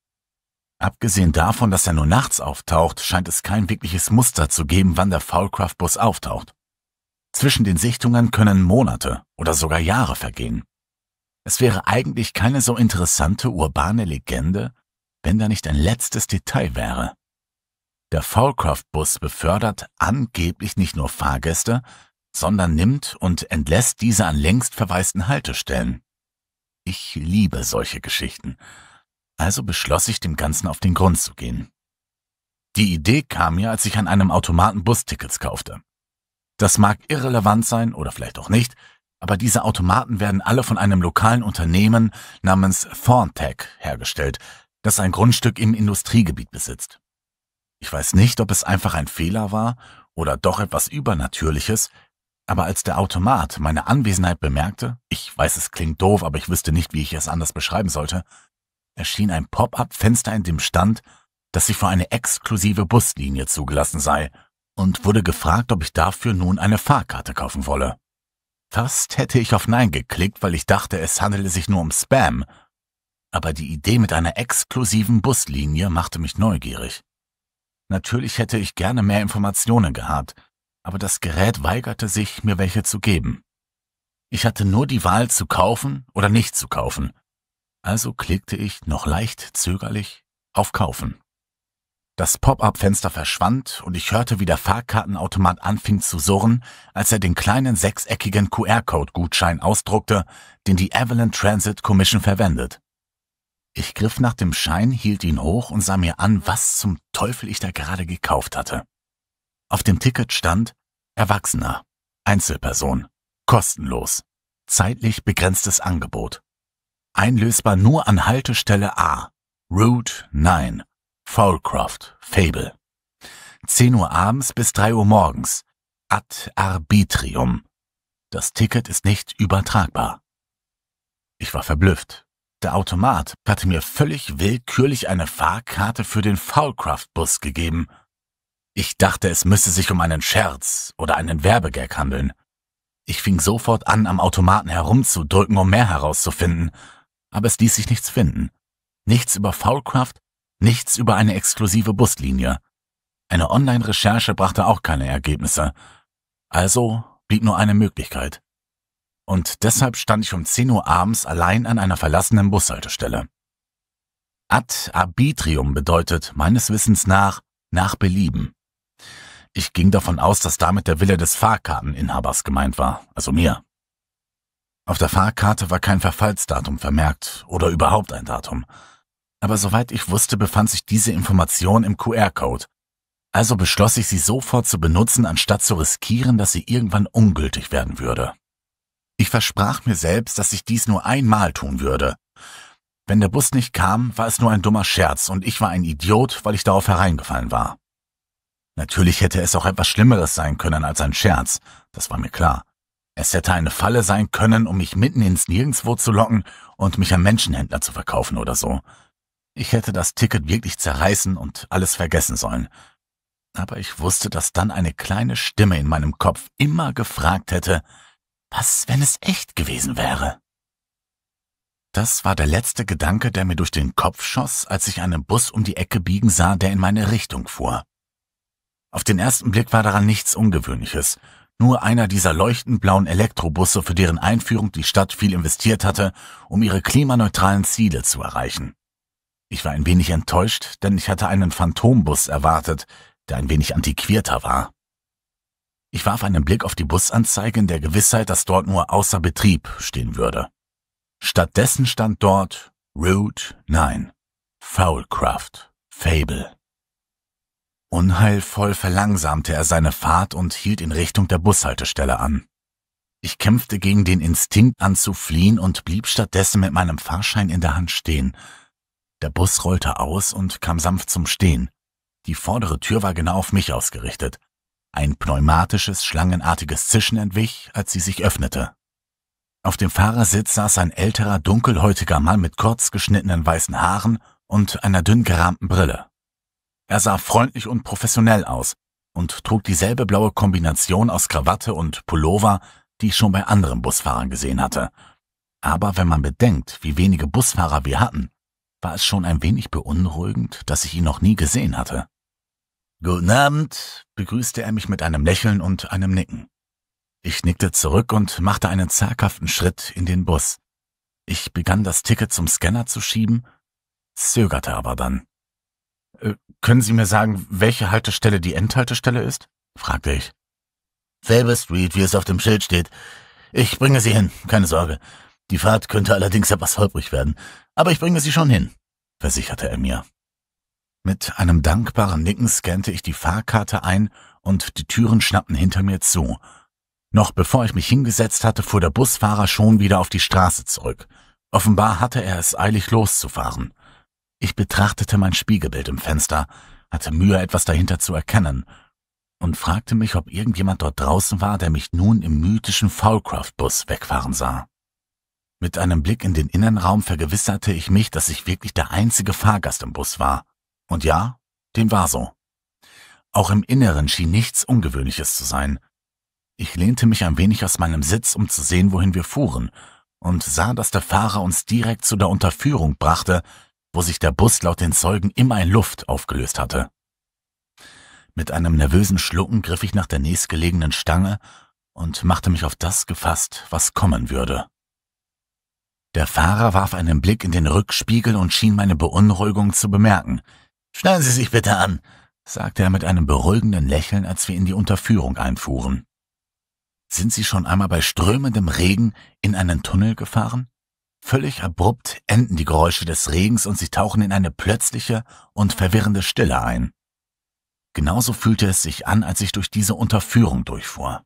Speaker 1: Abgesehen davon, dass er nur nachts auftaucht, scheint es kein wirkliches Muster zu geben, wann der Foulcroft-Bus auftaucht. Zwischen den Sichtungen können Monate oder sogar Jahre vergehen. Es wäre eigentlich keine so interessante urbane Legende, wenn da nicht ein letztes Detail wäre. Der Foulcroft-Bus befördert angeblich nicht nur Fahrgäste, sondern nimmt und entlässt diese an längst verwaisten Haltestellen. Ich liebe solche Geschichten. Also beschloss ich, dem Ganzen auf den Grund zu gehen. Die Idee kam mir, als ich an einem Automaten Bustickets kaufte. Das mag irrelevant sein oder vielleicht auch nicht, aber diese Automaten werden alle von einem lokalen Unternehmen namens Thorntech hergestellt, das ein Grundstück im Industriegebiet besitzt. Ich weiß nicht, ob es einfach ein Fehler war oder doch etwas Übernatürliches, aber als der Automat meine Anwesenheit bemerkte, ich weiß, es klingt doof, aber ich wüsste nicht, wie ich es anders beschreiben sollte, erschien ein Pop-up-Fenster in dem Stand, dass sie für eine exklusive Buslinie zugelassen sei, und wurde gefragt, ob ich dafür nun eine Fahrkarte kaufen wolle. Fast hätte ich auf Nein geklickt, weil ich dachte, es handele sich nur um Spam, aber die Idee mit einer exklusiven Buslinie machte mich neugierig. Natürlich hätte ich gerne mehr Informationen gehabt, aber das Gerät weigerte sich, mir welche zu geben. Ich hatte nur die Wahl, zu kaufen oder nicht zu kaufen. Also klickte ich, noch leicht zögerlich, auf Kaufen. Das Pop-up-Fenster verschwand und ich hörte, wie der Fahrkartenautomat anfing zu surren, als er den kleinen sechseckigen Q R-Code-Gutschein ausdruckte, den die Evelyn Transit Commission verwendet. Ich griff nach dem Schein, hielt ihn hoch und sah mir an, was zum Teufel ich da gerade gekauft hatte. Auf dem Ticket stand Erwachsener, Einzelperson, kostenlos, zeitlich begrenztes Angebot. Einlösbar nur an Haltestelle A, Route neun, Foulcroft, Fable. zehn Uhr abends bis drei Uhr morgens, ad arbitrium. Das Ticket ist nicht übertragbar. Ich war verblüfft. Der Automat hatte mir völlig willkürlich eine Fahrkarte für den Foulcroft-Bus gegeben. Ich dachte, es müsse sich um einen Scherz oder einen Werbegag handeln. Ich fing sofort an, am Automaten herumzudrücken, um mehr herauszufinden, aber es ließ sich nichts finden. Nichts über Foulcroft, nichts über eine exklusive Buslinie. Eine Online-Recherche brachte auch keine Ergebnisse. Also blieb nur eine Möglichkeit. Und deshalb stand ich um zehn Uhr abends allein an einer verlassenen Bushaltestelle. Ad arbitrium bedeutet meines Wissens nach nach Belieben. Ich ging davon aus, dass damit der Wille des Fahrkarteninhabers gemeint war, also mir. Auf der Fahrkarte war kein Verfallsdatum vermerkt oder überhaupt ein Datum. Aber soweit ich wusste, befand sich diese Information im Q R-Code. Also beschloss ich, sie sofort zu benutzen, anstatt zu riskieren, dass sie irgendwann ungültig werden würde. Ich versprach mir selbst, dass ich dies nur einmal tun würde. Wenn der Bus nicht kam, war es nur ein dummer Scherz und ich war ein Idiot, weil ich darauf hereingefallen war. Natürlich hätte es auch etwas Schlimmeres sein können als ein Scherz, das war mir klar. Es hätte eine Falle sein können, um mich mitten ins Nirgendwo zu locken und mich an Menschenhändler zu verkaufen oder so. Ich hätte das Ticket wirklich zerreißen und alles vergessen sollen. Aber ich wusste, dass dann eine kleine Stimme in meinem Kopf immer gefragt hätte, was, wenn es echt gewesen wäre? Das war der letzte Gedanke, der mir durch den Kopf schoss, als ich einen Bus um die Ecke biegen sah, der in meine Richtung fuhr. Auf den ersten Blick war daran nichts Ungewöhnliches, Nur einer dieser leuchtend blauen Elektrobusse, für deren Einführung die Stadt viel investiert hatte, um ihre klimaneutralen Ziele zu erreichen. Ich war ein wenig enttäuscht, denn ich hatte einen Phantombus erwartet, der ein wenig antiquierter war. Ich warf einen Blick auf die Busanzeige in der Gewissheit, dass dort nur außer Betrieb stehen würde. Stattdessen stand dort Route neun, Foulcraft, Fable. Unheilvoll verlangsamte er seine Fahrt und hielt in Richtung der Bushaltestelle an. Ich kämpfte gegen den Instinkt an zu fliehen und blieb stattdessen mit meinem Fahrschein in der Hand stehen. Der Bus rollte aus und kam sanft zum Stehen. Die vordere Tür war genau auf mich ausgerichtet. Ein pneumatisches, schlangenartiges Zischen entwich, als sie sich öffnete. Auf dem Fahrersitz saß ein älterer, dunkelhäutiger Mann mit kurz geschnittenen weißen Haaren und einer dünn gerahmten Brille. Er sah freundlich und professionell aus und trug dieselbe blaue Kombination aus Krawatte und Pullover, die ich schon bei anderen Busfahrern gesehen hatte. Aber wenn man bedenkt, wie wenige Busfahrer wir hatten, war es schon ein wenig beunruhigend, dass ich ihn noch nie gesehen hatte. »Guten Abend«, begrüßte er mich mit einem Lächeln und einem Nicken. Ich nickte zurück und machte einen zaghaften Schritt in den Bus. Ich begann das Ticket zum Scanner zu schieben, zögerte aber dann. Äh, »Können Sie mir sagen, welche Haltestelle die Endhaltestelle ist?« fragte ich.
Speaker 2: »Fable Street, wie es auf dem Schild steht. Ich bringe Sie hin, keine Sorge. Die Fahrt könnte allerdings etwas holprig werden, aber ich bringe Sie schon hin«, versicherte er mir.
Speaker 1: Mit einem dankbaren Nicken scannte ich die Fahrkarte ein und die Türen schnappten hinter mir zu. Noch bevor ich mich hingesetzt hatte, fuhr der Busfahrer schon wieder auf die Straße zurück. Offenbar hatte er es eilig loszufahren. Ich betrachtete mein Spiegelbild im Fenster, hatte Mühe, etwas dahinter zu erkennen und fragte mich, ob irgendjemand dort draußen war, der mich nun im mythischen Foulcraft-Bus wegfahren sah. Mit einem Blick in den Innenraum vergewisserte ich mich, dass ich wirklich der einzige Fahrgast im Bus war. Und ja, dem war so. Auch im Inneren schien nichts Ungewöhnliches zu sein. Ich lehnte mich ein wenig aus meinem Sitz, um zu sehen, wohin wir fuhren, und sah, dass der Fahrer uns direkt zu der Unterführung brachte, wo sich der Bus laut den Zeugen immer in Luft aufgelöst hatte. Mit einem nervösen Schlucken griff ich nach der nächstgelegenen Stange und machte mich auf das gefasst, was kommen würde. Der Fahrer warf einen Blick in den Rückspiegel und schien meine Beunruhigung zu bemerken.
Speaker 2: »Schnallen Sie sich bitte an«,
Speaker 1: sagte er mit einem beruhigenden Lächeln, als wir in die Unterführung einfuhren. »Sind Sie schon einmal bei strömendem Regen in einen Tunnel gefahren? Völlig abrupt enden die Geräusche des Regens und sie tauchen in eine plötzliche und verwirrende Stille ein. Genauso fühlte es sich an, als ich durch diese Unterführung durchfuhr.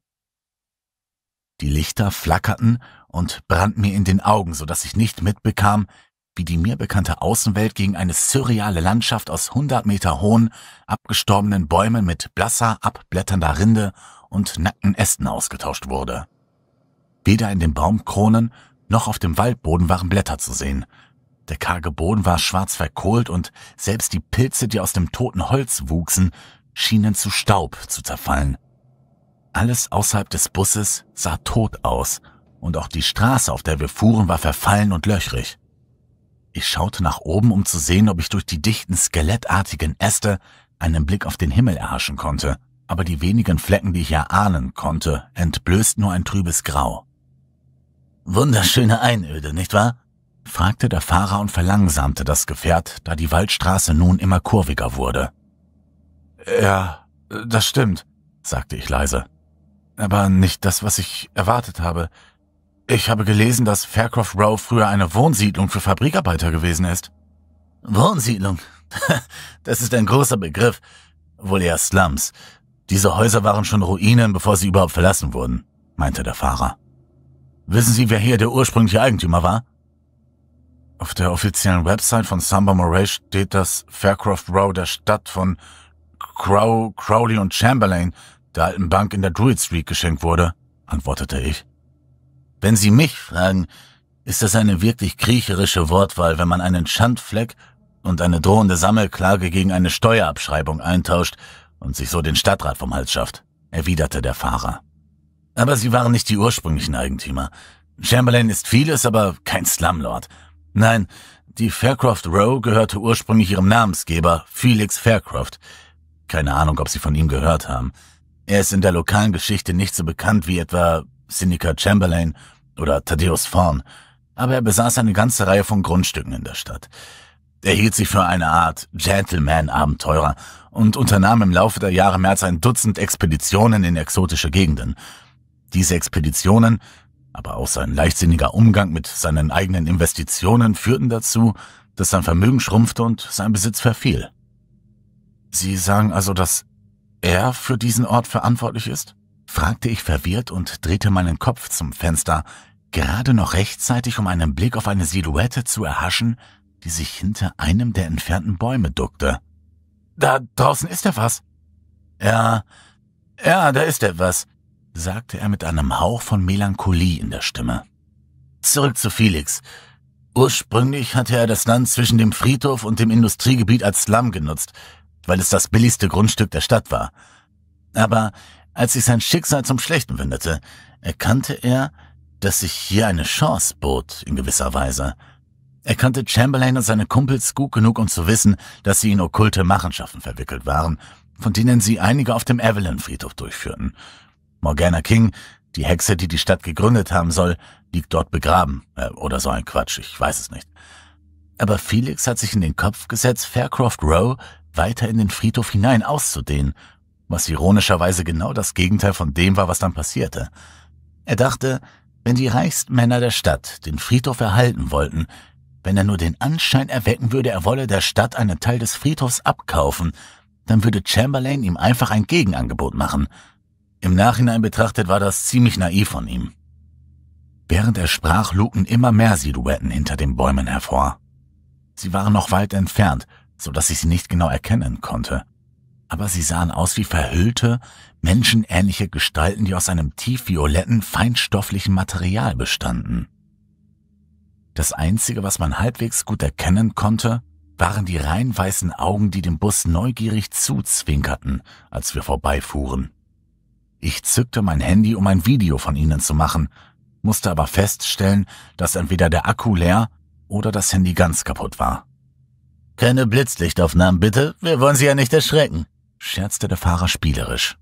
Speaker 1: Die Lichter flackerten und brannten mir in den Augen, so dass ich nicht mitbekam, wie die mir bekannte Außenwelt gegen eine surreale Landschaft aus hundert Meter hohen, abgestorbenen Bäumen mit blasser, abblätternder Rinde und nackten Ästen ausgetauscht wurde. Weder in den Baumkronen noch auf dem Waldboden waren Blätter zu sehen. Der karge Boden war schwarz verkohlt und selbst die Pilze, die aus dem toten Holz wuchsen, schienen zu Staub zu zerfallen. Alles außerhalb des Busses sah tot aus und auch die Straße, auf der wir fuhren, war verfallen und löchrig. Ich schaute nach oben, um zu sehen, ob ich durch die dichten, skelettartigen Äste einen Blick auf den Himmel erhaschen konnte, aber die wenigen Flecken, die ich erahnen konnte, entblößten nur ein trübes Grau.
Speaker 2: »Wunderschöne Einöde, nicht wahr?«
Speaker 1: fragte der Fahrer und verlangsamte das Gefährt, da die Waldstraße nun immer kurviger wurde. »Ja, das stimmt«, sagte ich leise. »Aber nicht das, was ich erwartet habe. Ich habe gelesen, dass Faircroft Row früher eine Wohnsiedlung für Fabrikarbeiter gewesen ist.«
Speaker 2: »Wohnsiedlung? Das ist ein großer Begriff. Wohl eher Slums. Diese Häuser waren schon Ruinen, bevor sie überhaupt verlassen wurden«, meinte der Fahrer. »Wissen Sie, wer hier der ursprüngliche Eigentümer war?«
Speaker 1: Auf der offiziellen Website von Samba Moray steht, dass Faircroft Row der Stadt von Crow, Crowley und Chamberlain, der alten Bank in der Druid Street, geschenkt wurde, antwortete ich.
Speaker 2: »Wenn Sie mich fragen, ist das eine wirklich kriecherische Wortwahl, wenn man einen Schandfleck und eine drohende Sammelklage gegen eine Steuerabschreibung eintauscht und sich so den Stadtrat vom Hals schafft«, erwiderte der Fahrer. »Aber sie waren nicht die ursprünglichen Eigentümer. Chamberlain ist vieles, aber kein Slumlord. Nein, die Faircroft Row gehörte ursprünglich ihrem Namensgeber, Felix Faircroft. Keine Ahnung, ob Sie von ihm gehört haben.
Speaker 1: Er ist in der lokalen Geschichte nicht so bekannt wie etwa Seneca Chamberlain oder Thaddeus Thorne, aber er besaß eine ganze Reihe von Grundstücken in der Stadt. Er hielt sich für eine Art Gentleman-Abenteurer und unternahm im Laufe der Jahre mehr als ein Dutzend Expeditionen in exotische Gegenden. Diese Expeditionen, aber auch sein leichtsinniger Umgang mit seinen eigenen Investitionen führten dazu, dass sein Vermögen schrumpfte und sein Besitz verfiel. Sie sagen also, dass er für diesen Ort verantwortlich ist? Fragte ich verwirrt und drehte meinen Kopf zum Fenster, gerade noch rechtzeitig, um einen Blick auf eine Silhouette zu erhaschen, die sich hinter einem der entfernten Bäume duckte. »Da draußen ist etwas.« »Ja, ja, da ist etwas«, sagte er mit einem Hauch von Melancholie in der Stimme. »Zurück zu Felix. Ursprünglich hatte er das Land zwischen dem Friedhof und dem Industriegebiet als Slum genutzt, weil es das billigste Grundstück der Stadt war. Aber als sich sein Schicksal zum Schlechten wendete, erkannte er, dass sich hier eine Chance bot, in gewisser Weise. Er kannte Chamberlain und seine Kumpels gut genug, um zu wissen, dass sie in okkulte Machenschaften verwickelt waren, von denen sie einige auf dem Evelyn-Friedhof durchführten. Morgana King, die Hexe, die die Stadt gegründet haben soll, liegt dort begraben. Äh, oder so ein Quatsch, ich weiß es nicht. Aber Felix hat sich in den Kopf gesetzt, Faircroft Row weiter in den Friedhof hinein auszudehnen, was ironischerweise genau das Gegenteil von dem war, was dann passierte. Er dachte, wenn die reichsten Männer der Stadt den Friedhof erhalten wollten, wenn er nur den Anschein erwecken würde, er wolle der Stadt einen Teil des Friedhofs abkaufen, dann würde Chamberlain ihm einfach ein Gegenangebot machen. Im Nachhinein betrachtet war das ziemlich naiv von ihm. Während er sprach, lugten immer mehr Silhouetten hinter den Bäumen hervor. Sie waren noch weit entfernt, so dass ich sie nicht genau erkennen konnte. Aber sie sahen aus wie verhüllte, menschenähnliche Gestalten, die aus einem tiefvioletten, feinstofflichen Material bestanden. Das Einzige, was man halbwegs gut erkennen konnte, waren die rein weißen Augen, die dem Bus neugierig zuzwinkerten, als wir vorbeifuhren. Ich zückte mein Handy, um ein Video von ihnen zu machen, musste aber feststellen, dass entweder der Akku leer oder das Handy ganz kaputt war. »Keine Blitzlichtaufnahmen, bitte, wir wollen Sie ja nicht erschrecken«, scherzte der Fahrer spielerisch.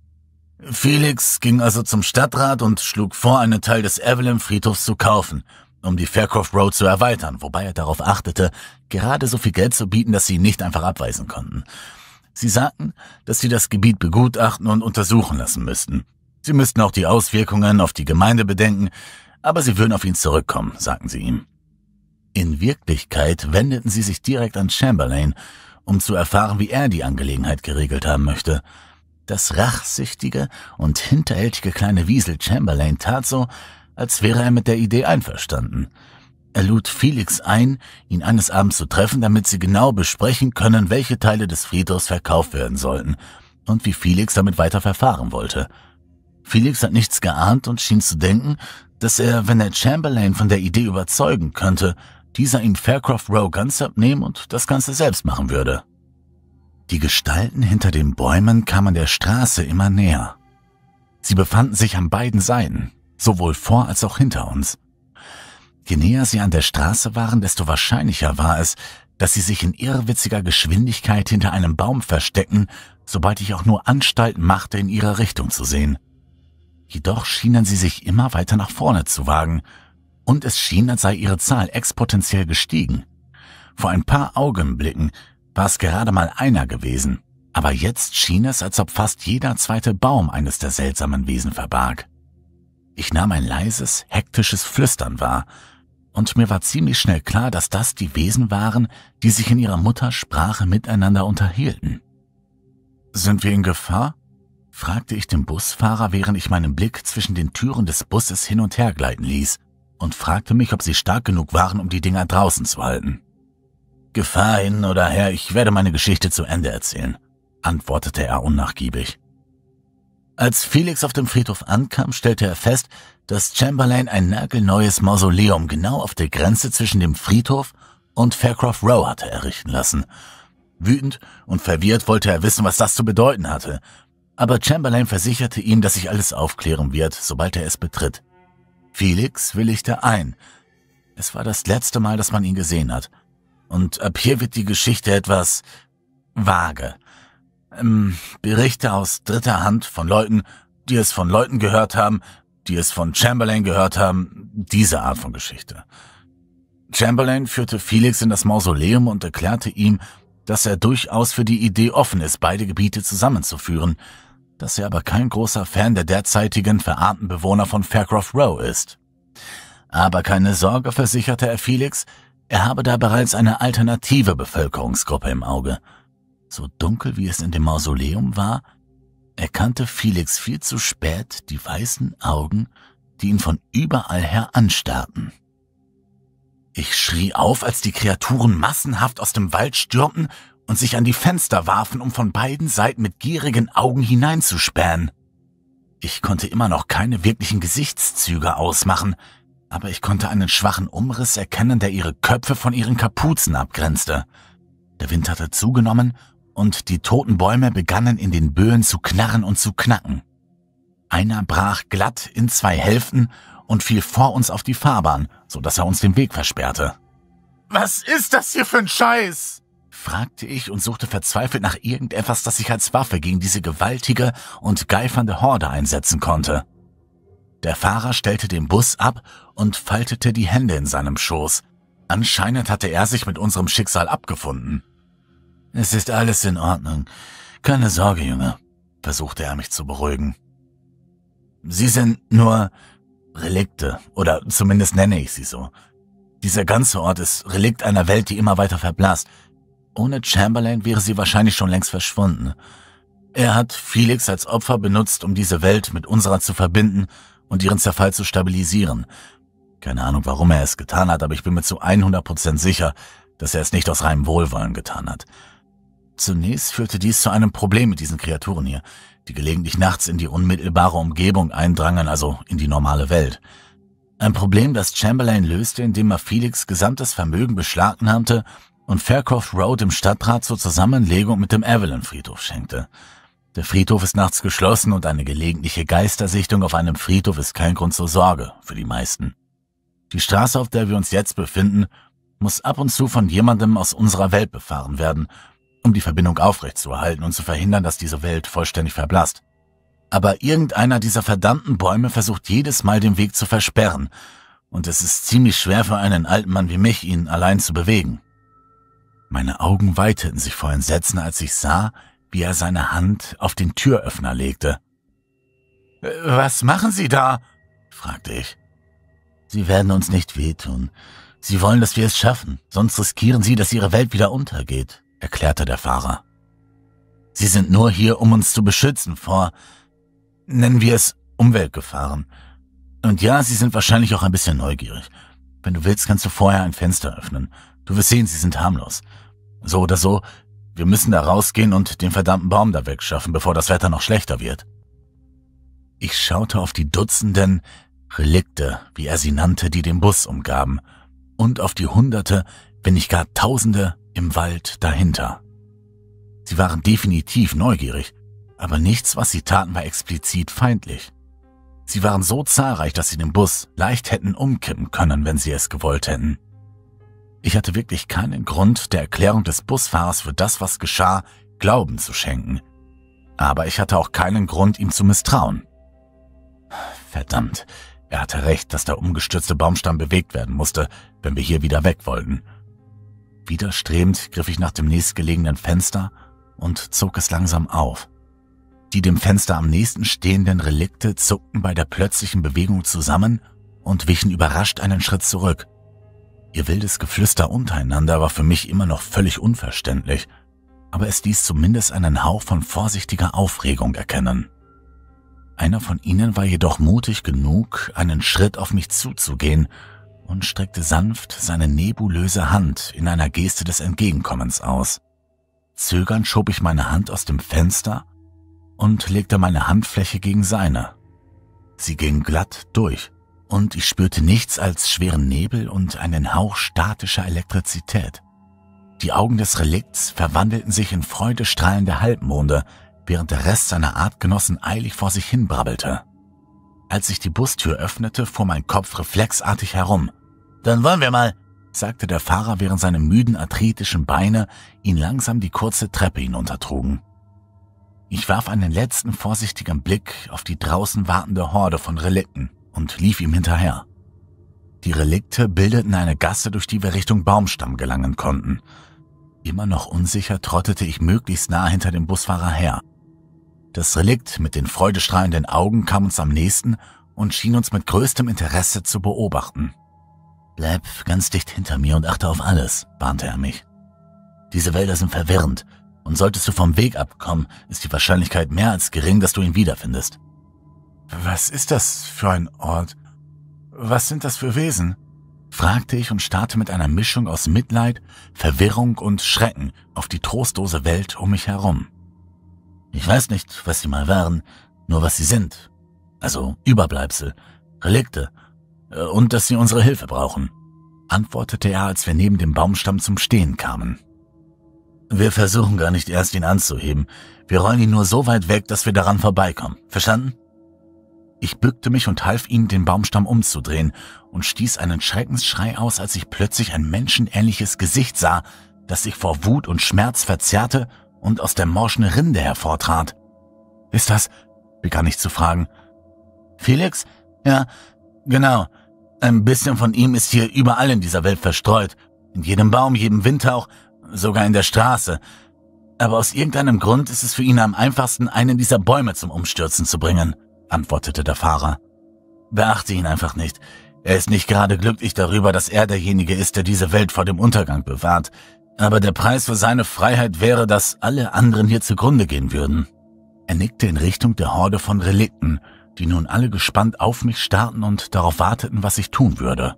Speaker 1: Felix ging also zum Stadtrat und schlug vor, einen Teil des Evelyn-Friedhofs zu kaufen, um die Faircroft Road zu erweitern, wobei er darauf achtete, gerade so viel Geld zu bieten, dass sie ihn nicht einfach abweisen konnten. Sie sagten, dass sie das Gebiet begutachten und untersuchen lassen müssten. Sie müssten auch die Auswirkungen auf die Gemeinde bedenken, aber sie würden auf ihn zurückkommen, sagten sie ihm. In Wirklichkeit wendeten sie sich direkt an Chamberlain, um zu erfahren, wie er die Angelegenheit geregelt haben möchte. Das rachsüchtige und hinterhältige kleine Wiesel Chamberlain tat so, als wäre er mit der Idee einverstanden. Er lud Felix ein, ihn eines Abends zu treffen, damit sie genau besprechen können, welche Teile des Friedhofs verkauft werden sollten und wie Felix damit weiter verfahren wollte. Felix hat nichts geahnt und schien zu denken, dass er, wenn er Chamberlain von der Idee überzeugen könnte, dieser ihm Faircroft Row ganz abnehmen und das Ganze selbst machen würde. Die Gestalten hinter den Bäumen kamen der Straße immer näher. Sie befanden sich an beiden Seiten, sowohl vor als auch hinter uns. Je näher sie an der Straße waren, desto wahrscheinlicher war es, dass sie sich in irrwitziger Geschwindigkeit hinter einem Baum verstecken, sobald ich auch nur Anstalten machte, in ihre Richtung zu sehen. Jedoch schienen sie sich immer weiter nach vorne zu wagen, und es schien, als sei ihre Zahl exponentiell gestiegen. Vor ein paar Augenblicken war es gerade mal einer gewesen, aber jetzt schien es, als ob fast jeder zweite Baum eines der seltsamen Wesen verbarg. Ich nahm ein leises, hektisches Flüstern wahr, und mir war ziemlich schnell klar, dass das die Wesen waren, die sich in ihrer Muttersprache miteinander unterhielten. »Sind wir in Gefahr?« fragte ich den Busfahrer, während ich meinen Blick zwischen den Türen des Busses hin und her gleiten ließ, und fragte mich, ob sie stark genug waren, um die Dinger draußen zu halten. »Gefahr hin oder her, ich werde meine Geschichte zu Ende erzählen«, antwortete er unnachgiebig. Als Felix auf dem Friedhof ankam, stellte er fest, dass Chamberlain ein nagelneues Mausoleum genau auf der Grenze zwischen dem Friedhof und Faircroft Row hatte errichten lassen. Wütend und verwirrt wollte er wissen, was das zu bedeuten hatte, aber Chamberlain versicherte ihm, dass sich alles aufklären wird, sobald er es betritt. Felix willigte ein. Es war das letzte Mal, dass man ihn gesehen hat. Und ab hier wird die Geschichte etwas vage. Ähm, Berichte aus dritter Hand von Leuten, die es von Leuten gehört haben, die es von Chamberlain gehört haben, diese Art von Geschichte. Chamberlain führte Felix in das Mausoleum und erklärte ihm, dass er durchaus für die Idee offen ist, beide Gebiete zusammenzuführen, dass er aber kein großer Fan der derzeitigen verarmten Bewohner von Faircroft Row ist. Aber keine Sorge, versicherte er Felix, er habe da bereits eine alternative Bevölkerungsgruppe im Auge. So dunkel wie es in dem Mausoleum war, erkannte Felix viel zu spät die weißen Augen, die ihn von überall her anstarrten. Ich schrie auf, als die Kreaturen massenhaft aus dem Wald stürmten und sich an die Fenster warfen, um von beiden Seiten mit gierigen Augen hineinzuspähen. Ich konnte immer noch keine wirklichen Gesichtszüge ausmachen, aber ich konnte einen schwachen Umriss erkennen, der ihre Köpfe von ihren Kapuzen abgrenzte. Der Wind hatte zugenommen und die toten Bäume begannen in den Böen zu knarren und zu knacken. Einer brach glatt in zwei Hälften und fiel vor uns auf die Fahrbahn, so dass er uns den Weg versperrte. »Was ist das hier für ein Scheiß?« fragte ich und suchte verzweifelt nach irgendetwas, das ich als Waffe gegen diese gewaltige und geifernde Horde einsetzen konnte. Der Fahrer stellte den Bus ab und faltete die Hände in seinem Schoß. Anscheinend hatte er sich mit unserem Schicksal abgefunden. »Es ist alles in Ordnung. Keine Sorge, Junge«, versuchte er mich zu beruhigen. »Sie sind nur Relikte, oder zumindest nenne ich sie so. Dieser ganze Ort ist Relikt einer Welt, die immer weiter verblasst. Ohne Chamberlain wäre sie wahrscheinlich schon längst verschwunden. Er hat Felix als Opfer benutzt, um diese Welt mit unserer zu verbinden und ihren Zerfall zu stabilisieren. Keine Ahnung, warum er es getan hat, aber ich bin mir zu hundert Prozent sicher, dass er es nicht aus reinem Wohlwollen getan hat. Zunächst führte dies zu einem Problem mit diesen Kreaturen hier, die gelegentlich nachts in die unmittelbare Umgebung eindrangen, also in die normale Welt. Ein Problem, das Chamberlain löste, indem er Felix' gesamtes Vermögen beschlagnahmte und Faircroft Row dem Stadtrat zur Zusammenlegung mit dem Avalon-Friedhof schenkte. Der Friedhof ist nachts geschlossen und eine gelegentliche Geistersichtung auf einem Friedhof ist kein Grund zur Sorge für die meisten. Die Straße, auf der wir uns jetzt befinden, muss ab und zu von jemandem aus unserer Welt befahren werden, um die Verbindung aufrechtzuerhalten und zu verhindern, dass diese Welt vollständig verblasst. Aber irgendeiner dieser verdammten Bäume versucht jedes Mal den Weg zu versperren, und es ist ziemlich schwer für einen alten Mann wie mich, ihn allein zu bewegen. Meine Augen weiteten sich vor Entsetzen, als ich sah, wie er seine Hand auf den Türöffner legte. »Was machen Sie da?« fragte ich. »Sie werden uns nicht wehtun. Sie wollen, dass wir es schaffen, sonst riskieren Sie, dass Ihre Welt wieder untergeht«, erklärte der Fahrer. »Sie sind nur hier, um uns zu beschützen vor, nennen wir es, Umweltgefahren. Und ja, Sie sind wahrscheinlich auch ein bisschen neugierig. Wenn du willst, kannst du vorher ein Fenster öffnen. Du wirst sehen, sie sind harmlos. So oder so, wir müssen da rausgehen und den verdammten Baum da wegschaffen, bevor das Wetter noch schlechter wird.« Ich schaute auf die Dutzenden Relikte, wie er sie nannte, die den Bus umgaben, und auf die Hunderte, wenn nicht gar Tausende im Wald dahinter. Sie waren definitiv neugierig, aber nichts, was sie taten, war explizit feindlich. Sie waren so zahlreich, dass sie den Bus leicht hätten umkippen können, wenn sie es gewollt hätten. Ich hatte wirklich keinen Grund, der Erklärung des Busfahrers für das, was geschah, Glauben zu schenken. Aber ich hatte auch keinen Grund, ihm zu misstrauen. Verdammt, er hatte recht, dass der umgestürzte Baumstamm bewegt werden musste, wenn wir hier wieder weg wollten. Widerstrebend griff ich nach dem nächstgelegenen Fenster und zog es langsam auf. Die dem Fenster am nächsten stehenden Relikte zuckten bei der plötzlichen Bewegung zusammen und wichen überrascht einen Schritt zurück. Ihr wildes Geflüster untereinander war für mich immer noch völlig unverständlich, aber es ließ zumindest einen Hauch von vorsichtiger Aufregung erkennen. Einer von ihnen war jedoch mutig genug, einen Schritt auf mich zuzugehen und streckte sanft seine nebulöse Hand in einer Geste des Entgegenkommens aus. Zögernd schob ich meine Hand aus dem Fenster und legte meine Handfläche gegen seine. Sie ging glatt durch, und ich spürte nichts als schweren Nebel und einen Hauch statischer Elektrizität. Die Augen des Relikts verwandelten sich in freudestrahlende Halbmonde, während der Rest seiner Artgenossen eilig vor sich hin brabbelte. Als ich die Bustür öffnete, fuhr mein Kopf reflexartig herum. »Dann wollen wir mal«, sagte der Fahrer, während seine müden arthritischen Beine ihn langsam die kurze Treppe hinuntertrugen.
Speaker 3: Ich warf einen letzten vorsichtigen Blick auf die draußen wartende Horde von Relikten und lief ihm hinterher. Die Relikte bildeten eine Gasse, durch die wir Richtung Baumstamm gelangen konnten. Immer noch unsicher trottete ich möglichst nah hinter dem Busfahrer her. Das Relikt mit den freudestrahlenden Augen kam uns am nächsten und schien uns mit größtem Interesse zu beobachten. »Bleib ganz dicht hinter mir und achte auf alles«, warnte er mich. »Diese Wälder sind verwirrend, und solltest du vom Weg abkommen, ist die Wahrscheinlichkeit mehr als gering, dass du ihn wiederfindest.«
Speaker 1: »Was ist das für ein Ort? Was sind das für Wesen?«
Speaker 3: fragte ich und starrte mit einer Mischung aus Mitleid, Verwirrung und Schrecken auf die trostlose Welt um mich herum. »Ich weiß nicht, was sie mal waren, nur was sie sind. Also Überbleibsel, Relikte, und dass sie unsere Hilfe brauchen«, antwortete er, als wir neben dem Baumstamm zum Stehen kamen. »Wir versuchen gar nicht erst, ihn anzuheben. Wir rollen ihn nur so weit weg, dass wir daran vorbeikommen. Verstanden?« Ich bückte mich und half ihm, den Baumstamm umzudrehen und stieß einen Schreckensschrei aus, als ich plötzlich ein menschenähnliches Gesicht sah, das sich vor Wut und Schmerz verzerrte und aus der morschen Rinde hervortrat. »Ist das?« begann ich zu fragen. »Felix? Ja, genau. Ein bisschen von ihm ist hier überall in dieser Welt verstreut. In jedem Baum, jedem Windhauch, sogar in der Straße. Aber aus irgendeinem Grund ist es für ihn am einfachsten, einen dieser Bäume zum Umstürzen zu bringen«, antwortete der Fahrer. »Beachte ihn einfach nicht. Er ist nicht gerade glücklich darüber, dass er derjenige ist, der diese Welt vor dem Untergang bewahrt. Aber der Preis für seine Freiheit wäre, dass alle anderen hier zugrunde gehen würden.« Er nickte in Richtung der Horde von Relikten, die nun alle gespannt auf mich starrten und darauf warteten, was ich tun würde.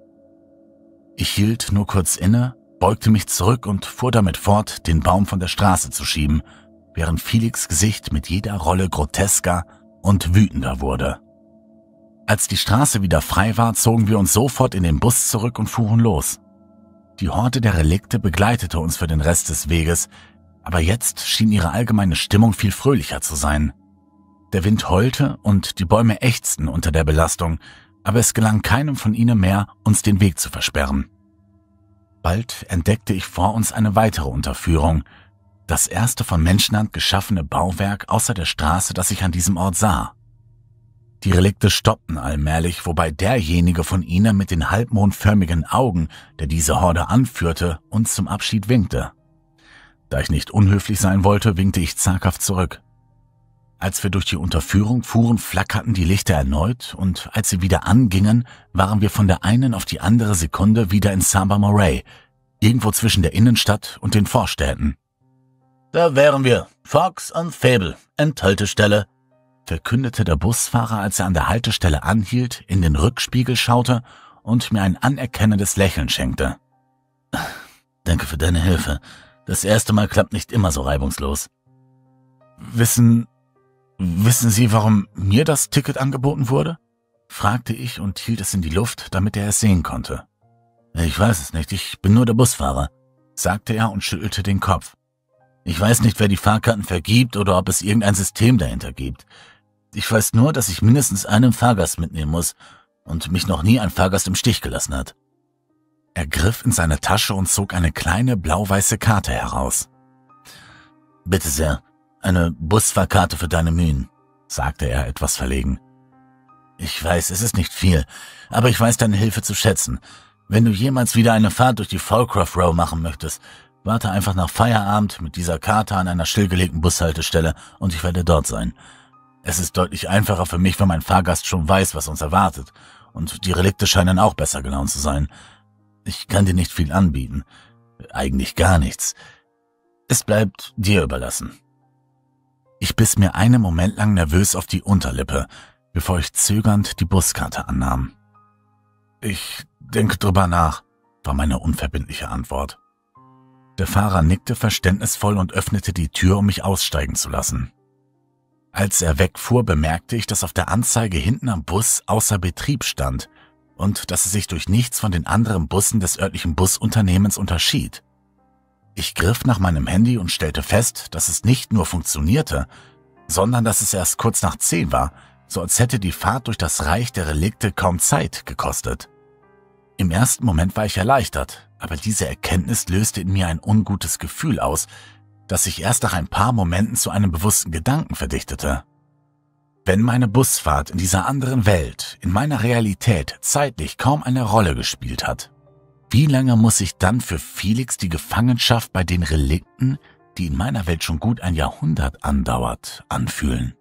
Speaker 3: Ich hielt nur kurz inne, beugte mich zurück und fuhr damit fort, den Baum von der Straße zu schieben, während Felix' Gesicht mit jeder Rolle grotesker und wütender wurde. Als die Straße wieder frei war, zogen wir uns sofort in den Bus zurück und fuhren los. Die Horde der Relikte begleitete uns für den Rest des Weges, aber jetzt schien ihre allgemeine Stimmung viel fröhlicher zu sein. Der Wind heulte und die Bäume ächzten unter der Belastung, aber es gelang keinem von ihnen mehr, uns den Weg zu versperren. Bald entdeckte ich vor uns eine weitere Unterführung, das erste von Menschenhand geschaffene Bauwerk außer der Straße, das ich an diesem Ort sah. Die Relikte stoppten allmählich, wobei derjenige von ihnen mit den halbmondförmigen Augen, der diese Horde anführte, uns zum Abschied winkte. Da ich nicht unhöflich sein wollte, winkte ich zaghaft zurück. Als wir durch die Unterführung fuhren, flackerten die Lichter erneut, und als sie wieder angingen, waren wir von der einen auf die andere Sekunde wieder in Samba Moray, irgendwo zwischen der Innenstadt und den Vorstädten. »Da wären wir, Fox und Fable, Endhaltestelle«, verkündete der Busfahrer, als er an der Haltestelle anhielt, in den Rückspiegel schaute und mir ein anerkennendes Lächeln schenkte. »Danke für deine Hilfe. Das erste Mal klappt nicht immer so reibungslos.« »Wissen, wissen Sie, warum mir das Ticket angeboten wurde?« fragte ich und hielt es in die Luft, damit er es sehen konnte. »Ich weiß es nicht, ich bin nur der Busfahrer«, sagte er und schüttelte den Kopf. »Ich weiß nicht, wer die Fahrkarten vergibt oder ob es irgendein System dahinter gibt. Ich weiß nur, dass ich mindestens einen Fahrgast mitnehmen muss und mich noch nie ein Fahrgast im Stich gelassen hat.« Er griff in seine Tasche und zog eine kleine blau-weiße Karte heraus. »Bitte sehr, eine Busfahrkarte für deine Mühen«, sagte er etwas verlegen. »Ich weiß, es ist nicht viel, aber ich weiß deine Hilfe zu schätzen. Wenn du jemals wieder eine Fahrt durch die Falcroft Row machen möchtest, warte einfach nach Feierabend mit dieser Karte an einer stillgelegten Bushaltestelle und ich werde dort sein. Es ist deutlich einfacher für mich, wenn mein Fahrgast schon weiß, was uns erwartet, und die Relikte scheinen auch besser gelaunt zu sein. Ich kann dir nicht viel anbieten. Eigentlich gar nichts. Es bleibt dir überlassen.« Ich biss mir einen Moment lang nervös auf die Unterlippe, bevor ich zögernd die Buskarte annahm. »Ich denke drüber nach«, war meine unverbindliche Antwort. Der Fahrer nickte verständnisvoll und öffnete die Tür, um mich aussteigen zu lassen. Als er wegfuhr, bemerkte ich, dass auf der Anzeige hinten am Bus außer Betrieb stand und dass es sich durch nichts von den anderen Bussen des örtlichen Busunternehmens unterschied. Ich griff nach meinem Handy und stellte fest, dass es nicht nur funktionierte, sondern dass es erst kurz nach zehn war, so als hätte die Fahrt durch das Reich der Relikte kaum Zeit gekostet. Im ersten Moment war ich erleichtert, aber diese Erkenntnis löste in mir ein ungutes Gefühl aus,
Speaker 1: das sich erst nach ein paar Momenten zu einem bewussten Gedanken verdichtete. Wenn meine Busfahrt in dieser anderen Welt, in meiner Realität, zeitlich kaum eine Rolle gespielt hat, wie lange muss sich dann für Felix die Gefangenschaft bei den Relikten, die in meiner Welt schon gut ein Jahrhundert andauert, anfühlen?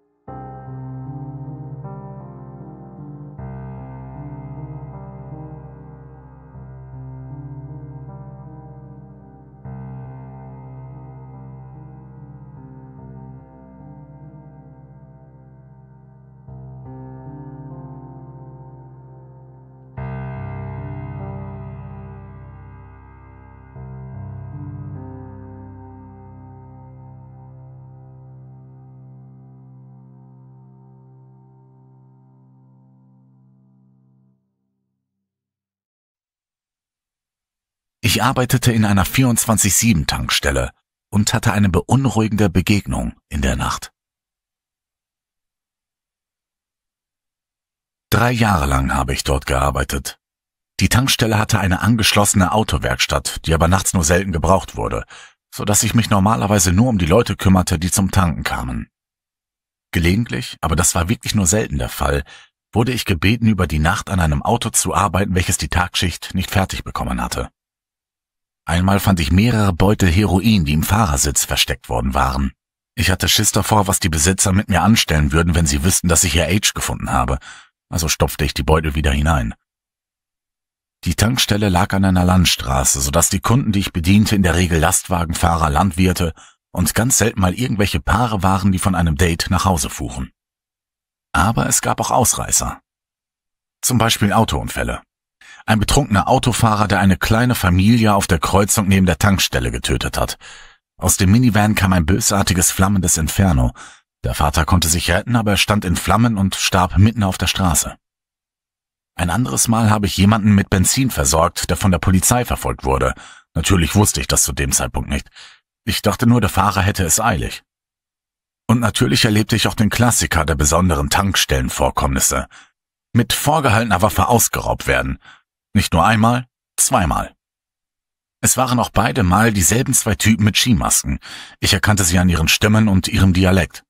Speaker 1: Ich arbeitete in einer vierundzwanzig sieben Tankstelle und hatte eine beunruhigende Begegnung in der Nacht. Drei Jahre lang habe ich dort gearbeitet. Die Tankstelle hatte eine angeschlossene Autowerkstatt, die aber nachts nur selten gebraucht wurde, so dass ich mich normalerweise nur um die Leute kümmerte, die zum Tanken kamen. Gelegentlich, aber das war wirklich nur selten der Fall, wurde ich gebeten, über die Nacht an einem Auto zu arbeiten, welches die Tagschicht nicht fertig bekommen hatte. Einmal fand ich mehrere Beutel Heroin, die im Fahrersitz versteckt worden waren. Ich hatte Schiss davor, was die Besitzer mit mir anstellen würden, wenn sie wüssten, dass ich ihr Age gefunden habe, also stopfte ich die Beutel wieder hinein. Die Tankstelle lag an einer Landstraße, sodass die Kunden, die ich bediente, in der Regel Lastwagenfahrer, Landwirte und ganz selten mal irgendwelche Paare waren, die von einem Date nach Hause fuhren. Aber es gab auch Ausreißer. Zum Beispiel Autounfälle. Ein betrunkener Autofahrer, der eine kleine Familie auf der Kreuzung neben der Tankstelle getötet hat. Aus dem Minivan kam ein bösartiges flammendes Inferno. Der Vater konnte sich retten, aber er stand in Flammen und starb mitten auf der Straße. Ein anderes Mal habe ich jemanden mit Benzin versorgt, der von der Polizei verfolgt wurde. Natürlich wusste ich das zu dem Zeitpunkt nicht. Ich dachte nur, der Fahrer hätte es eilig. Und natürlich erlebte ich auch den Klassiker der besonderen Tankstellenvorkommnisse. Mit vorgehaltener Waffe ausgeraubt werden. Nicht nur einmal, zweimal. Es waren auch beide Mal dieselben zwei Typen mit Skimasken. Ich erkannte sie an ihren Stimmen und ihrem Dialekt.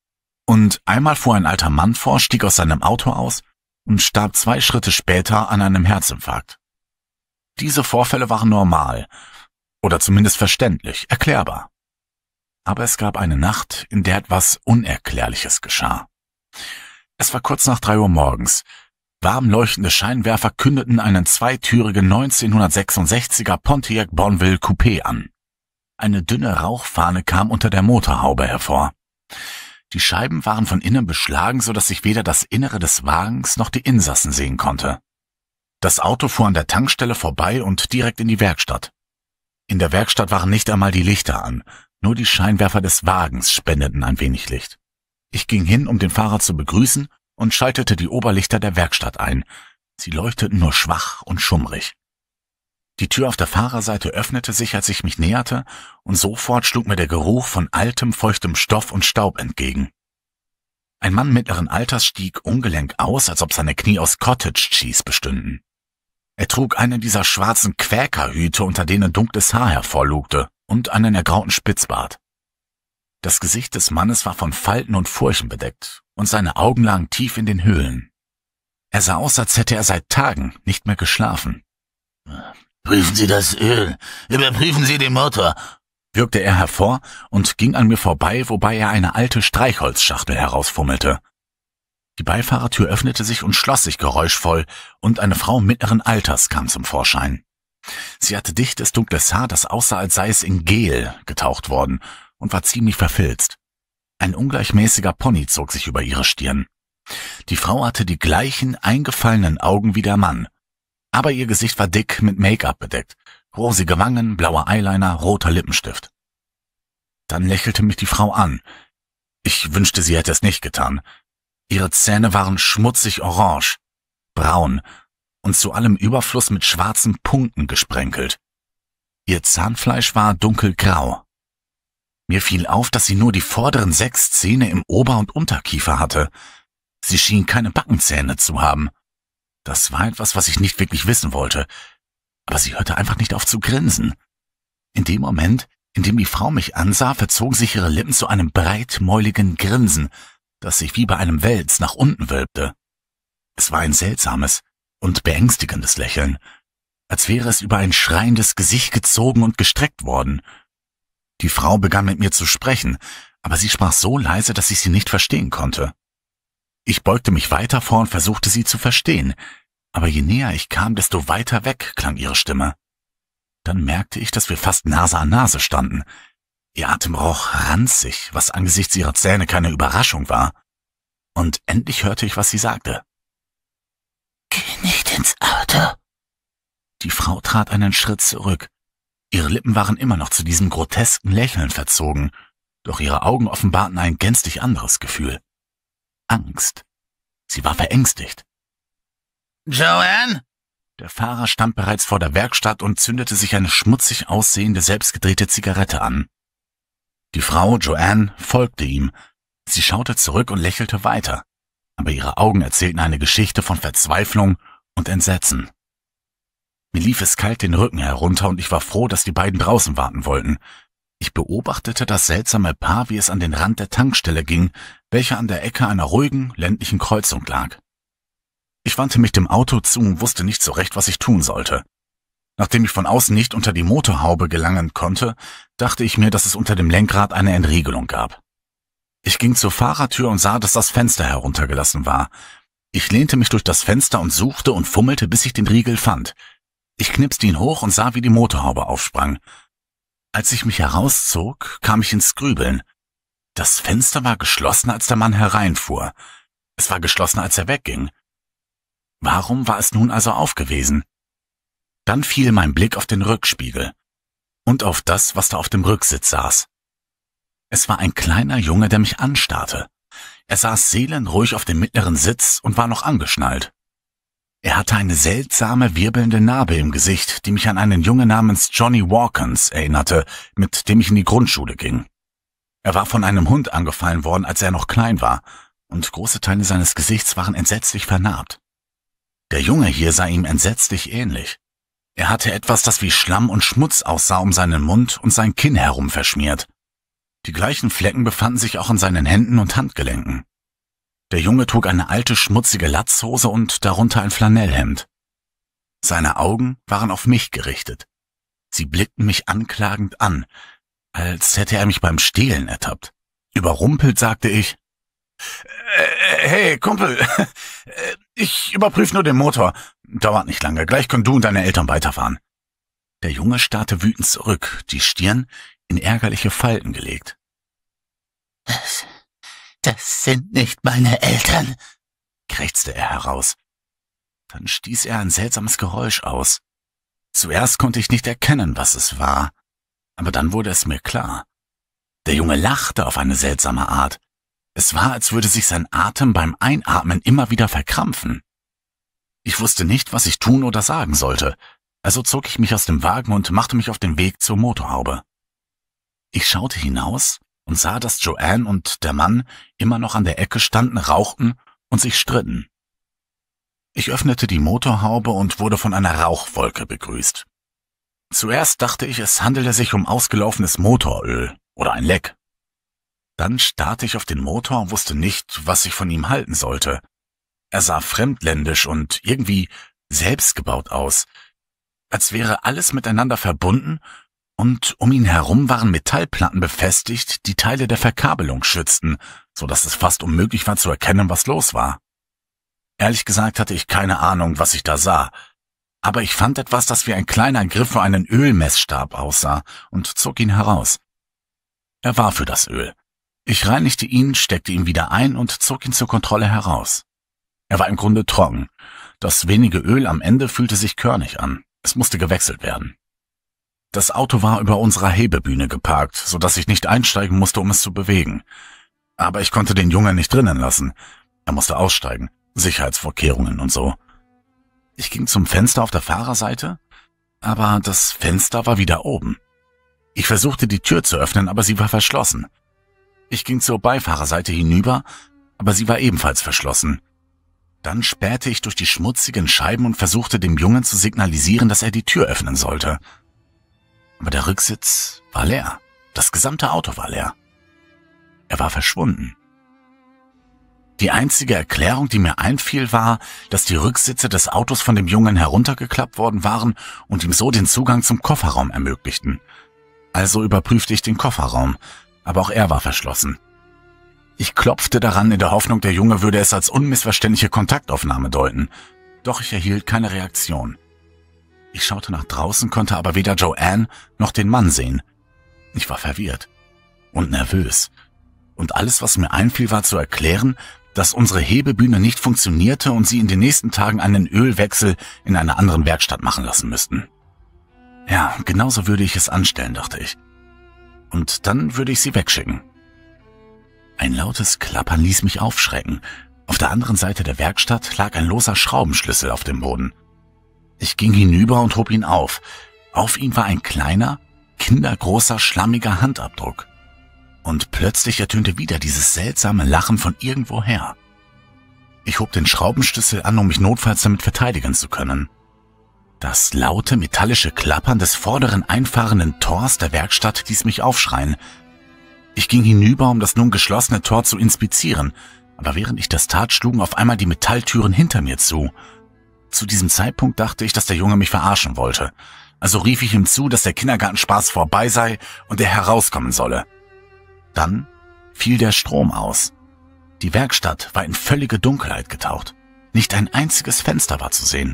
Speaker 1: Und einmal fuhr ein alter Mann vor, stieg aus seinem Auto aus und starb zwei Schritte später an einem Herzinfarkt. Diese Vorfälle waren normal, oder zumindest verständlich, erklärbar. Aber es gab eine Nacht, in der etwas Unerklärliches geschah. Es war kurz nach drei Uhr morgens. Warm leuchtende Scheinwerfer kündeten einen zweitürigen neunzehnhundertsechsundsechziger Pontiac Bonneville Coupé an. Eine dünne Rauchfahne kam unter der Motorhaube hervor. Die Scheiben waren von innen beschlagen, so dass ich weder das Innere des Wagens noch die Insassen sehen konnte. Das Auto fuhr an der Tankstelle vorbei und direkt in die Werkstatt. In der Werkstatt waren nicht einmal die Lichter an, nur die Scheinwerfer des Wagens spendeten ein wenig Licht. Ich ging hin, um den Fahrer zu begrüßen, und schaltete die Oberlichter der Werkstatt ein. Sie leuchteten nur schwach und schummrig. Die Tür auf der Fahrerseite öffnete sich, als ich mich näherte, und sofort schlug mir der Geruch von altem, feuchtem Stoff und Staub entgegen. Ein Mann mittleren Alters stieg ungelenk aus, als ob seine Knie aus Cottage Cheese bestünden. Er trug einen dieser schwarzen Quäkerhüte, unter denen dunkles Haar hervorlugte, und einen ergrauten Spitzbart. Das Gesicht des Mannes war von Falten und Furchen bedeckt, und seine Augen lagen tief in den Höhlen. Er sah aus, als hätte er seit Tagen nicht mehr geschlafen.
Speaker 2: »Prüfen Sie das Öl, überprüfen Sie den Motor«,
Speaker 1: wirkte er hervor und ging an mir vorbei, wobei er eine alte Streichholzschachtel herausfummelte. Die Beifahrertür öffnete sich und schloss sich geräuschvoll, und eine Frau mittleren Alters kam zum Vorschein. Sie hatte dichtes, dunkles Haar, das aussah, als sei es in Gel getaucht worden, und war ziemlich verfilzt. Ein ungleichmäßiger Pony zog sich über ihre Stirn. Die Frau hatte die gleichen eingefallenen Augen wie der Mann, aber ihr Gesicht war dick mit Make-up bedeckt, rosige Wangen, blauer Eyeliner, roter Lippenstift. Dann lächelte mich die Frau an. Ich wünschte, sie hätte es nicht getan. Ihre Zähne waren schmutzig orange, braun und zu allem Überfluss mit schwarzen Punkten gesprenkelt. Ihr Zahnfleisch war dunkelgrau. Mir fiel auf, dass sie nur die vorderen sechs Zähne im Ober- und Unterkiefer hatte. Sie schien keine Backenzähne zu haben. Das war etwas, was ich nicht wirklich wissen wollte. Aber sie hörte einfach nicht auf zu grinsen. In dem Moment
Speaker 3: Indem die Frau mich ansah, verzogen sich ihre Lippen zu einem breitmäuligen Grinsen, das sich wie bei einem Wels nach unten wölbte. Es war ein seltsames und beängstigendes Lächeln, als wäre es über ein schreiendes Gesicht gezogen und gestreckt worden. Die Frau begann mit mir zu sprechen, aber sie sprach so leise, dass ich sie nicht verstehen konnte. Ich beugte mich weiter vor und versuchte sie zu verstehen, aber je näher ich kam, desto weiter weg klang ihre Stimme. Dann merkte ich, dass wir fast Nase an Nase standen. Ihr Atem roch ranzig, was angesichts ihrer Zähne keine Überraschung war. Und endlich hörte ich, was sie sagte.
Speaker 2: »Geh nicht ins Auto.«
Speaker 3: Die Frau trat einen Schritt zurück. Ihre Lippen waren immer noch zu diesem grotesken Lächeln verzogen, doch ihre Augen offenbarten ein gänzlich anderes Gefühl. Angst. Sie war verängstigt.
Speaker 2: »Joanne?«
Speaker 3: Der Fahrer stand bereits vor der Werkstatt und zündete sich eine schmutzig aussehende, selbstgedrehte Zigarette an. Die Frau, Joanne, folgte ihm. Sie schaute zurück und lächelte weiter, aber ihre Augen erzählten eine Geschichte von Verzweiflung und Entsetzen. Mir lief es kalt den Rücken herunter und ich war froh, dass die beiden draußen warten wollten. Ich beobachtete das seltsame Paar, wie es an den Rand der Tankstelle ging, welche an der Ecke einer ruhigen, ländlichen Kreuzung lag. Ich wandte mich dem Auto zu und wusste nicht so recht, was ich tun sollte. Nachdem ich von außen nicht unter die Motorhaube gelangen konnte, dachte ich mir, dass es unter dem Lenkrad eine Entriegelung gab. Ich ging zur Fahrertür und sah, dass das Fenster heruntergelassen war. Ich lehnte mich durch das Fenster und suchte und fummelte, bis ich den Riegel fand. Ich knipste ihn hoch und sah, wie die Motorhaube aufsprang. Als ich mich herauszog, kam ich ins Grübeln. Das Fenster war geschlossen, als der Mann hereinfuhr. Es war geschlossen, als er wegging. Warum war es nun also auf gewesen? Dann fiel mein Blick auf den Rückspiegel und auf das, was da auf dem Rücksitz saß. Es war ein kleiner Junge, der mich anstarrte. Er saß seelenruhig auf dem mittleren Sitz und war noch angeschnallt. Er hatte eine seltsame, wirbelnde Narbe im Gesicht, die mich an einen Jungen namens Johnny Walkins erinnerte, mit dem ich in die Grundschule ging. Er war von einem Hund angefallen worden, als er noch klein war, und große Teile seines Gesichts waren entsetzlich vernarbt. Der Junge hier sah ihm entsetzlich ähnlich. Er hatte etwas, das wie Schlamm und Schmutz aussah, um seinen Mund und sein Kinn herum verschmiert. Die gleichen Flecken befanden sich auch an seinen Händen und Handgelenken. Der Junge trug eine alte, schmutzige Latzhose und darunter ein Flanellhemd. Seine Augen waren auf mich gerichtet. Sie blickten mich anklagend an, als hätte er mich beim Stehlen ertappt. Überrumpelt sagte ich, äh, »Hey, Kumpel, ich überprüfe nur den Motor. Dauert nicht lange, gleich können du und deine Eltern weiterfahren.« Der Junge starrte wütend zurück, die Stirn in ärgerliche Falten gelegt.
Speaker 2: Das, das sind nicht meine Eltern,
Speaker 3: krächzte er heraus. Dann stieß er ein seltsames Geräusch aus. Zuerst konnte ich nicht erkennen, was es war, aber dann wurde es mir klar. Der Junge lachte auf eine seltsame Art. Es war, als würde sich sein Atem beim Einatmen immer wieder verkrampfen. Ich wusste nicht, was ich tun oder sagen sollte, also zog ich mich aus dem Wagen und machte mich auf den Weg zur Motorhaube. Ich schaute hinaus und sah, dass Joanne und der Mann immer noch an der Ecke standen, rauchten und sich stritten. Ich öffnete die Motorhaube und wurde von einer Rauchwolke begrüßt. Zuerst dachte ich, es handelte sich um ausgelaufenes Motoröl oder ein Leck. Dann starrte ich auf den Motor und wusste nicht, was ich von ihm halten sollte. Er sah fremdländisch und irgendwie selbstgebaut aus, als wäre alles miteinander verbunden und um ihn herum waren Metallplatten befestigt, die Teile der Verkabelung schützten, so dass es fast unmöglich war zu erkennen, was los war. Ehrlich gesagt hatte ich keine Ahnung, was ich da sah, aber ich fand etwas, das wie ein kleiner Griff für einen Ölmessstab aussah und zog ihn heraus. Er war für das Öl. Ich reinigte ihn, steckte ihn wieder ein und zog ihn zur Kontrolle heraus. Er war im Grunde trocken. Das wenige Öl am Ende fühlte sich körnig an. Es musste gewechselt werden. Das Auto war über unserer Hebebühne geparkt, so dass ich nicht einsteigen musste, um es zu bewegen. Aber ich konnte den Jungen nicht drinnen lassen. Er musste aussteigen. Sicherheitsvorkehrungen und so. Ich ging zum Fenster auf der Fahrerseite, aber das Fenster war wieder oben. Ich versuchte die Tür zu öffnen, aber sie war verschlossen. Ich ging zur Beifahrerseite hinüber, aber sie war ebenfalls verschlossen. Dann spähte ich durch die schmutzigen Scheiben und versuchte dem Jungen zu signalisieren, dass er die Tür öffnen sollte. Aber der Rücksitz war leer.
Speaker 1: Das gesamte Auto war leer. Er war verschwunden. Die einzige Erklärung, die mir einfiel, war, dass die Rücksitze des Autos von dem Jungen heruntergeklappt worden waren und ihm so den Zugang zum Kofferraum ermöglichten. Also überprüfte ich den Kofferraum, aber auch er war verschlossen. Ich klopfte daran in der Hoffnung, der Junge würde es als unmissverständliche Kontaktaufnahme deuten. Doch ich erhielt keine Reaktion. Ich schaute nach draußen, konnte aber weder Joanne noch den Mann sehen. Ich war verwirrt und nervös. Und alles, was mir einfiel, war zu erklären, dass unsere Hebebühne nicht funktionierte und sie in den nächsten Tagen einen Ölwechsel in einer anderen Werkstatt machen lassen müssten. Ja, genauso würde ich es anstellen, dachte ich. Und dann würde ich sie wegschicken. Ein lautes Klappern ließ mich aufschrecken. Auf der anderen Seite der Werkstatt lag ein loser Schraubenschlüssel auf dem Boden. Ich ging hinüber und hob ihn auf. Auf ihm war ein kleiner, kindergroßer, schlammiger Handabdruck. Und plötzlich ertönte wieder dieses seltsame Lachen von irgendwoher. Ich hob den Schraubenschlüssel an, um mich notfalls damit verteidigen zu können. Das laute, metallische Klappern des vorderen einfahrenden Tors der Werkstatt ließ mich aufschreien. Ich ging hinüber, um das nun geschlossene Tor zu inspizieren, aber während ich das tat, schlugen auf einmal die Metalltüren hinter mir zu. Zu diesem Zeitpunkt dachte ich, dass der Junge mich verarschen wollte. Also rief ich ihm zu, dass der Kindergartenspaß vorbei sei und er herauskommen solle. Dann fiel der Strom aus. Die Werkstatt war in völlige Dunkelheit getaucht. Nicht ein einziges Fenster war zu sehen.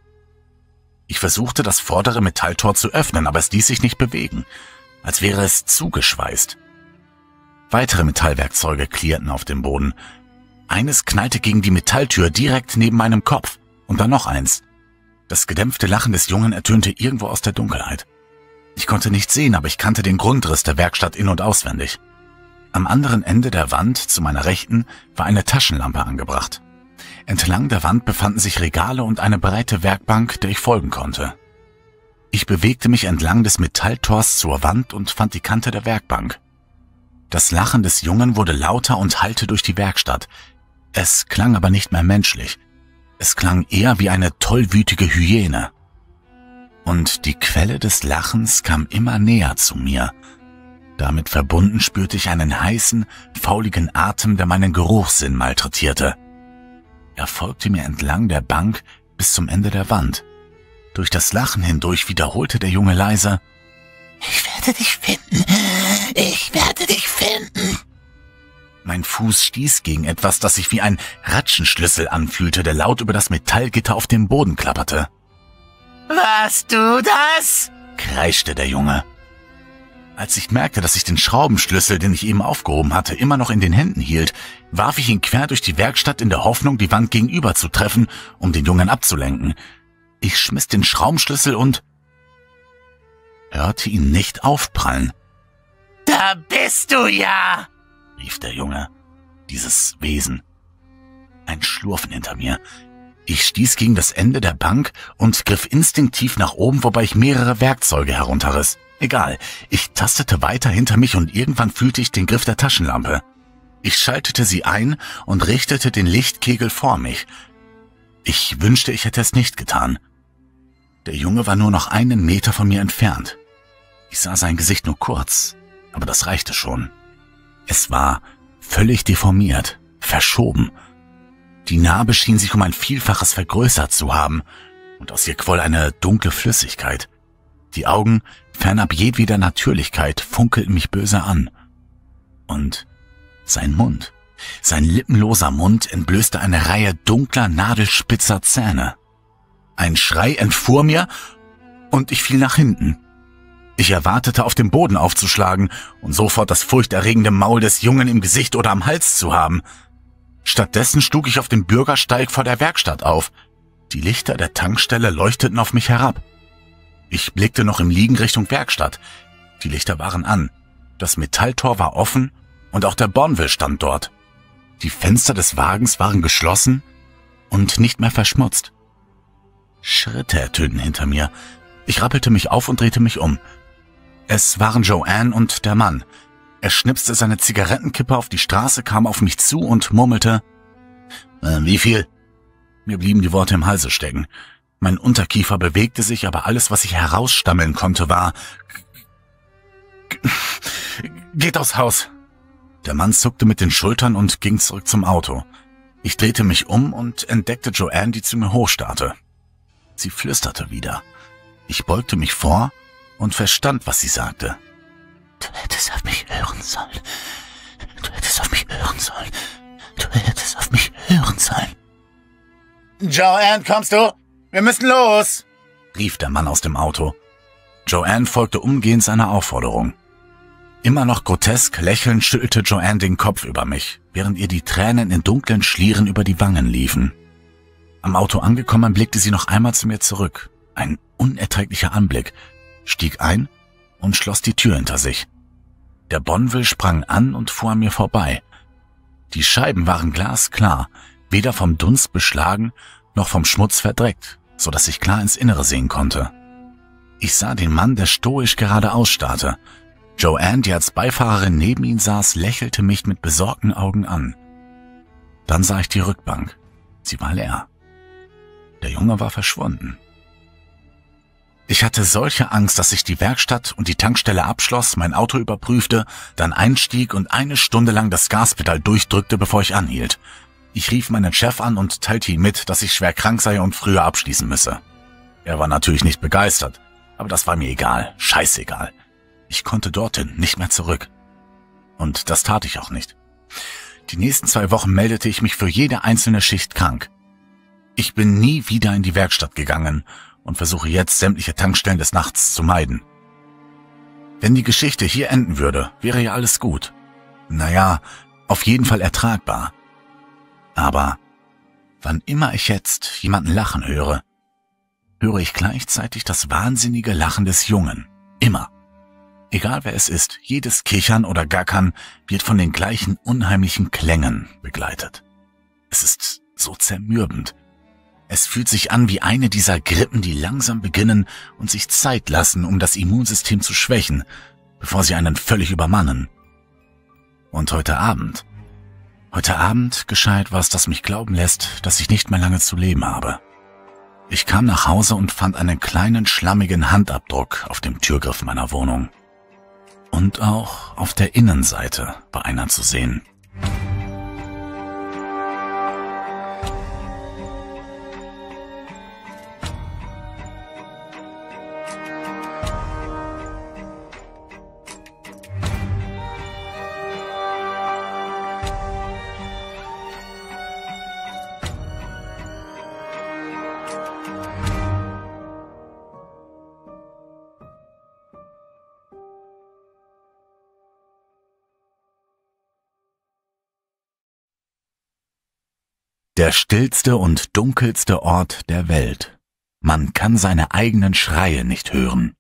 Speaker 1: Ich versuchte, das vordere Metalltor zu öffnen, aber es ließ sich nicht bewegen, als wäre es zugeschweißt. Weitere Metallwerkzeuge klirrten auf dem Boden. Eines knallte gegen die Metalltür direkt neben meinem Kopf und dann noch eins. Das gedämpfte Lachen des Jungen ertönte irgendwo aus der Dunkelheit. Ich konnte nichts sehen, aber ich kannte den Grundriss der Werkstatt in- und auswendig. Am anderen Ende der Wand, zu meiner Rechten, war eine Taschenlampe angebracht. Entlang der Wand befanden sich Regale und eine breite Werkbank, der ich folgen konnte. Ich bewegte mich entlang des Metalltors zur Wand und fand die Kante der Werkbank. Das Lachen des Jungen wurde lauter und hallte durch die Werkstatt. Es klang aber nicht mehr menschlich. Es klang eher wie eine tollwütige Hyäne. Und die Quelle des Lachens kam immer näher zu mir. Damit verbunden spürte ich einen heißen, fauligen Atem, der meinen Geruchssinn malträtierte. Er folgte mir entlang der Bank bis zum Ende der Wand. Durch das Lachen hindurch wiederholte der Junge leise:
Speaker 2: »Ich werde dich finden, ich werde dich finden.«
Speaker 1: Mein Fuß stieß gegen etwas, das sich wie ein Ratschenschlüssel anfühlte, der laut über das Metallgitter auf dem Boden klapperte.
Speaker 2: »Warst du das?«
Speaker 1: kreischte der Junge. Als ich merkte, dass ich den Schraubenschlüssel, den ich eben aufgehoben hatte, immer noch in den Händen hielt, warf ich ihn quer durch die Werkstatt in der Hoffnung, die Wand gegenüber zu treffen, um den Jungen abzulenken. Ich schmiss den Schraubenschlüssel und hörte ihn nicht aufprallen.
Speaker 2: »Da bist du ja«,
Speaker 1: rief der Junge, dieses Wesen. Ein Schlurfen hinter mir. Ich stieß gegen das Ende der Bank und griff instinktiv nach oben, wobei ich mehrere Werkzeuge herunterriss. Egal, ich tastete weiter hinter mich und irgendwann fühlte ich den Griff der Taschenlampe. Ich schaltete sie ein und richtete den Lichtkegel vor mich. Ich wünschte, ich hätte es nicht getan. Der Junge war nur noch einen Meter von mir entfernt. Ich sah sein Gesicht nur kurz, aber das reichte schon. Es war völlig deformiert, verschoben. Die Narbe schien sich um ein Vielfaches vergrößert zu haben und aus ihr quoll eine dunkle Flüssigkeit. Die Augen, fernab jedweder Natürlichkeit, funkelten mich böse an. Und sein Mund, sein lippenloser Mund entblößte eine Reihe dunkler, nadelspitzer Zähne. Ein Schrei entfuhr mir und ich fiel nach hinten. Ich erwartete, auf dem Boden aufzuschlagen und sofort das furchterregende Maul des Jungen im Gesicht oder am Hals zu haben. Stattdessen schlug ich auf dem Bürgersteig vor der Werkstatt auf. Die Lichter der Tankstelle leuchteten auf mich herab. Ich blickte noch im Liegen Richtung Werkstatt. Die Lichter waren an. Das Metalltor war offen und auch der Bonville stand dort. Die Fenster des Wagens waren geschlossen und nicht mehr verschmutzt. Schritte ertönten hinter mir. Ich rappelte mich auf und drehte mich um. Es waren Joanne und der Mann. Er schnipste seine Zigarettenkippe auf die Straße, kam auf mich zu und murmelte: äh, »Wie viel?« Mir blieben die Worte im Halse stecken. Mein Unterkiefer bewegte sich, aber alles, was ich herausstammeln konnte, war Geht aufs Haus. Der Mann zuckte mit den Schultern und ging zurück zum Auto. Ich drehte mich um und entdeckte Joanne, die zu mir hochstarrte. Sie flüsterte wieder. Ich beugte mich vor und verstand, was sie sagte.
Speaker 3: Du hättest auf mich hören sollen. Du hättest auf mich hören sollen. Du hättest auf mich hören sollen.
Speaker 1: Joanne, kommst du? Wir müssen los, rief der Mann aus dem Auto. Joanne folgte umgehend seiner Aufforderung. Immer noch grotesk lächelnd schüttelte Joanne den Kopf über mich, während ihr die Tränen in dunklen Schlieren über die Wangen liefen. Am Auto angekommen, blickte sie noch einmal zu mir zurück. Ein unerträglicher Anblick, stieg ein und schloss die Tür hinter sich. Der Bonville sprang an und fuhr an mir vorbei. Die Scheiben waren glasklar, weder vom Dunst beschlagen noch vom Schmutz verdreckt, so dass ich klar ins Innere sehen konnte. Ich sah den Mann, der stoisch geradeaus starrte. Joanne, die als Beifahrerin neben ihm saß, lächelte mich mit besorgten Augen an. Dann sah ich die Rückbank. Sie war leer. Der Junge war verschwunden. Ich hatte solche Angst, dass ich die Werkstatt und die Tankstelle abschloss, mein Auto überprüfte, dann einstieg und eine Stunde lang das Gaspedal durchdrückte, bevor ich anhielt. Ich rief meinen Chef an und teilte ihm mit, dass ich schwer krank sei und früher abschließen müsse. Er war natürlich nicht begeistert, aber das war mir egal, scheißegal. Ich konnte dorthin, nicht mehr zurück. Und das tat ich auch nicht. Die nächsten zwei Wochen meldete ich mich für jede einzelne Schicht krank. Ich bin nie wieder in die Werkstatt gegangen und versuche jetzt, sämtliche Tankstellen des Nachts zu meiden. Wenn die Geschichte hier enden würde, wäre ja alles gut. Naja, auf jeden Fall ertragbar. Aber wann immer ich jetzt jemanden lachen höre, höre ich gleichzeitig das wahnsinnige Lachen des Jungen. Immer. Egal wer es ist, jedes Kichern oder Gackern wird von den gleichen unheimlichen Klängen begleitet. Es ist so zermürbend. Es fühlt sich an wie eine dieser Grippen, die langsam beginnen und sich Zeit lassen, um das Immunsystem zu schwächen, bevor sie einen völlig übermannen. Und heute Abend, heute Abend geschah etwas, das mich glauben lässt, dass ich nicht mehr lange zu leben habe. Ich kam nach Hause und fand einen kleinen, schlammigen Handabdruck auf dem Türgriff meiner Wohnung. Und auch auf der Innenseite war einer zu sehen. Der stillste und dunkelste Ort der Welt. Man kann seine eigenen Schreie nicht hören.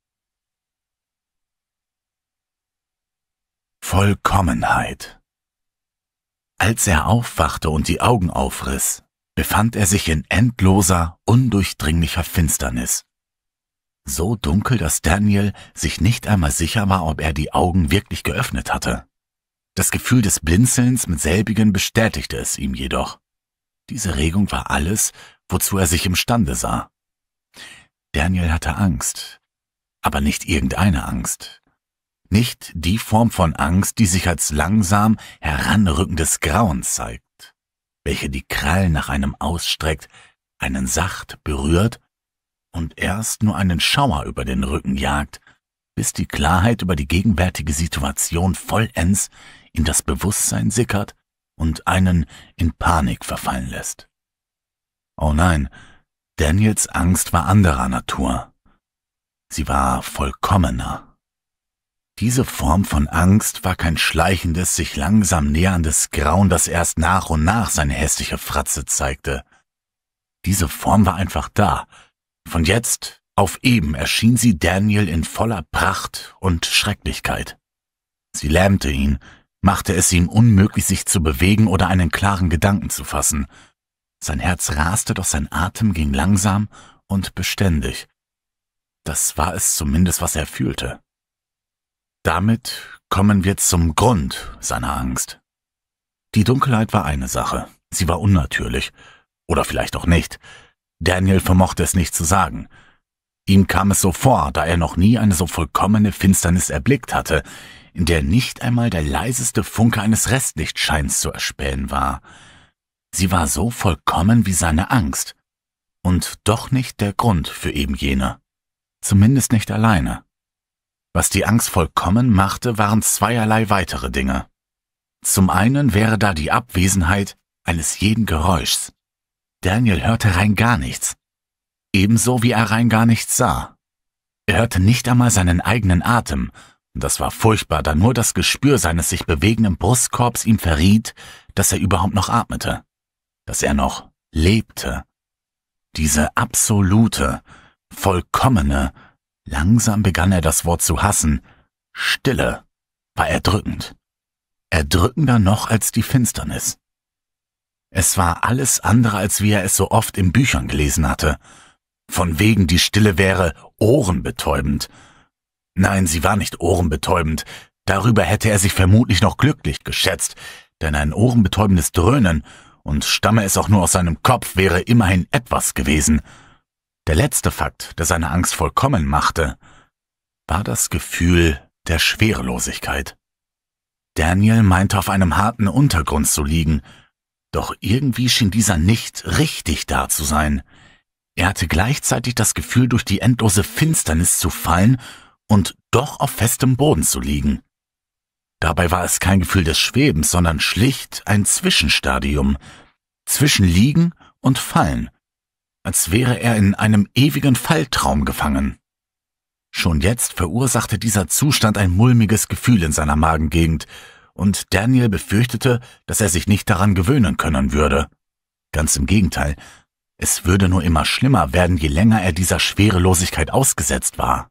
Speaker 1: Vollkommenheit. Als er aufwachte und die Augen aufriss, befand er sich in endloser, undurchdringlicher Finsternis. So dunkel, dass Daniel sich nicht einmal sicher war, ob er die Augen wirklich geöffnet hatte. Das Gefühl des Blinzelns mit selbigen bestätigte es ihm jedoch. Diese Regung war alles, wozu er sich imstande sah. Daniel hatte Angst, aber nicht irgendeine Angst. Nicht die Form von Angst, die sich als langsam heranrückendes Grauen zeigt, welche die Krallen nach einem ausstreckt, einen sacht berührt und erst nur einen Schauer über den Rücken jagt, bis die Klarheit über die gegenwärtige Situation vollends in das Bewusstsein sickert und einen in Panik verfallen lässt. Oh nein, Daniels Angst war anderer Natur. Sie war vollkommener. Diese Form von Angst war kein schleichendes, sich langsam näherndes Grauen, das erst nach und nach seine hässliche Fratze zeigte. Diese Form war einfach da. Von jetzt auf eben erschien sie Daniel in voller Pracht und Schrecklichkeit. Sie lähmte ihn, machte es ihm unmöglich, sich zu bewegen oder einen klaren Gedanken zu fassen. Sein Herz raste, doch sein Atem ging langsam und beständig. Das war es zumindest, was er fühlte. Damit kommen wir zum Grund seiner Angst. Die Dunkelheit war eine Sache, sie war unnatürlich, oder vielleicht auch nicht. Daniel vermochte es nicht zu sagen. Ihm kam es so vor, da er noch nie eine so vollkommene Finsternis erblickt hatte,
Speaker 3: in der nicht einmal der leiseste Funke eines Restlichtscheins zu erspähen war. Sie war so vollkommen wie seine Angst und doch nicht der Grund für eben jene, zumindest nicht alleine. Was die Angst vollkommen machte, waren zweierlei weitere Dinge. Zum einen wäre da die Abwesenheit eines jeden Geräuschs. Daniel hörte rein gar nichts, ebenso wie er rein gar nichts sah. Er hörte nicht einmal seinen eigenen Atem, und das war furchtbar, da nur das Gespür seines sich bewegenden Brustkorbs ihm verriet, dass er überhaupt noch atmete, dass er noch lebte. Diese absolute, vollkommene, langsam begann er das Wort zu hassen, Stille war erdrückend. Erdrückender noch als die Finsternis. Es war alles andere, als wie er es so oft in Büchern gelesen hatte. Von wegen, die Stille wäre ohrenbetäubend. Nein, sie war nicht ohrenbetäubend. Darüber hätte er sich vermutlich noch glücklich geschätzt, denn ein ohrenbetäubendes Dröhnen, und stamme es auch nur aus seinem Kopf, wäre immerhin etwas gewesen. Der letzte Fakt, der seine Angst vollkommen machte, war das Gefühl der Schwerelosigkeit. Daniel meinte, auf einem harten Untergrund zu liegen, doch irgendwie schien dieser nicht richtig da zu sein. Er hatte gleichzeitig das Gefühl, durch die endlose Finsternis zu fallen und doch auf festem Boden zu liegen. Dabei war es kein Gefühl des Schwebens, sondern schlicht ein Zwischenstadium, zwischen Liegen und Fallen, als wäre er in einem ewigen Falltraum gefangen. Schon jetzt verursachte dieser Zustand ein mulmiges Gefühl in seiner Magengegend, und Daniel befürchtete, dass er sich nicht daran gewöhnen können würde. Ganz im Gegenteil, es würde nur immer schlimmer werden, je länger er dieser Schwerelosigkeit ausgesetzt war.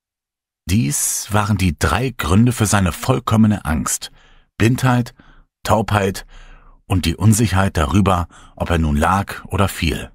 Speaker 3: Dies waren die drei Gründe für seine vollkommene Angst: Blindheit, Taubheit und die Unsicherheit darüber, ob er nun lag oder fiel.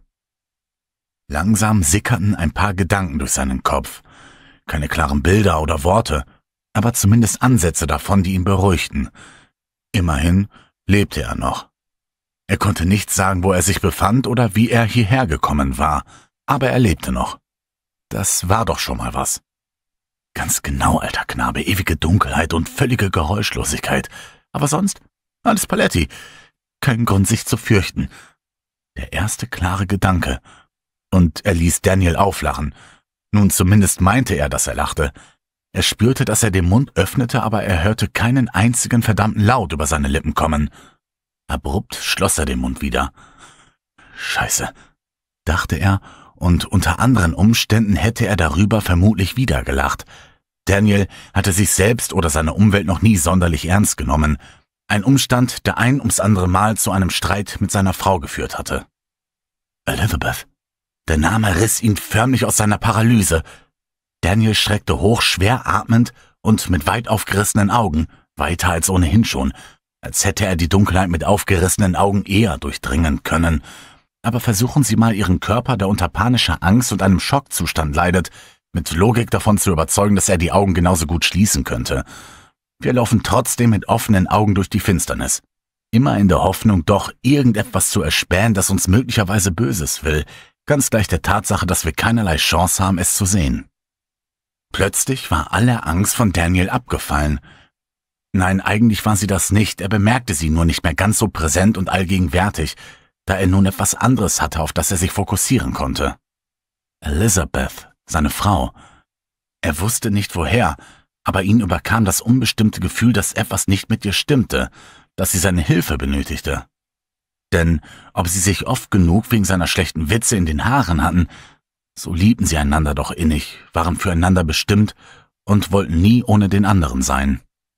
Speaker 3: Langsam sickerten ein paar Gedanken durch seinen Kopf. Keine klaren Bilder oder Worte, aber zumindest Ansätze davon, die ihn beruhigten. Immerhin lebte er noch. Er konnte nicht sagen, wo er sich befand oder wie er hierher gekommen war, aber er lebte noch. Das war doch schon mal was. Ganz genau, alter Knabe, ewige Dunkelheit und völlige Geräuschlosigkeit. Aber sonst, alles Paletti. Kein Grund, sich zu fürchten. Der erste klare Gedanke. Und er ließ Daniel auflachen. Nun, zumindest meinte er, dass er lachte. Er spürte, dass er den Mund öffnete, aber er hörte keinen einzigen verdammten Laut über seine Lippen kommen. Abrupt schloss er den Mund wieder. Scheiße, dachte er, und unter anderen Umständen hätte er darüber vermutlich wieder gelacht. Daniel hatte sich selbst oder seine Umwelt noch nie sonderlich ernst genommen. Ein Umstand, der ein ums andere Mal zu einem Streit mit seiner Frau geführt hatte. Elizabeth. Der Name riss ihn förmlich aus seiner Paralyse. Daniel schreckte hoch, schwer atmend und mit weit aufgerissenen Augen, weiter als ohnehin schon, als hätte er die Dunkelheit mit aufgerissenen Augen eher durchdringen können. Aber versuchen Sie mal, Ihren Körper, der unter panischer Angst und einem Schockzustand leidet, mit Logik davon zu überzeugen, dass er die Augen genauso gut schließen könnte. Wir laufen trotzdem mit offenen Augen durch die Finsternis. Immer in der Hoffnung, doch irgendetwas zu erspähen, das uns möglicherweise Böses will, ganz gleich der Tatsache, dass wir keinerlei Chance haben, es zu sehen. Plötzlich war alle Angst von Daniel abgefallen. Nein, eigentlich war sie das nicht, er bemerkte sie nur nicht mehr ganz so präsent und allgegenwärtig, da er nun etwas anderes hatte, auf das er sich fokussieren konnte. Elizabeth, seine Frau. Er wusste nicht woher, aber ihn überkam das unbestimmte Gefühl, dass etwas nicht mit ihr stimmte, dass sie seine Hilfe benötigte. Denn ob sie sich oft genug wegen seiner schlechten Witze in den Haaren hatten, so liebten sie einander doch innig, waren füreinander bestimmt und wollten nie ohne den anderen sein.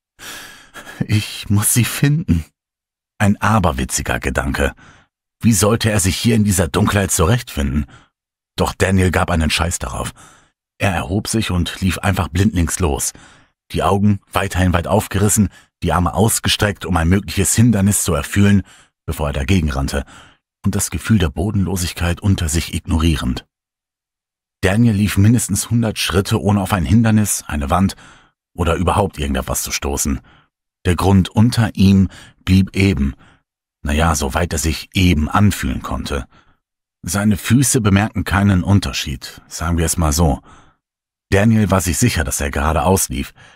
Speaker 3: Ich muss sie finden. Ein aberwitziger Gedanke. Wie sollte er sich hier in dieser Dunkelheit zurechtfinden? Doch Daniel gab einen Scheiß darauf. Er erhob sich und lief einfach blindlings los. Die Augen weiterhin weit aufgerissen, die Arme ausgestreckt, um ein mögliches Hindernis zu erfüllen, bevor er dagegen rannte, und das Gefühl der Bodenlosigkeit unter sich ignorierend. Daniel lief mindestens hundert Schritte, ohne auf ein Hindernis, eine Wand oder überhaupt irgendetwas zu stoßen. Der Grund unter ihm blieb eben, naja, soweit er sich eben anfühlen konnte. Seine Füße bemerkten keinen Unterschied, sagen wir es mal so. Daniel war sich sicher, dass er geradeaus lief,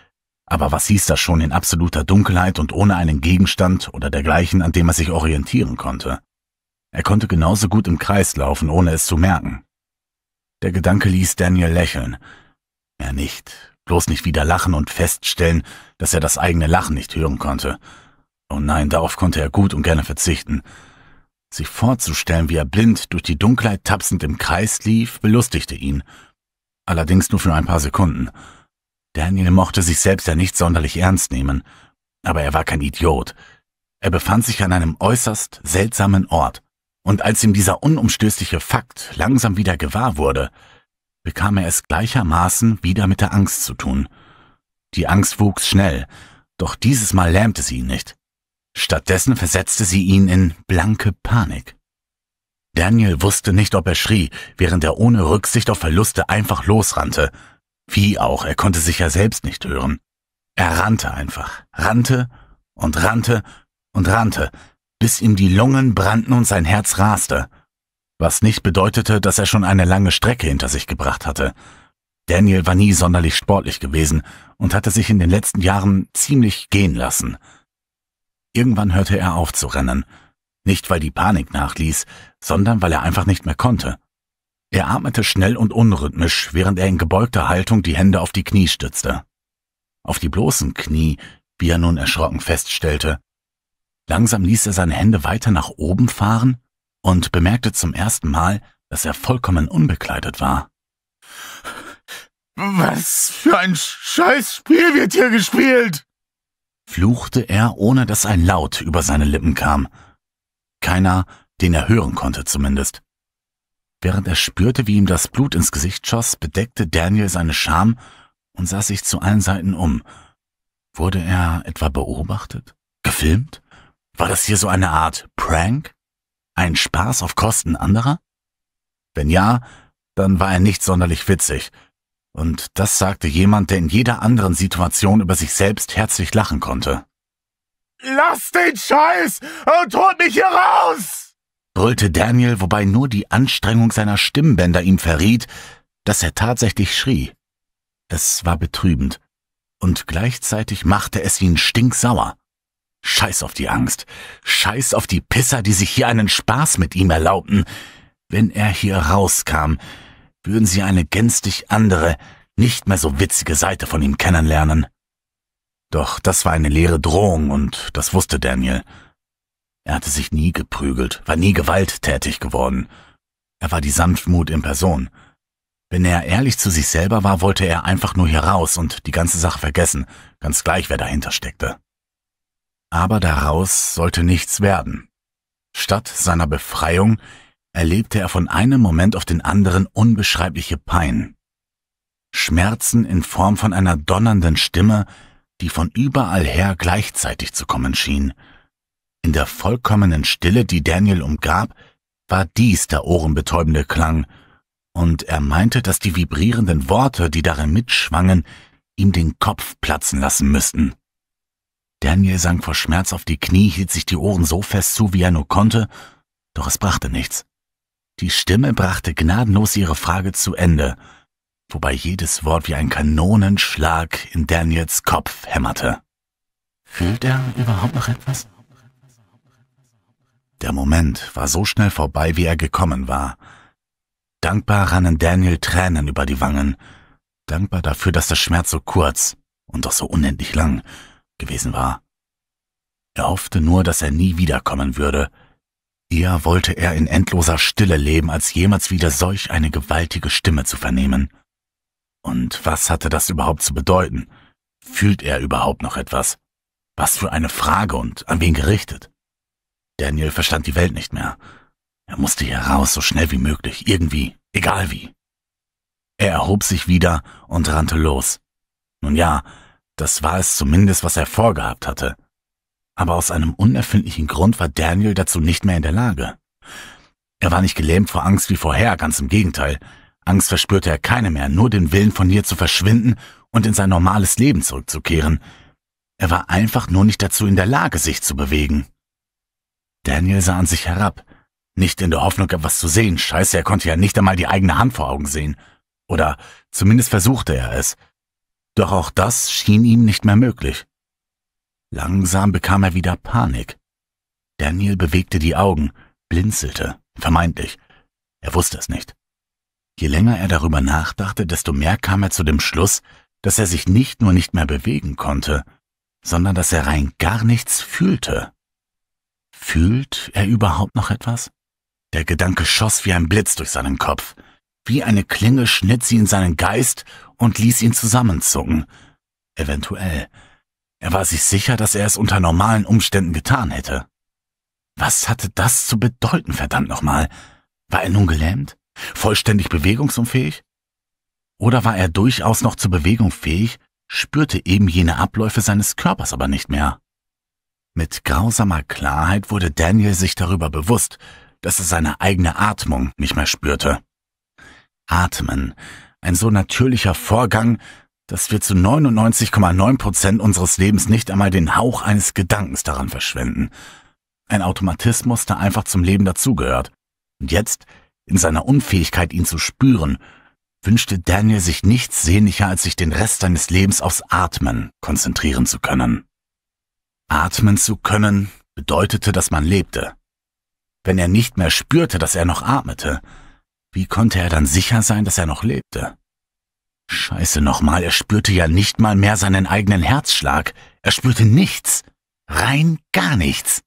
Speaker 1: Aber was hieß das schon in absoluter Dunkelheit und ohne einen Gegenstand oder dergleichen, an dem er sich orientieren konnte? Er konnte genauso gut im Kreis laufen, ohne es zu merken. Der Gedanke ließ Daniel lächeln. Er nicht, bloß nicht wieder lachen und feststellen, dass er das eigene Lachen nicht hören konnte. Oh nein, darauf konnte er gut und gerne verzichten. Sich vorzustellen, wie er blind durch die Dunkelheit tapsend im Kreis lief, belustigte ihn. Allerdings nur für ein paar Sekunden. Daniel mochte sich selbst ja nicht sonderlich ernst nehmen, aber er war kein Idiot. Er befand sich an einem äußerst seltsamen Ort, und als ihm dieser unumstößliche Fakt langsam wieder gewahr wurde, bekam er es gleichermaßen wieder mit der Angst zu tun. Die Angst wuchs schnell, doch dieses Mal lähmte sie ihn nicht. Stattdessen versetzte sie ihn in blanke Panik. Daniel wusste nicht, ob er schrie, während er ohne Rücksicht auf Verluste einfach losrannte. Wie auch, er konnte sich ja selbst nicht hören. Er rannte einfach, rannte und rannte und rannte, bis ihm die Lungen brannten und sein Herz raste. Was nicht bedeutete, dass er schon eine lange Strecke hinter sich gebracht hatte. Daniel war nie sonderlich sportlich gewesen und hatte sich in den letzten Jahren ziemlich gehen lassen. Irgendwann hörte er auf zu rennen. Nicht, weil die Panik nachließ, sondern weil er einfach nicht mehr konnte. Er atmete schnell und unrhythmisch, während er in gebeugter Haltung die Hände auf die Knie stützte. Auf die bloßen Knie, wie er nun erschrocken feststellte. Langsam ließ er seine Hände weiter nach oben fahren und bemerkte zum ersten Mal, dass er vollkommen unbekleidet war.
Speaker 2: »Was für ein Scheißspiel wird hier gespielt?«
Speaker 1: fluchte er, ohne dass ein Laut über seine Lippen kam. Keiner, den er hören konnte zumindest. Während er spürte, wie ihm das Blut ins Gesicht schoss, bedeckte Daniel seine Scham und sah sich zu allen Seiten um. Wurde er etwa beobachtet? Gefilmt? War das hier so eine Art Prank? Ein Spaß auf Kosten anderer? Wenn ja, dann war er nicht sonderlich witzig. Und das sagte jemand, der in jeder anderen Situation über sich selbst herzlich lachen konnte.
Speaker 2: »Lass den Scheiß und holt mich hier raus!«
Speaker 1: brüllte Daniel, wobei nur die Anstrengung seiner Stimmbänder ihm verriet, dass er tatsächlich schrie. Es war betrübend, und gleichzeitig machte es ihn stinksauer. Scheiß auf die Angst, scheiß auf die Pisser, die sich hier einen Spaß mit ihm erlaubten. Wenn er hier rauskam, würden sie eine gänzlich andere, nicht mehr so witzige Seite von ihm kennenlernen. Doch das war eine leere Drohung, und das wusste Daniel. Er hatte sich nie geprügelt, war nie gewalttätig geworden. Er war die Sanftmut in Person. Wenn er ehrlich zu sich selber war, wollte er einfach nur hier raus und die ganze Sache vergessen, ganz gleich, wer dahinter steckte. Aber daraus sollte nichts werden. Statt seiner Befreiung erlebte er von einem Moment auf den anderen unbeschreibliche Pein. Schmerzen in Form von einer donnernden Stimme, die von überall her gleichzeitig zu kommen schien. In der vollkommenen Stille, die Daniel umgab, war dies der ohrenbetäubende Klang, und er meinte, dass die vibrierenden Worte, die darin mitschwangen, ihm den Kopf platzen lassen müssten. Daniel sank vor Schmerz auf die Knie, hielt sich die Ohren so fest zu, wie er nur konnte, doch es brachte nichts. Die Stimme brachte gnadenlos ihre Frage zu Ende, wobei jedes Wort wie ein Kanonenschlag in Daniels Kopf hämmerte. Fühlt er überhaupt noch etwas? Der Moment war so schnell vorbei, wie er gekommen war. Dankbar rannen Daniel Tränen über die Wangen, dankbar dafür, dass der Schmerz so kurz und doch so unendlich lang gewesen war. Er hoffte nur, dass er nie wiederkommen würde. Eher wollte er in endloser Stille leben, als jemals wieder solch eine gewaltige Stimme zu vernehmen. Und was hatte das überhaupt zu bedeuten? Fühlt er überhaupt noch etwas? Was für eine Frage und an wen gerichtet? Daniel verstand die Welt nicht mehr. Er musste hier raus, so schnell wie möglich, irgendwie, egal wie. Er erhob sich wieder und rannte los. Nun ja, das war es zumindest, was er vorgehabt hatte. Aber aus einem unerfindlichen Grund war Daniel dazu nicht mehr in der Lage. Er war nicht gelähmt vor Angst wie vorher, ganz im Gegenteil. Angst verspürte er keine mehr, nur den Willen, von hier zu verschwinden und in sein normales Leben zurückzukehren. Er war einfach nur nicht dazu in der Lage, sich zu bewegen. Daniel sah an sich herab, nicht in der Hoffnung, etwas zu sehen. Scheiße, er konnte ja nicht einmal die eigene Hand vor Augen sehen. Oder zumindest versuchte er es.
Speaker 3: Doch auch das schien ihm nicht mehr möglich. Langsam bekam er wieder Panik. Daniel bewegte die Augen, blinzelte, vermeintlich. Er wusste es nicht. Je länger er darüber nachdachte, desto mehr kam er zu dem Schluss, dass er sich nicht nur nicht mehr bewegen konnte, sondern dass er rein gar nichts fühlte. Fühlt er überhaupt noch etwas? Der Gedanke schoss wie ein Blitz durch seinen Kopf. Wie eine Klinge schnitt sie in seinen Geist und ließ ihn zusammenzucken. Eventuell. Er war sich sicher, dass er es unter normalen Umständen getan hätte. Was hatte das zu bedeuten, verdammt nochmal? War er nun gelähmt? Vollständig bewegungsunfähig? Oder war er durchaus noch zur Bewegung fähig, spürte eben jene Abläufe seines Körpers aber nicht mehr? Mit grausamer Klarheit wurde Daniel sich darüber bewusst, dass er seine eigene Atmung nicht mehr spürte. Atmen, ein so natürlicher Vorgang, dass wir zu neunundneunzig Komma neun Prozent unseres Lebens nicht einmal den Hauch eines Gedankens daran verschwenden. Ein Automatismus, der einfach zum Leben dazugehört. Und jetzt, in seiner Unfähigkeit, ihn zu spüren, wünschte Daniel sich nichts sehnlicher, als sich den Rest seines Lebens aufs Atmen konzentrieren zu können. Atmen zu können bedeutete, dass man lebte. Wenn er nicht mehr spürte, dass er noch atmete, wie konnte er dann sicher sein, dass er noch lebte? Scheiße nochmal, er spürte ja nicht mal mehr seinen eigenen Herzschlag. Er spürte nichts. Rein gar nichts.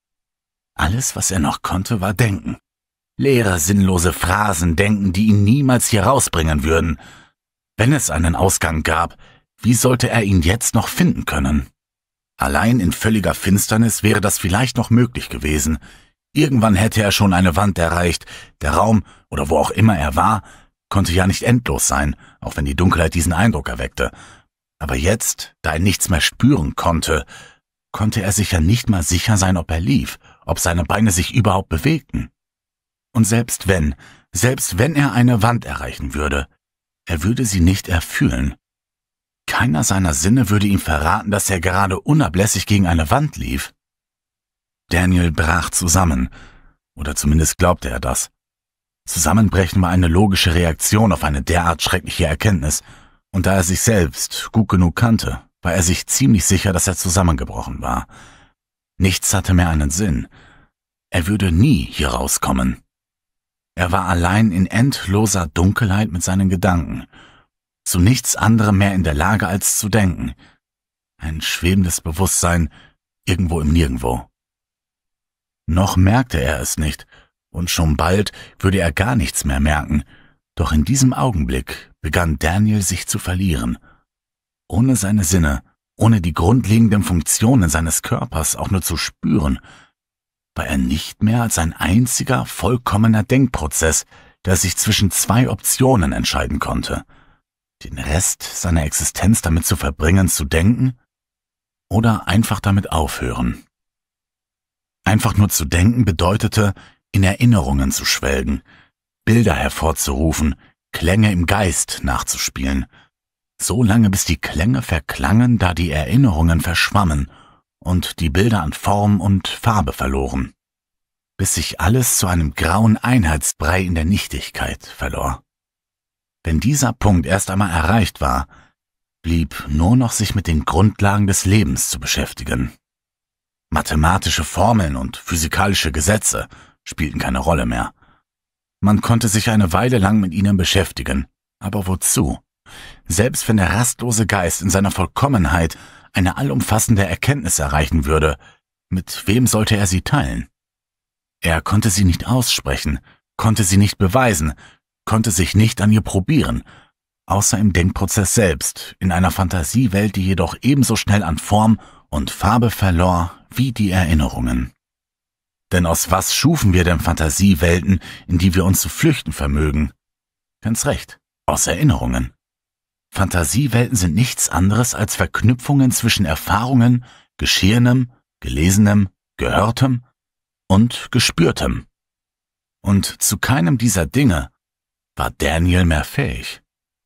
Speaker 3: Alles, was er noch konnte, war denken. Leere, sinnlose Phrasen denken, die ihn niemals hier rausbringen würden. Wenn es einen Ausgang gab, wie sollte er ihn jetzt noch finden können? Allein in völliger Finsternis wäre das vielleicht noch möglich gewesen. Irgendwann hätte er schon eine Wand erreicht. Der Raum, oder wo auch immer er war, konnte ja nicht endlos sein, auch wenn die Dunkelheit diesen Eindruck erweckte. Aber jetzt, da er nichts mehr spüren konnte, konnte er sich ja nicht mal sicher sein, ob er lief, ob seine Beine sich überhaupt bewegten. Und selbst wenn, selbst wenn er eine Wand erreichen würde, er würde sie nicht erfühlen. Keiner seiner Sinne würde ihm verraten, dass er gerade unablässig gegen eine Wand lief. Daniel brach zusammen, oder zumindest glaubte er das. Zusammenbrechen war eine logische Reaktion auf eine derart schreckliche Erkenntnis, und da er sich selbst gut genug kannte, war er sich ziemlich sicher, dass er zusammengebrochen war. Nichts hatte mehr einen Sinn. Er würde nie hier rauskommen. Er war allein in endloser Dunkelheit mit seinen Gedanken, zu nichts anderem mehr in der Lage als zu denken. Ein schwebendes Bewusstsein irgendwo im Nirgendwo. Noch merkte er es nicht, und schon bald würde er gar nichts mehr merken, doch in diesem Augenblick begann Daniel sich zu verlieren. Ohne seine Sinne, ohne die grundlegenden Funktionen seines Körpers auch nur zu spüren, war er nicht mehr als ein einziger, vollkommener Denkprozess, der sich zwischen zwei Optionen entscheiden konnte. Den Rest seiner Existenz damit zu verbringen, zu denken, oder einfach damit aufhören. Einfach nur zu denken bedeutete, in Erinnerungen zu schwelgen, Bilder hervorzurufen, Klänge im Geist nachzuspielen, so lange bis die Klänge verklangen, da die Erinnerungen verschwammen und die Bilder an Form und Farbe verloren, bis sich alles zu einem grauen Einheitsbrei in der Nichtigkeit verlor. Wenn dieser Punkt erst einmal erreicht war, blieb nur noch sich mit den Grundlagen des Lebens zu beschäftigen. Mathematische Formeln und physikalische Gesetze spielten keine Rolle mehr. Man konnte sich eine Weile lang mit ihnen beschäftigen, aber wozu? Selbst wenn der rastlose Geist in seiner Vollkommenheit eine allumfassende Erkenntnis erreichen würde, mit wem sollte er sie teilen? Er konnte sie nicht aussprechen, konnte sie nicht beweisen, konnte sich nicht an ihr probieren, außer im Denkprozess selbst, in einer Fantasiewelt, die jedoch ebenso schnell an Form und Farbe verlor wie die Erinnerungen. Denn aus was schufen wir denn Fantasiewelten, in die wir uns zu flüchten vermögen? Ganz recht, aus Erinnerungen. Fantasiewelten sind nichts anderes als Verknüpfungen zwischen Erfahrungen, Geschehenem, Gelesenem, Gehörtem und Gespürtem. Und zu keinem dieser Dinge war Daniel mehr fähig.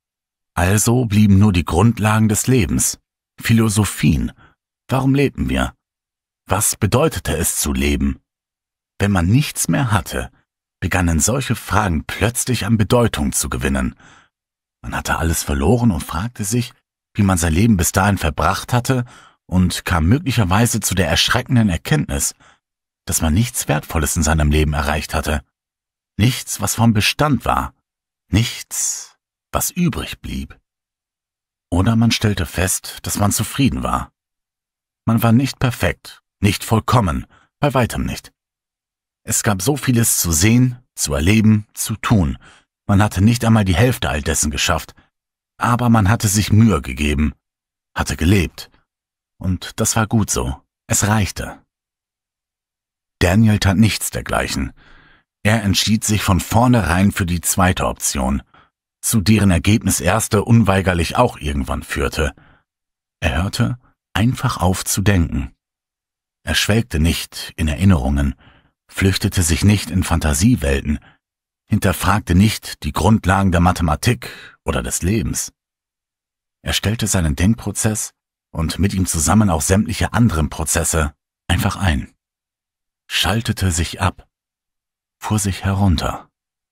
Speaker 3: Also blieben nur die Grundlagen des Lebens, Philosophien. Warum lebten wir? Was bedeutete es zu leben? Wenn man nichts mehr hatte, begannen solche Fragen plötzlich an Bedeutung zu gewinnen. Man hatte alles verloren und fragte sich, wie man sein Leben bis dahin verbracht hatte und kam möglicherweise zu der erschreckenden Erkenntnis, dass man nichts Wertvolles in seinem Leben erreicht hatte. Nichts, was von Bestand war. Nichts, was übrig blieb. Oder man stellte fest, dass man zufrieden war. Man war nicht perfekt, nicht vollkommen, bei weitem nicht. Es gab so vieles zu sehen, zu erleben, zu tun. Man hatte nicht einmal die Hälfte all dessen geschafft. Aber man hatte sich Mühe gegeben, hatte gelebt. Und das war gut so. Es reichte. Daniel tat nichts dergleichen. Er entschied sich von vornherein für die zweite Option, zu deren Ergebnis erste unweigerlich auch irgendwann führte. Er hörte einfach auf zu denken. Er schwelgte nicht in Erinnerungen, flüchtete sich nicht in Fantasiewelten, hinterfragte nicht die Grundlagen der Mathematik oder des Lebens. Er stellte seinen Denkprozess und mit ihm zusammen auch sämtliche anderen Prozesse einfach ein, schaltete sich ab, fuhr sich herunter.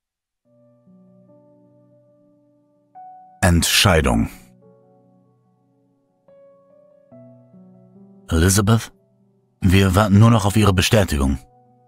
Speaker 3: Entscheidung. Elizabeth, wir warten nur noch auf Ihre Bestätigung.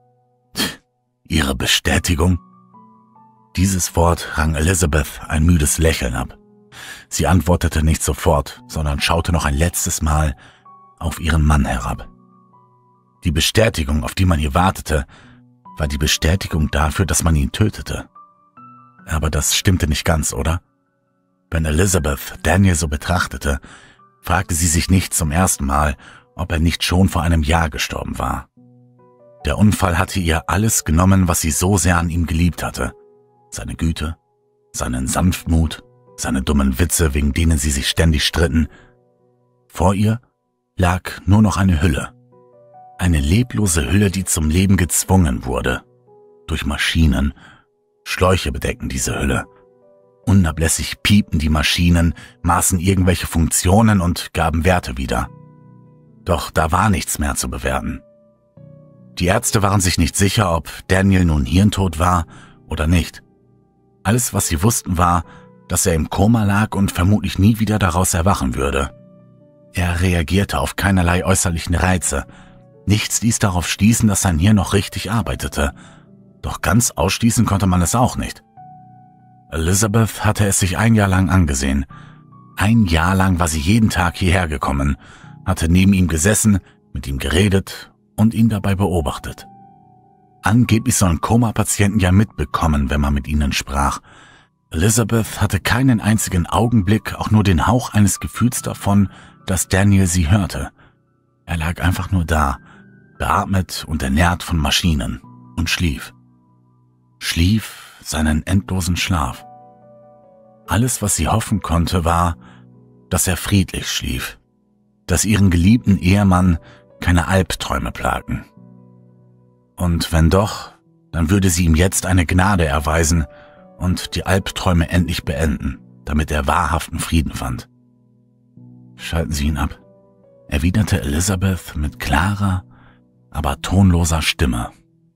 Speaker 3: Ihre Bestätigung? Dieses Wort rang Elizabeth ein müdes Lächeln ab. Sie antwortete nicht sofort, sondern schaute noch ein letztes Mal auf ihren Mann herab. Die Bestätigung, auf die man hier wartete, war die Bestätigung dafür, dass man ihn tötete. Aber das stimmte nicht ganz, oder? Wenn Elizabeth Daniel so betrachtete, fragte sie sich nicht zum ersten Mal, ob er nicht schon vor einem Jahr gestorben war. Der Unfall hatte ihr alles genommen, was sie so sehr an ihm geliebt hatte. Seine Güte, seinen Sanftmut, seine dummen Witze, wegen denen sie sich ständig stritten. Vor ihr lag nur noch eine Hülle. Eine leblose Hülle, die zum Leben gezwungen wurde. Durch Maschinen. Schläuche bedeckten diese Hülle. Unablässig piepten die Maschinen, maßen irgendwelche Funktionen und gaben Werte wieder. Doch da war nichts mehr zu bewerten. Die Ärzte waren sich nicht sicher, ob Daniel nun hirntot war oder nicht. Alles, was sie wussten, war, dass er im Koma lag und vermutlich nie wieder daraus erwachen würde. Er reagierte auf keinerlei äußerlichen Reize. Nichts ließ darauf schließen, dass sein Hirn noch richtig arbeitete. Doch ganz ausschließen konnte man es auch nicht. Elizabeth hatte es sich ein Jahr lang angesehen. Ein Jahr lang war sie jeden Tag hierher gekommen, hatte neben ihm gesessen, mit ihm geredet und ihn dabei beobachtet. Angeblich sollen Koma-Patienten ja mitbekommen, wenn man mit ihnen sprach. Elizabeth hatte keinen einzigen Augenblick, auch nur den Hauch eines Gefühls davon, dass Daniel sie hörte. Er lag einfach nur da, beatmet und ernährt von Maschinen, und schlief. Schlief seinen endlosen Schlaf. Alles, was sie hoffen konnte, war, dass er friedlich schlief, dass ihren geliebten Ehemann keine Albträume plagten. Und wenn doch, dann würde sie ihm jetzt eine Gnade erweisen und die Albträume endlich beenden, damit er wahrhaften Frieden fand. Schalten Sie ihn ab, erwiderte Elizabeth mit klarer, aber tonloser Stimme.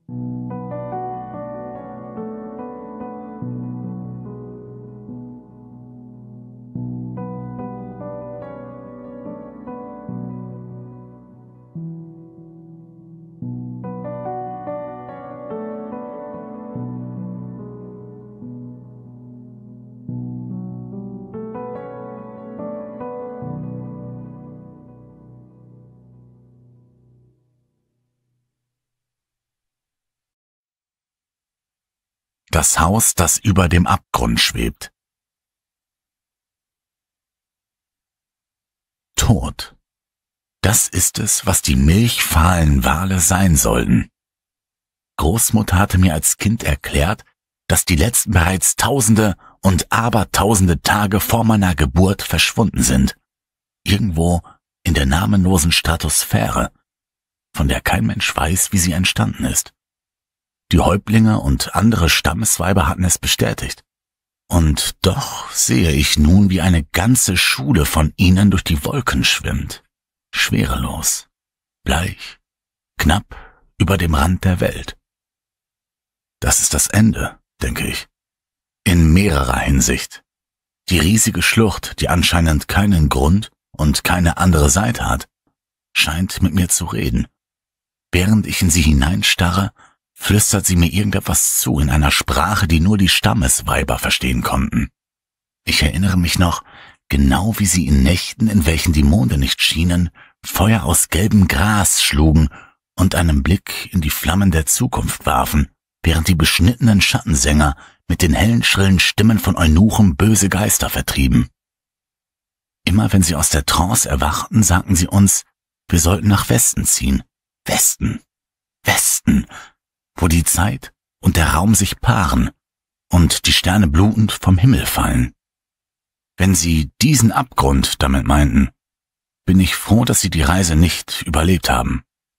Speaker 3: Das Haus, das über dem Abgrund schwebt. Tod. Das ist es, was die milchfahlen Wale sein sollten. Großmutter hatte mir als Kind erklärt, dass die letzten bereits tausende und abertausende Tage vor meiner Geburt verschwunden sind. Irgendwo in der namenlosen Stratosphäre, von der kein Mensch weiß, wie sie entstanden ist. Die Häuptlinge und andere Stammesweiber hatten es bestätigt. Und doch sehe ich nun, wie eine ganze Schule von ihnen durch die Wolken schwimmt, schwerelos, bleich, knapp über dem Rand der Welt. Das ist das Ende, denke ich, in mehrerer Hinsicht.
Speaker 1: Die riesige Schlucht, die anscheinend keinen Grund und keine andere Seite hat, scheint mit mir zu reden. Während ich in sie hineinstarre, flüstert sie mir irgendetwas zu in einer Sprache, die nur die Stammesweiber verstehen konnten. Ich erinnere mich noch, genau wie sie in Nächten, in welchen die Monde nicht schienen, Feuer aus gelbem Gras schlugen und einen Blick in die Flammen der Zukunft warfen, während die beschnittenen Schattensänger mit den hellen, schrillen Stimmen von Eunuchen böse Geister vertrieben. Immer wenn sie aus der Trance erwachten, sagten sie uns, wir sollten nach Westen ziehen. Westen, Westen, wo die Zeit und der Raum sich paaren und die Sterne blutend vom Himmel fallen. Wenn sie diesen Abgrund damit meinten, bin ich froh, dass sie die Reise nicht überlebt haben.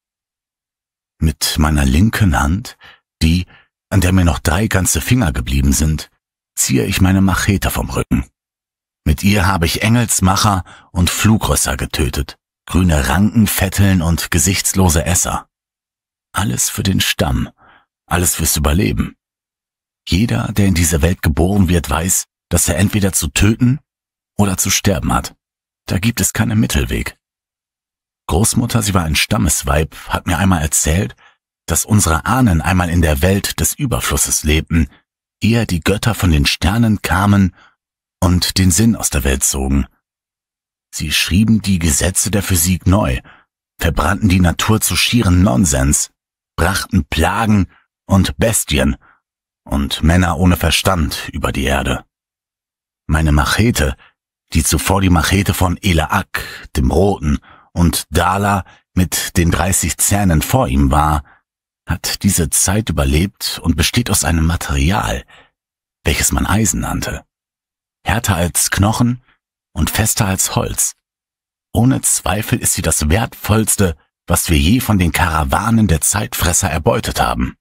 Speaker 1: Mit meiner linken Hand, die, an der mir noch drei ganze Finger geblieben sind, ziehe ich meine Machete vom Rücken. Mit ihr habe ich Engelsmacher und Flugrösser getötet, grüne Ranken, Vetteln und gesichtslose Esser. Alles für den Stamm, alles fürs Überleben. Jeder, der in diese Welt geboren wird, weiß, dass er entweder zu töten oder zu sterben hat. Da gibt es keinen Mittelweg. Großmutter, sie war ein Stammesweib, hat mir einmal erzählt, dass unsere Ahnen einmal in der Welt des Überflusses lebten, ehe die Götter von den Sternen kamen und den Sinn aus der Welt zogen. Sie schrieben die Gesetze der Physik neu, verbrannten die Natur zu schieren Nonsens, brachten Plagen und Bestien und Männer ohne Verstand über die Erde. Meine Machete, die zuvor die Machete von Elaak, dem Roten, und Dala mit den dreißig Zähnen vor ihm war, hat diese Zeit überlebt und besteht aus einem Material, welches man Eisen nannte. Härter als Knochen und fester als Holz. Ohne Zweifel ist sie das Wertvollste, was wir je von den Karawanen der Zeitfresser erbeutet haben.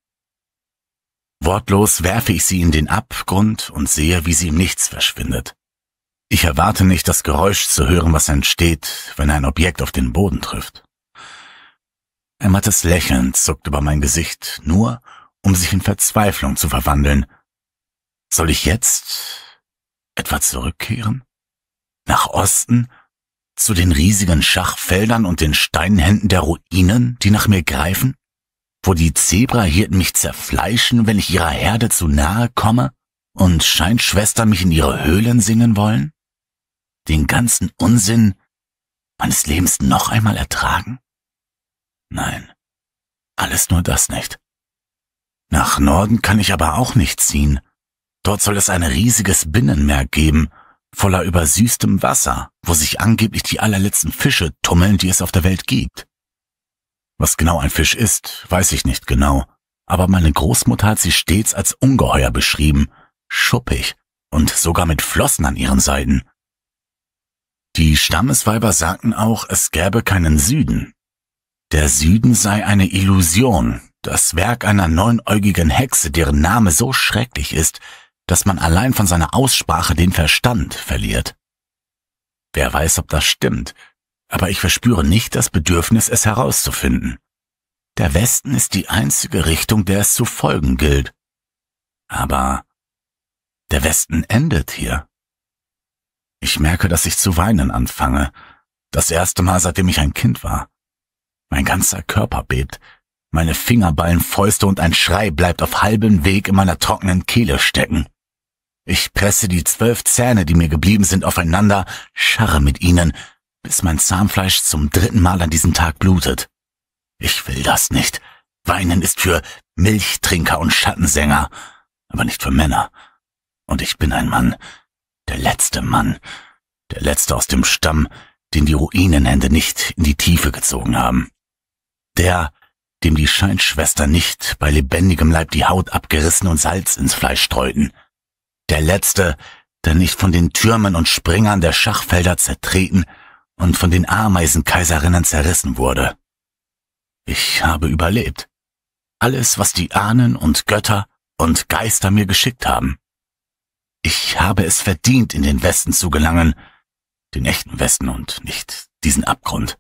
Speaker 1: Wortlos werfe ich sie in den Abgrund und sehe, wie sie im Nichts verschwindet. Ich erwarte nicht, das Geräusch zu hören, was entsteht, wenn ein Objekt auf den Boden trifft. Ein mattes Lächeln zuckt über mein Gesicht, nur um sich in Verzweiflung zu verwandeln. Soll ich jetzt etwa zurückkehren? Nach Osten? Zu den riesigen Schachfeldern und den Steinhänden der Ruinen, die nach mir greifen? Wo die Zebrahirten mich zerfleischen, wenn ich ihrer Herde zu nahe komme? Und Scheinschwestern mich in ihre Höhlen singen wollen? Den ganzen Unsinn meines Lebens noch einmal ertragen? Nein, alles nur das nicht. Nach Norden kann ich aber auch nicht ziehen. Dort soll es ein riesiges Binnenmeer geben, voller übersüßtem Wasser, wo sich angeblich die allerletzten Fische tummeln, die es auf der Welt gibt. Was genau ein Fisch ist, weiß ich nicht genau, aber meine Großmutter hat sie stets als Ungeheuer beschrieben, schuppig und sogar mit Flossen an ihren Seiten. Die Stammesweiber sagten auch, es gäbe keinen Süden. Der Süden sei eine Illusion, das Werk einer neunäugigen Hexe, deren Name so schrecklich ist, dass man allein von seiner Aussprache den Verstand verliert. Wer weiß, ob das stimmt, aber ich verspüre nicht das Bedürfnis, es herauszufinden. Der Westen ist die einzige Richtung, der es zu folgen gilt. Aber der Westen endet hier. Ich merke, dass ich zu weinen anfange. Das erste Mal, seitdem ich ein Kind war. Mein ganzer Körper bebt. Meine Finger ballen Fäuste und ein Schrei bleibt auf halbem Weg in meiner trockenen Kehle stecken. Ich presse die zwölf Zähne, die mir geblieben sind, aufeinander, scharre mit ihnen, bis mein Zahnfleisch zum dritten Mal an diesem Tag blutet. Ich will das nicht. Weinen ist für Milchtrinker und Schattensänger, aber nicht für Männer. Und ich bin ein Mann. Der letzte Mann, der letzte aus dem Stamm, den die Ruinenhände nicht in die Tiefe gezogen haben. Der, dem die Scheinschwestern nicht bei lebendigem Leib die Haut abgerissen und Salz ins Fleisch streuten. Der letzte, der nicht von den Türmen und Springern der Schachfelder zertreten und von den Ameisenkaiserinnen zerrissen wurde. Ich habe überlebt. Alles, was die Ahnen und Götter und Geister mir geschickt haben. Ich habe es verdient, in den Westen zu gelangen, den echten Westen und nicht diesen Abgrund.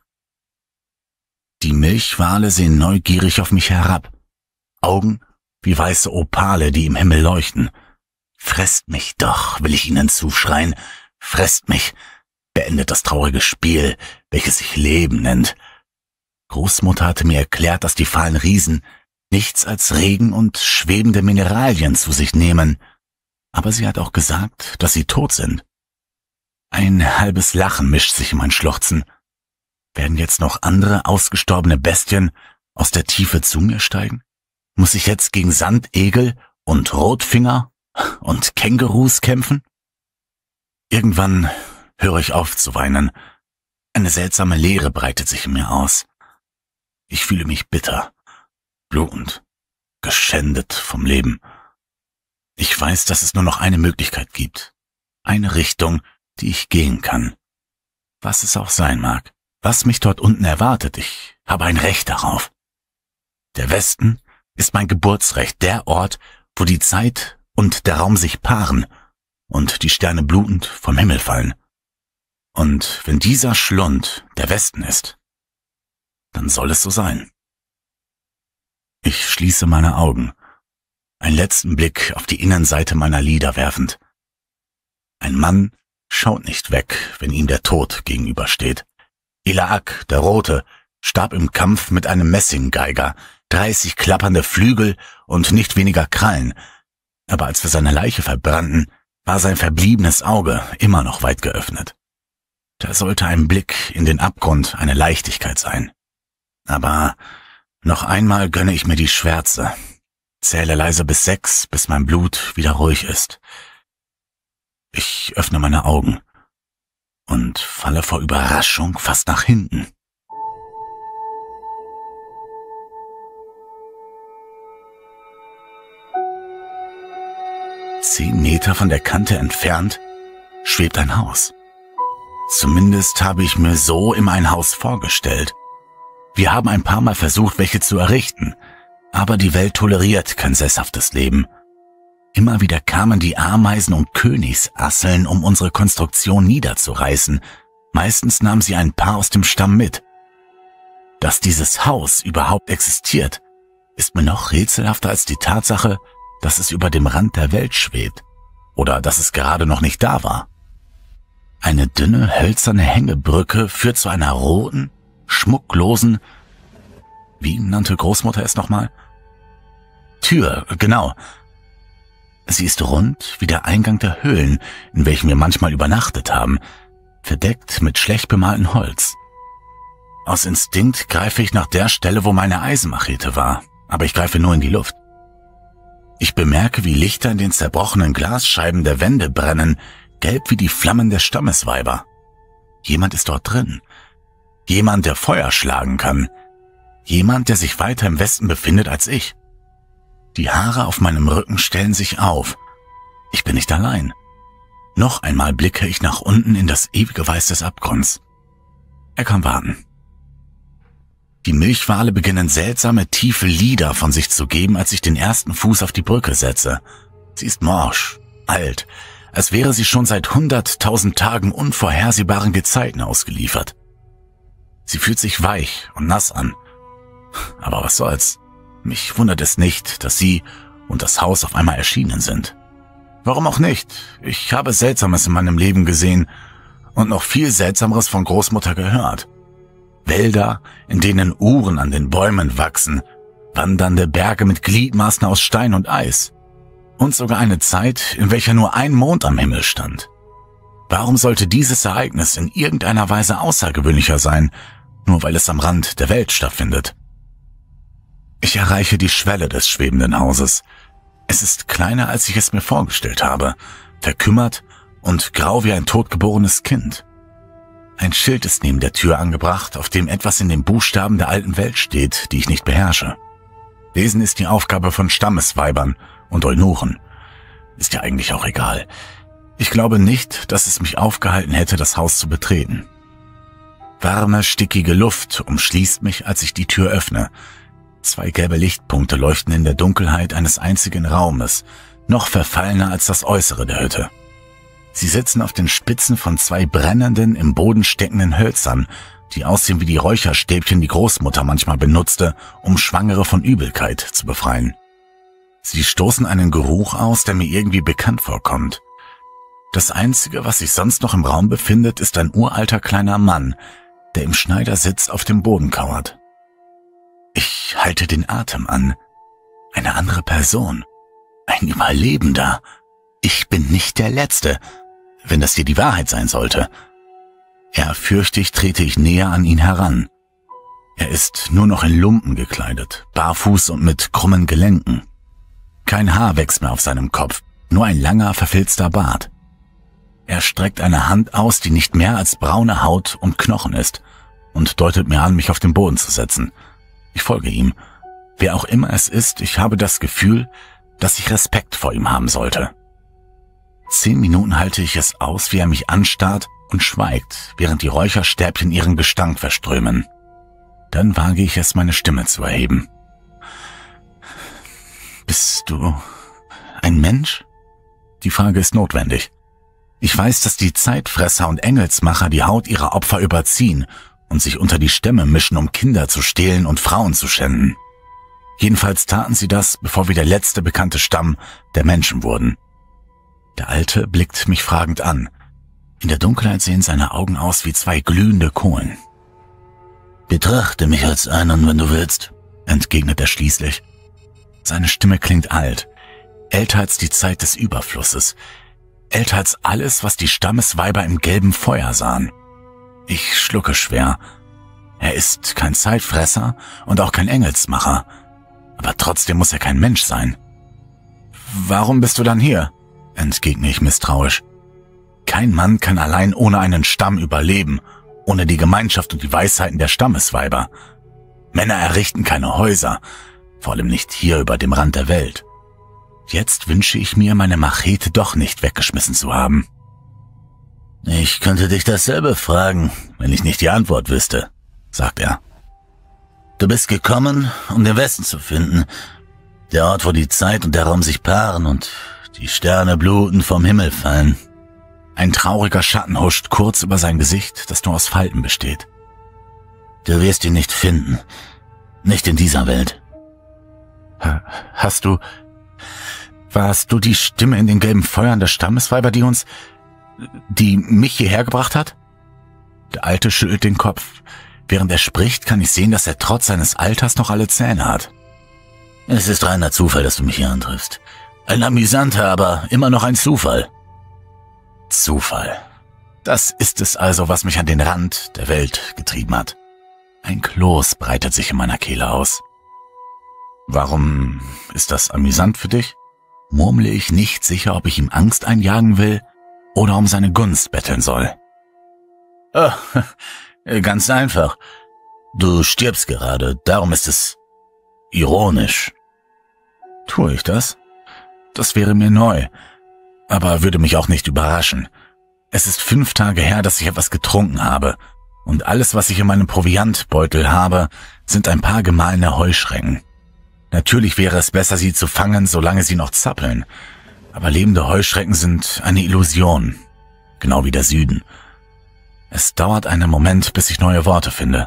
Speaker 1: Die Milchwale sehen neugierig auf mich herab, Augen wie weiße Opale, die im Himmel leuchten,
Speaker 3: Fresst mich doch, will ich ihnen zuschreien. Fresst mich. Beendet das traurige Spiel, welches sich Leben nennt. Großmutter hatte mir erklärt, dass die fahlen Riesen nichts als Regen und schwebende Mineralien zu sich nehmen. Aber sie hat auch gesagt, dass sie tot sind. Ein halbes Lachen mischt sich in mein Schluchzen. Werden jetzt noch andere ausgestorbene Bestien aus der Tiefe zu mir steigen? Muss ich jetzt gegen Sandegel und Rotfinger und Kängurus kämpfen? Irgendwann höre ich auf zu weinen. Eine seltsame Leere breitet sich in mir aus. Ich fühle mich bitter, blutend, geschändet vom Leben. Ich weiß, dass es nur noch eine Möglichkeit gibt. Eine Richtung, die ich gehen kann. Was es auch sein mag. Was mich dort unten erwartet, ich habe ein Recht darauf. Der Westen ist mein Geburtsrecht, der Ort, wo die Zeit und der Raum sich paaren und die Sterne blutend vom Himmel fallen. Und wenn dieser Schlund der Westen ist, dann soll es so sein. Ich schließe meine Augen, einen letzten Blick auf die Innenseite meiner Lider werfend. Ein Mann schaut nicht weg, wenn ihm der Tod gegenübersteht. Ilaak, der Rote, starb im Kampf mit einem Messinggeiger, dreißig klappernde Flügel und nicht weniger Krallen. Aber als wir seine Leiche verbrannten, war sein verbliebenes Auge immer noch weit geöffnet. Da sollte ein Blick in den Abgrund eine Leichtigkeit sein. Aber noch einmal gönne ich mir die Schwärze, zähle leise bis sechs, bis mein Blut wieder ruhig ist. Ich öffne meine Augen und falle vor Überraschung fast nach hinten. Zehn Meter von der Kante entfernt schwebt ein Haus. Zumindest habe ich mir so immer ein Haus vorgestellt. Wir haben ein paar Mal versucht, welche zu errichten, aber die Welt toleriert kein sesshaftes Leben. Immer wieder kamen die Ameisen und Königsasseln, um unsere Konstruktion niederzureißen. Meistens nahmen sie ein paar aus dem Stamm mit. Dass dieses Haus überhaupt existiert, ist mir noch rätselhafter als die Tatsache, dass es über dem Rand der Welt schwebt oder dass es gerade noch nicht da war. Eine dünne, hölzerne Hängebrücke führt zu einer roten, schmucklosen, wie nannte Großmutter es nochmal? Tür, genau. Sie ist rund wie der Eingang der Höhlen, in welchen wir manchmal übernachtet haben, verdeckt mit schlecht bemaltem Holz. Aus Instinkt greife ich nach der Stelle, wo meine Eisenmachete war, aber ich greife nur in die Luft. Ich bemerke, wie Lichter in den zerbrochenen Glasscheiben der Wände brennen, gelb wie die Flammen der Stammesweiber. Jemand ist dort drin. Jemand, der Feuer schlagen kann. Jemand, der sich weiter im Westen befindet als ich. Die Haare auf meinem Rücken stellen sich auf. Ich bin nicht allein. Noch einmal blicke ich nach unten in das ewige Weiß des Abgrunds. Er kann warten. Die Milchwale beginnen seltsame, tiefe Lieder von sich zu geben, als ich den ersten Fuß auf die Brücke setze. Sie ist morsch, alt, als wäre sie schon seit hunderttausend Tagen unvorhersehbaren Gezeiten ausgeliefert. Sie fühlt sich weich und nass an. Aber was soll's? Mich wundert es nicht, dass sie und das Haus auf einmal erschienen sind. Warum auch nicht? Ich habe Seltsames in meinem Leben gesehen und noch viel Seltsameres von Großmutter gehört. Wälder, in denen Uhren an den Bäumen wachsen, wandernde Berge mit Gliedmaßen aus Stein und Eis und sogar eine Zeit, in welcher nur ein Mond am Himmel stand. Warum sollte dieses Ereignis in irgendeiner Weise außergewöhnlicher sein, nur weil es am Rand der Welt stattfindet? Ich erreiche die Schwelle des schwebenden Hauses. Es ist kleiner, als ich es mir vorgestellt habe, verkümmert und grau wie ein totgeborenes Kind. Ein Schild ist neben der Tür angebracht, auf dem etwas in den Buchstaben der alten Welt steht, die ich nicht beherrsche. Lesen ist die Aufgabe von Stammesweibern und Eunuchen. Ist ja eigentlich auch egal. Ich glaube nicht, dass es mich aufgehalten hätte, das Haus zu betreten. Warme, stickige Luft umschließt mich, als ich die Tür öffne. Zwei gelbe Lichtpunkte leuchten in der Dunkelheit eines einzigen Raumes, noch verfallener als das Äußere der Hütte. Sie sitzen auf den Spitzen von zwei brennenden, im Boden steckenden Hölzern, die aussehen wie die Räucherstäbchen, die Großmutter manchmal benutzte, um Schwangere von Übelkeit zu befreien.
Speaker 1: Sie stoßen einen Geruch aus, der mir irgendwie bekannt vorkommt. Das Einzige, was sich sonst noch im Raum befindet, ist ein uralter kleiner Mann, der im Schneidersitz auf dem Boden kauert. Ich halte den Atem an. Eine andere Person. Ein Überlebender. Ich bin nicht der Letzte, wenn das hier die Wahrheit sein sollte. Ehrfürchtig trete ich näher an ihn heran. Er ist nur noch in Lumpen gekleidet, barfuß und mit krummen Gelenken. Kein Haar wächst mehr auf seinem Kopf, nur ein langer, verfilzter Bart. Er streckt eine Hand aus, die nicht mehr als braune Haut und Knochen ist, und deutet mir an, mich auf den Boden zu setzen. Ich folge ihm. Wer auch immer es ist, ich habe das Gefühl, dass ich Respekt vor ihm haben sollte. Zehn Minuten halte ich es aus, wie er mich anstarrt und schweigt, während die Räucherstäbchen ihren Gestank verströmen. Dann wage ich es, meine Stimme zu erheben. Bist du ein Mensch? Die Frage ist notwendig. Ich weiß, dass die Zeitfresser und Engelsmacher die Haut ihrer Opfer überziehen und sich unter die Stämme mischen, um Kinder zu stehlen und Frauen zu schänden. Jedenfalls taten sie das, bevor wir der letzte bekannte Stamm der Menschen wurden. Der Alte blickt mich fragend an. In der Dunkelheit sehen seine Augen aus wie zwei glühende Kohlen.
Speaker 2: »Betrachte mich als einen, wenn du willst«,
Speaker 1: entgegnet er schließlich. Seine Stimme klingt alt, älter als die Zeit des Überflusses, älter als alles, was die Stammesweiber im gelben Feuer sahen. Ich schlucke schwer. Er ist kein Zeitfresser und auch kein Engelsmacher, aber trotzdem muss er kein Mensch sein. »Warum bist du dann hier?« entgegne ich misstrauisch. Kein Mann kann allein ohne einen Stamm überleben, ohne die Gemeinschaft und die Weisheiten der Stammesweiber. Männer errichten keine Häuser, vor allem nicht hier über dem Rand der Welt. Jetzt wünsche ich mir, meine Machete doch nicht weggeschmissen zu haben.
Speaker 2: »Ich könnte dich dasselbe fragen, wenn ich nicht die Antwort wüsste«, sagt er. »Du bist gekommen, um den Westen zu finden, der Ort, wo die Zeit und der Raum sich paaren und die Sterne bluten vom Himmel fallen.«
Speaker 1: Ein trauriger Schatten huscht kurz über sein Gesicht, das nur aus Falten besteht.
Speaker 2: »Du wirst ihn nicht finden, nicht in dieser Welt.«
Speaker 1: »Hast du... warst du die Stimme in den gelben Feuern der Stammesweiber, die uns... die mich hierher gebracht hat?« Der Alte schüttelt den Kopf. Während er spricht, kann ich sehen, dass er trotz seines Alters noch alle Zähne hat.
Speaker 2: »Es ist reiner Zufall, dass du mich hier antriffst. Ein amüsanter, aber immer noch ein Zufall.«
Speaker 1: Zufall. Das ist es also, was mich an den Rand der Welt getrieben hat. Ein Kloß breitet sich in meiner Kehle aus. Warum ist das amüsant für dich? Murmle ich, nicht sicher, ob ich ihm Angst einjagen will oder um seine Gunst betteln soll.
Speaker 2: Oh, ganz einfach. Du stirbst gerade, darum ist es ironisch.
Speaker 1: Tue ich das? Das wäre mir neu, aber würde mich auch nicht überraschen. Es ist fünf Tage her, dass ich etwas getrunken habe, und alles, was ich in meinem Proviantbeutel habe, sind ein paar gemahlene Heuschrecken. Natürlich wäre es besser, sie zu fangen, solange sie noch zappeln, aber lebende Heuschrecken sind eine Illusion, genau wie der Süden. Es dauert einen Moment, bis ich neue Worte finde.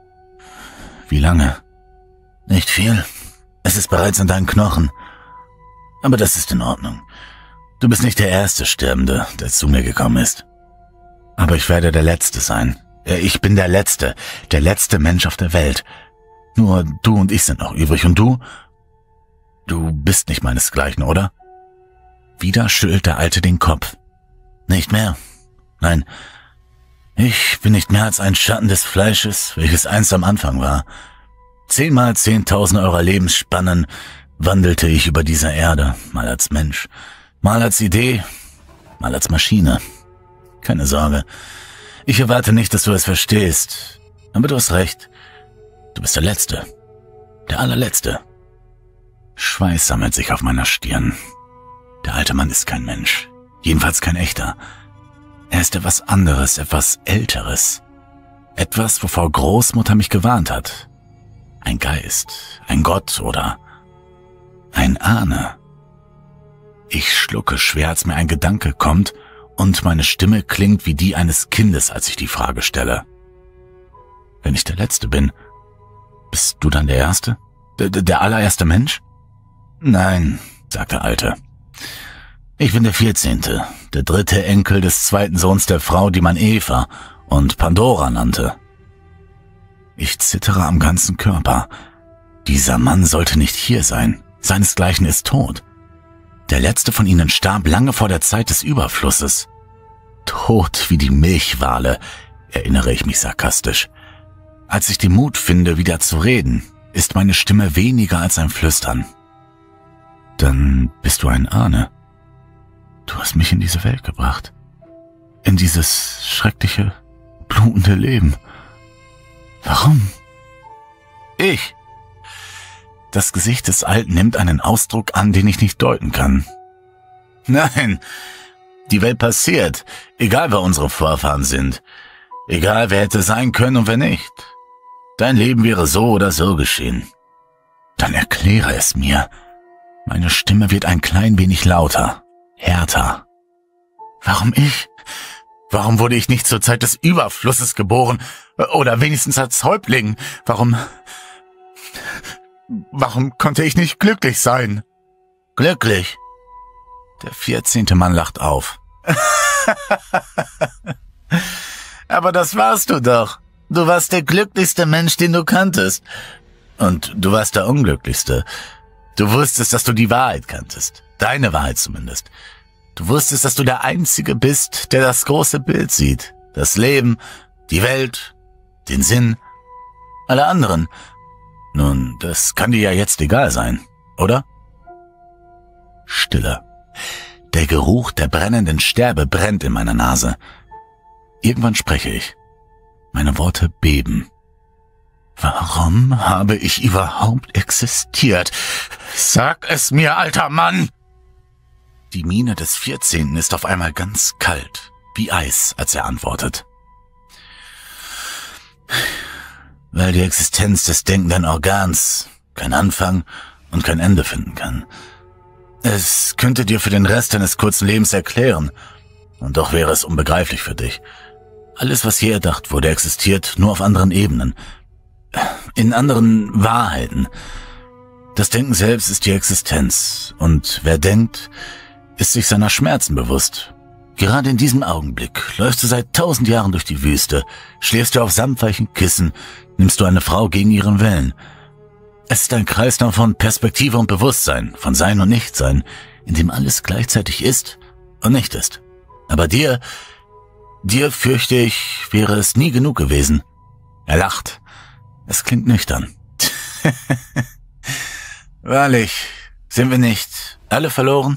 Speaker 1: Wie lange?
Speaker 2: Nicht viel. Es ist bereits in deinen Knochen. Aber das ist in Ordnung. Du bist nicht der erste Sterbende, der zu mir gekommen ist.
Speaker 1: Aber ich werde der Letzte sein. Ich bin der Letzte, der letzte Mensch auf der Welt. Nur du und ich sind noch übrig, und du? Du bist nicht meinesgleichen, oder? Wieder schüttelt der Alte den Kopf.
Speaker 2: Nicht mehr. Nein, ich bin nicht mehr als ein Schatten des Fleisches, welches einst am Anfang war. Zehnmal zehntausend eurer Lebensspannen wandelte ich über dieser Erde, mal als Mensch, mal als Idee, mal als Maschine. Keine Sorge, ich erwarte nicht, dass du es verstehst, aber du hast recht. Du bist der Letzte, der allerletzte.
Speaker 1: Schweiß sammelt sich auf meiner Stirn. Der alte Mann ist kein Mensch, jedenfalls kein echter. Er ist etwas anderes, etwas Älteres. Etwas, wovor Großmutter mich gewarnt hat. Ein Geist, ein Gott oder ein Ahne. Ich schlucke schwer, als mir ein Gedanke kommt, und meine Stimme klingt wie die eines Kindes, als ich die Frage stelle. Wenn ich der Letzte bin, bist du dann der Erste? Der, der allererste Mensch? Nein, sagt der Alte. Ich bin der vierzehnte, der dritte Enkel des zweiten Sohns der Frau, die man Eva und Pandora nannte. Ich zittere am ganzen Körper. Dieser Mann sollte nicht hier sein. Seinesgleichen ist tot. Der letzte von ihnen starb lange vor der Zeit des Überflusses. Tot wie die Milchwale, erinnere ich mich sarkastisch. Als ich den Mut finde, wieder zu reden, ist meine Stimme weniger als ein Flüstern. Dann bist du ein Ahne. Du hast mich in diese Welt gebracht. In dieses schreckliche, blutende Leben. Warum? Ich. Das Gesicht des Alten nimmt einen Ausdruck an, den ich nicht deuten kann. Nein, die Welt passiert, egal wer unsere Vorfahren sind. Egal wer hätte sein können und wer nicht. Dein Leben wäre so oder so geschehen. Dann erkläre es mir. Meine Stimme wird ein klein wenig lauter, härter. Warum ich? Warum wurde ich nicht zur Zeit des Überflusses geboren? Oder wenigstens als Häuptling? Warum... Warum konnte ich nicht glücklich sein? Glücklich? Der vierzehnte Mann lacht auf. Aber das warst du doch. Du warst der glücklichste Mensch, den du kanntest. Und du warst der unglücklichste. Du wusstest, dass du die Wahrheit kanntest. Deine Wahrheit zumindest. Du wusstest, dass du der Einzige bist, der das große Bild sieht. Das Leben, die Welt, den Sinn. Alle anderen. Nun, das kann dir ja jetzt egal sein, oder? Stille. Der Geruch der brennenden Sterbe brennt in meiner Nase. Irgendwann spreche ich. Meine Worte beben. Warum habe ich überhaupt existiert? Sag es mir, alter Mann! Die Miene des vierzehnten ist auf einmal ganz kalt, wie Eis, als er antwortet. Weil die Existenz des denkenden Organs kein Anfang und kein Ende finden kann. Es könnte dir für den Rest deines kurzen Lebens erklären, und doch wäre es unbegreiflich für dich. Alles, was je erdacht wurde, existiert nur auf anderen Ebenen, in anderen Wahrheiten. Das Denken selbst ist die Existenz, und wer denkt, ist sich seiner Schmerzen bewusst. Gerade in diesem Augenblick läufst du seit tausend Jahren durch die Wüste, schläfst du auf samtweichen Kissen, nimmst du eine Frau gegen ihren Willen. Es ist ein Kreislauf von Perspektive und Bewusstsein, von Sein und Nichtsein, in dem alles gleichzeitig ist und nicht ist. Aber dir, dir fürchte ich, wäre es nie genug gewesen. Er lacht. Es klingt nüchtern. Wahrlich, sind wir nicht alle verloren?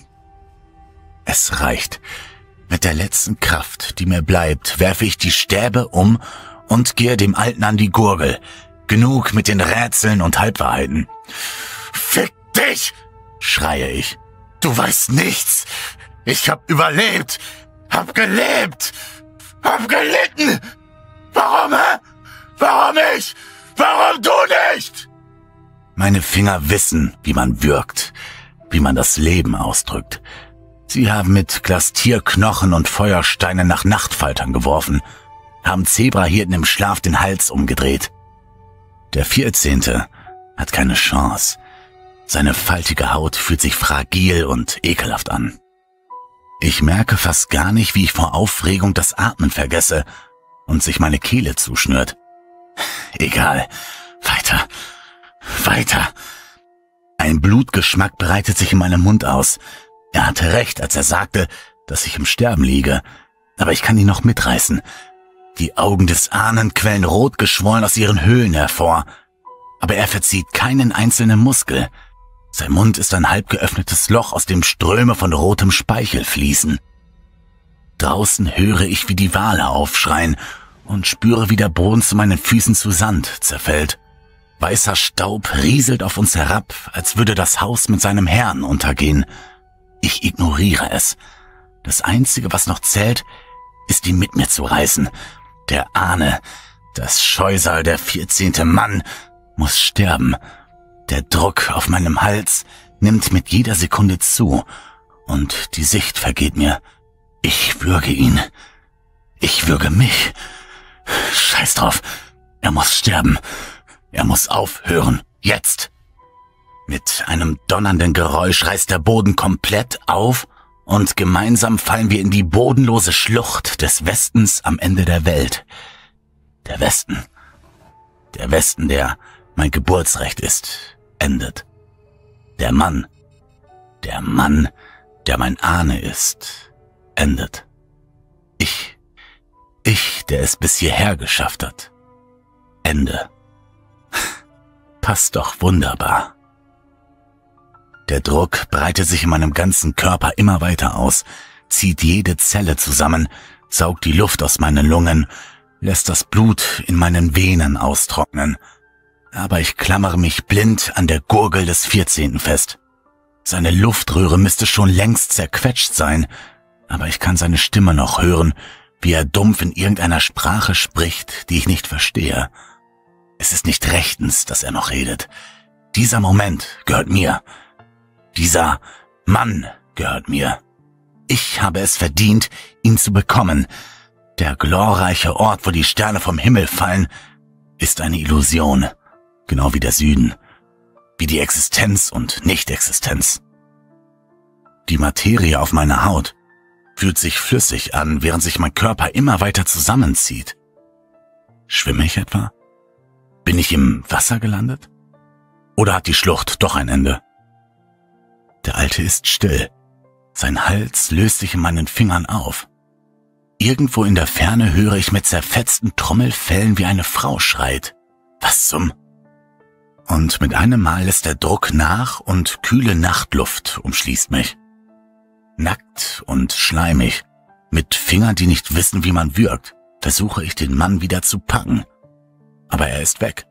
Speaker 1: Es reicht. Mit der letzten Kraft, die mir bleibt, werfe ich die Stäbe um und gehe dem Alten an die Gurgel. Genug mit den Rätseln und Halbwahrheiten. Fick dich! Schreie ich. Du weißt nichts. Ich hab überlebt. Hab gelebt. Hab gelitten. Warum, hä? Warum ich? Warum du nicht? Meine Finger wissen, wie man würgt, wie man das Leben ausdrückt. Sie haben mit Glastierknochen und Feuersteinen nach Nachtfaltern geworfen, haben Zebrahirten im Schlaf den Hals umgedreht. Der vierzehnte hat keine Chance. Seine faltige Haut fühlt sich fragil und ekelhaft an. Ich merke fast gar nicht, wie ich vor Aufregung das Atmen vergesse und sich meine Kehle zuschnürt. Egal. Weiter. Weiter. Ein Blutgeschmack breitet sich in meinem Mund aus. Er hatte recht, als er sagte, dass ich im Sterben liege. Aber ich kann ihn noch mitreißen. Die Augen des Ahnen quellen rot geschwollen aus ihren Höhlen hervor. Aber er verzieht keinen einzelnen Muskel. Sein Mund ist ein halb geöffnetes Loch, aus dem Ströme von rotem Speichel fließen. Draußen höre ich, wie die Wale aufschreien und spüre, wie der Boden zu meinen Füßen zu Sand zerfällt. Weißer Staub rieselt auf uns herab, als würde das Haus mit seinem Herrn untergehen. Ich ignoriere es. Das Einzige, was noch zählt, ist, ihn mit mir zu reißen. Der Ahne, das Scheusal, der vierzehnte Mann, muss sterben. Der Druck auf meinem Hals nimmt mit jeder Sekunde zu, und die Sicht vergeht mir. Ich würge ihn. Ich würge mich. Scheiß drauf. Er muss sterben. Er muss aufhören. Jetzt.
Speaker 3: Mit einem donnernden Geräusch reißt der Boden komplett auf und gemeinsam fallen wir in die bodenlose Schlucht des Westens am Ende der Welt. Der Westen, der Westen, der mein Geburtsrecht ist, endet. Der Mann, der Mann, der mein Ahne ist, endet. Ich, ich, der es bis hierher geschafft hat, Ende. Passt doch wunderbar. Der Druck breitet sich in meinem ganzen Körper immer weiter aus, zieht jede Zelle zusammen, saugt die Luft aus meinen Lungen, lässt das Blut in meinen Venen austrocknen. Aber ich klammere mich blind an der Gurgel des Vierzehnten fest. Seine Luftröhre müsste schon längst zerquetscht sein, aber ich kann seine Stimme noch hören, wie er dumpf in irgendeiner Sprache spricht, die ich nicht verstehe. Es ist nicht rechtens, dass er noch redet. Dieser Moment gehört mir. Dieser Mann gehört mir. Ich habe es verdient, ihn zu bekommen. Der glorreiche Ort, wo die Sterne vom Himmel fallen, ist eine Illusion, genau wie der Süden, wie die Existenz und Nicht-Existenz. Die Materie auf meiner Haut fühlt sich flüssig an, während sich mein Körper immer weiter zusammenzieht. Schwimme ich etwa? Bin ich im Wasser gelandet? Oder hat die Schlucht doch ein Ende? Der Alte ist still. Sein Hals löst sich in meinen Fingern auf. Irgendwo in der Ferne höre ich mit zerfetzten Trommelfellen, wie eine Frau schreit. Was zum? Und mit einem Mal lässt der Druck nach und kühle Nachtluft umschließt mich. Nackt und schleimig, mit Fingern, die nicht wissen, wie man würgt, versuche ich den Mann wieder zu packen. Aber er ist weg.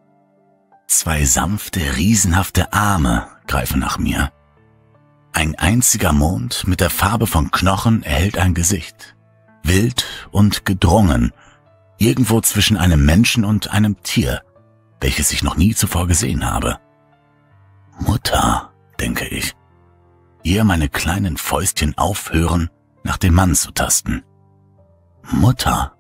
Speaker 3: Zwei sanfte, riesenhafte Arme greifen nach mir. Ein einziger Mond mit der Farbe von Knochen erhält ein Gesicht. Wild und gedrungen, irgendwo zwischen einem Menschen und einem Tier, welches ich noch nie zuvor gesehen habe. Mutter, denke ich, ehe meine kleinen Fäustchen aufhören, nach dem Mann zu tasten. Mutter.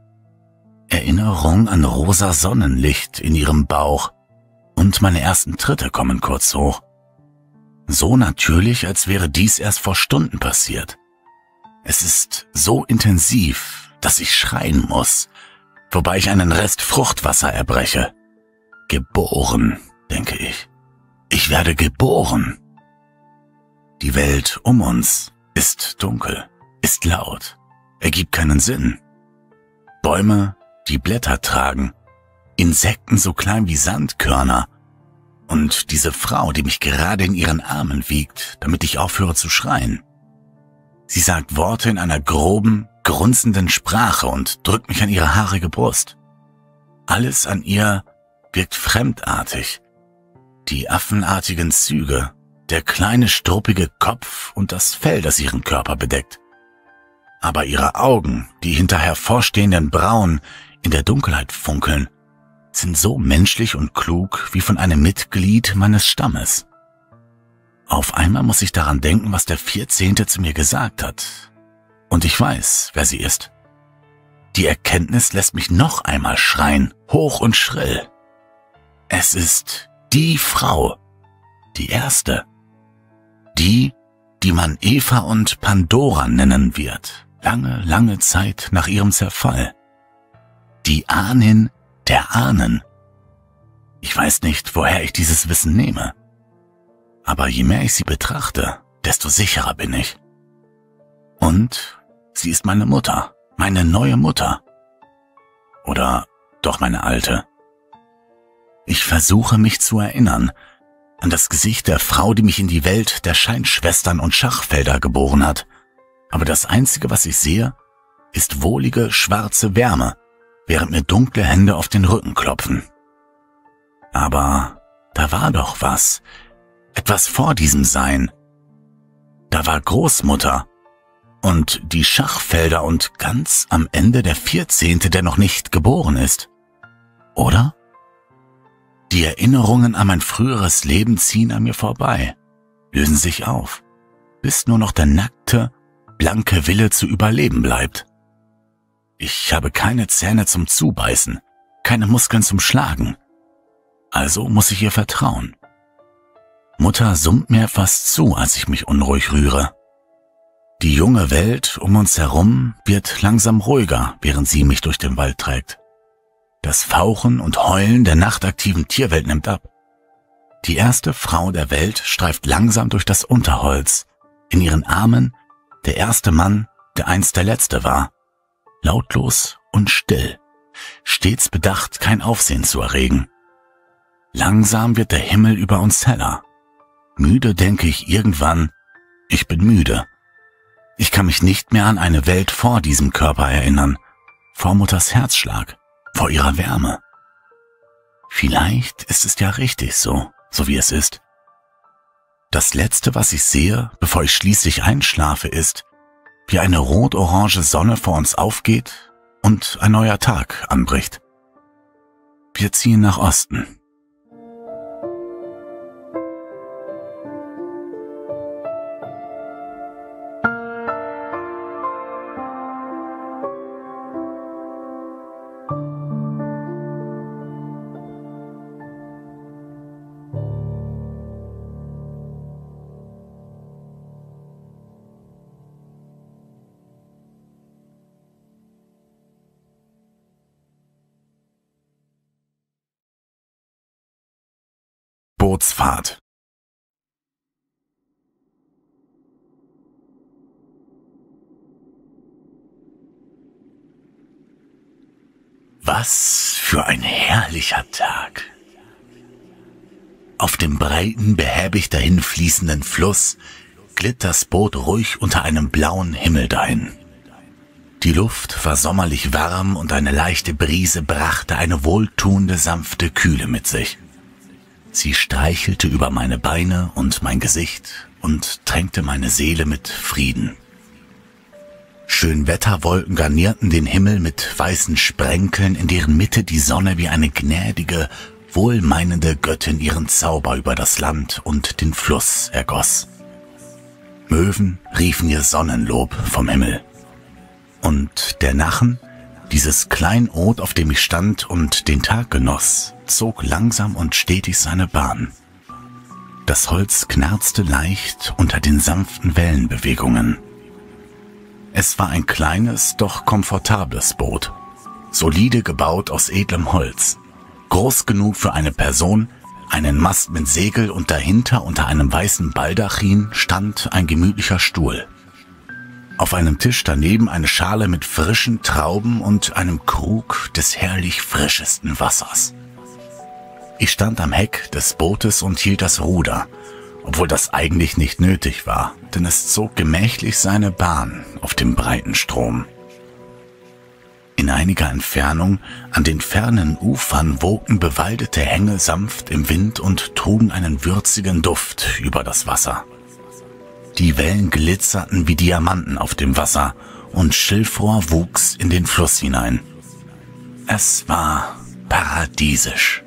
Speaker 3: Erinnerung an rosa Sonnenlicht in ihrem Bauch und meine ersten Tritte kommen kurz hoch. So natürlich, als wäre dies erst vor Stunden passiert. Es ist so intensiv, dass ich schreien muss, wobei ich einen Rest Fruchtwasser erbreche. Geboren, denke ich. Ich werde geboren. Die Welt um uns ist dunkel, ist laut, ergibt keinen Sinn. Bäume, die Blätter tragen, Insekten so klein wie Sandkörner und diese Frau, die mich gerade in ihren Armen wiegt, damit ich aufhöre zu schreien. Sie sagt Worte in einer groben, grunzenden Sprache und drückt mich an ihre haarige Brust. Alles an ihr wirkt fremdartig. Die affenartigen Züge, der kleine struppige Kopf und das Fell, das ihren Körper bedeckt. Aber ihre Augen, die hinter hervorstehenden Brauen in der Dunkelheit funkeln, sind so menschlich und klug wie von einem Mitglied meines Stammes. Auf einmal muss ich daran denken, was der Vierzehnte zu mir gesagt hat. Und ich weiß, wer sie ist. Die Erkenntnis lässt mich noch einmal schreien, hoch und schrill. Es ist die Frau, die erste. Die, die man Eva und Pandora nennen wird, lange, lange Zeit nach ihrem Zerfall. Die Ahnin der Ahnen. Ich weiß nicht, woher ich dieses Wissen nehme. Aber je mehr ich sie betrachte, desto sicherer bin ich. Und sie ist meine Mutter, meine neue Mutter. Oder doch meine alte. Ich versuche mich zu erinnern an das Gesicht der Frau, die mich in die Welt der Scheinschwestern und Schachfelder geboren hat. Aber das Einzige, was ich sehe, ist wohlige, schwarze Wärme, während mir dunkle Hände auf den Rücken klopfen. Aber da war doch was, etwas vor diesem Sein. Da war Großmutter und die Schachfelder und ganz am Ende der Vierzehnte, der noch nicht geboren ist. Oder? Die Erinnerungen an mein früheres Leben ziehen an mir vorbei, lösen sich auf, bis nur noch der nackte, blanke Wille zu überleben bleibt. Ich habe keine Zähne zum Zubeißen, keine Muskeln zum Schlagen. Also muss ich ihr vertrauen. Mutter summt mir etwas zu, als ich mich unruhig rühre. Die junge Welt um uns herum wird langsam ruhiger, während sie mich durch den Wald trägt. Das Fauchen und Heulen der nachtaktiven Tierwelt nimmt ab. Die erste Frau der Welt streift langsam durch das Unterholz. In ihren Armen der erste Mann, der einst der letzte war. Lautlos und still, stets bedacht, kein Aufsehen zu erregen. Langsam wird der Himmel über uns heller. Müde denke ich irgendwann, ich bin müde. Ich kann mich nicht mehr an eine Welt vor diesem Körper erinnern, vor Mutters Herzschlag, vor ihrer Wärme. Vielleicht ist es ja richtig so, so wie es ist. Das Letzte, was ich sehe, bevor ich schließlich einschlafe, ist, wie eine rot-orange Sonne vor uns aufgeht und ein neuer Tag anbricht. Wir ziehen nach Osten. Bootsfahrt. Was für ein herrlicher Tag. Auf dem breiten, behäbig dahinfließenden Fluss glitt das Boot ruhig unter einem blauen Himmel dahin. Die Luft war sommerlich warm und eine leichte Brise brachte eine wohltuende, sanfte Kühle mit sich. Sie streichelte über meine Beine und mein Gesicht und tränkte meine Seele mit Frieden. Schönwetterwolken garnierten den Himmel mit weißen Sprenkeln, in deren Mitte die Sonne wie eine gnädige, wohlmeinende Göttin ihren Zauber über das Land und den Fluss ergoss. Möwen riefen ihr Sonnenlob vom Himmel. Und der Nachen, dieses Kleinod, auf dem ich stand und den Tag genoss, zog langsam und stetig seine Bahn. Das Holz knarzte leicht unter den sanften Wellenbewegungen. Es war ein kleines, doch komfortables Boot, solide gebaut aus edlem Holz, groß genug für eine Person, einen Mast mit Segel und dahinter unter einem weißen Baldachin stand ein gemütlicher Stuhl. Auf einem Tisch daneben eine Schale mit frischen Trauben und einem Krug des herrlich frischesten Wassers. Ich stand am Heck des Bootes und hielt das Ruder, obwohl das eigentlich nicht nötig war, denn es zog gemächlich seine Bahn auf dem breiten Strom. In einiger Entfernung, an den fernen Ufern, wogten bewaldete Hänge sanft im Wind und trugen einen würzigen Duft über das Wasser. Die Wellen glitzerten wie Diamanten auf dem Wasser und Schilfrohr wuchs in den Fluss hinein. Es war paradiesisch.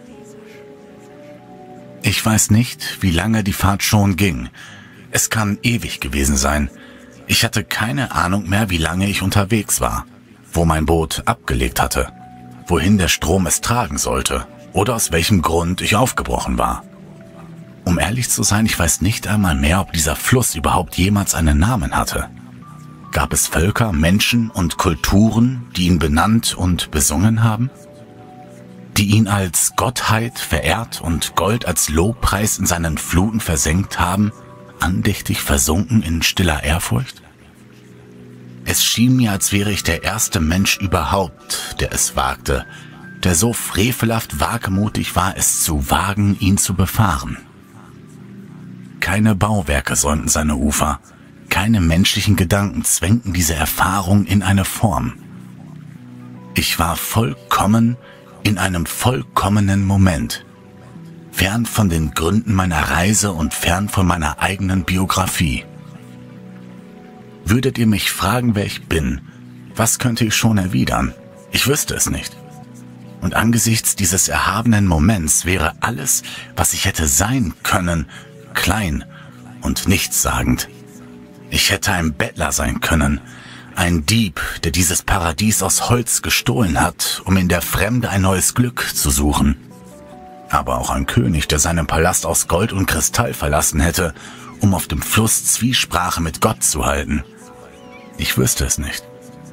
Speaker 3: Ich weiß nicht, wie lange die Fahrt schon ging. Es kann ewig gewesen sein. Ich hatte keine Ahnung mehr, wie lange ich unterwegs war, wo mein Boot abgelegt hatte, wohin der Strom es tragen sollte oder aus welchem Grund ich aufgebrochen war. Um ehrlich zu sein, ich weiß nicht einmal mehr, ob dieser Fluss überhaupt jemals einen Namen hatte. Gab es Völker, Menschen und Kulturen, die ihn benannt und besungen haben? Die ihn als Gottheit verehrt und Gold als Lobpreis in seinen Fluten versenkt haben, andächtig versunken in stiller Ehrfurcht? Es schien mir, als wäre ich der erste Mensch überhaupt, der es wagte, der so frevelhaft wagemutig war, es zu wagen, ihn zu befahren. Keine Bauwerke säumten seine Ufer, keine menschlichen Gedanken zwängten diese Erfahrung in eine Form. Ich war vollkommen in einem vollkommenen Moment, fern von den Gründen meiner Reise und fern von meiner eigenen Biografie. Würdet ihr mich fragen, wer ich bin, was könnte ich schon erwidern? Ich wüsste es nicht. Und angesichts dieses erhabenen Moments wäre alles, was ich hätte sein können, klein und nichtssagend. Ich hätte ein Bettler sein können, ein Dieb, der dieses Paradies aus Holz gestohlen hat, um in der Fremde ein neues Glück zu suchen.
Speaker 1: aber auch ein König, der seinen Palast aus Gold und Kristall verlassen hätte, um auf dem Fluss Zwiesprache mit Gott zu halten. Ich wüsste es nicht.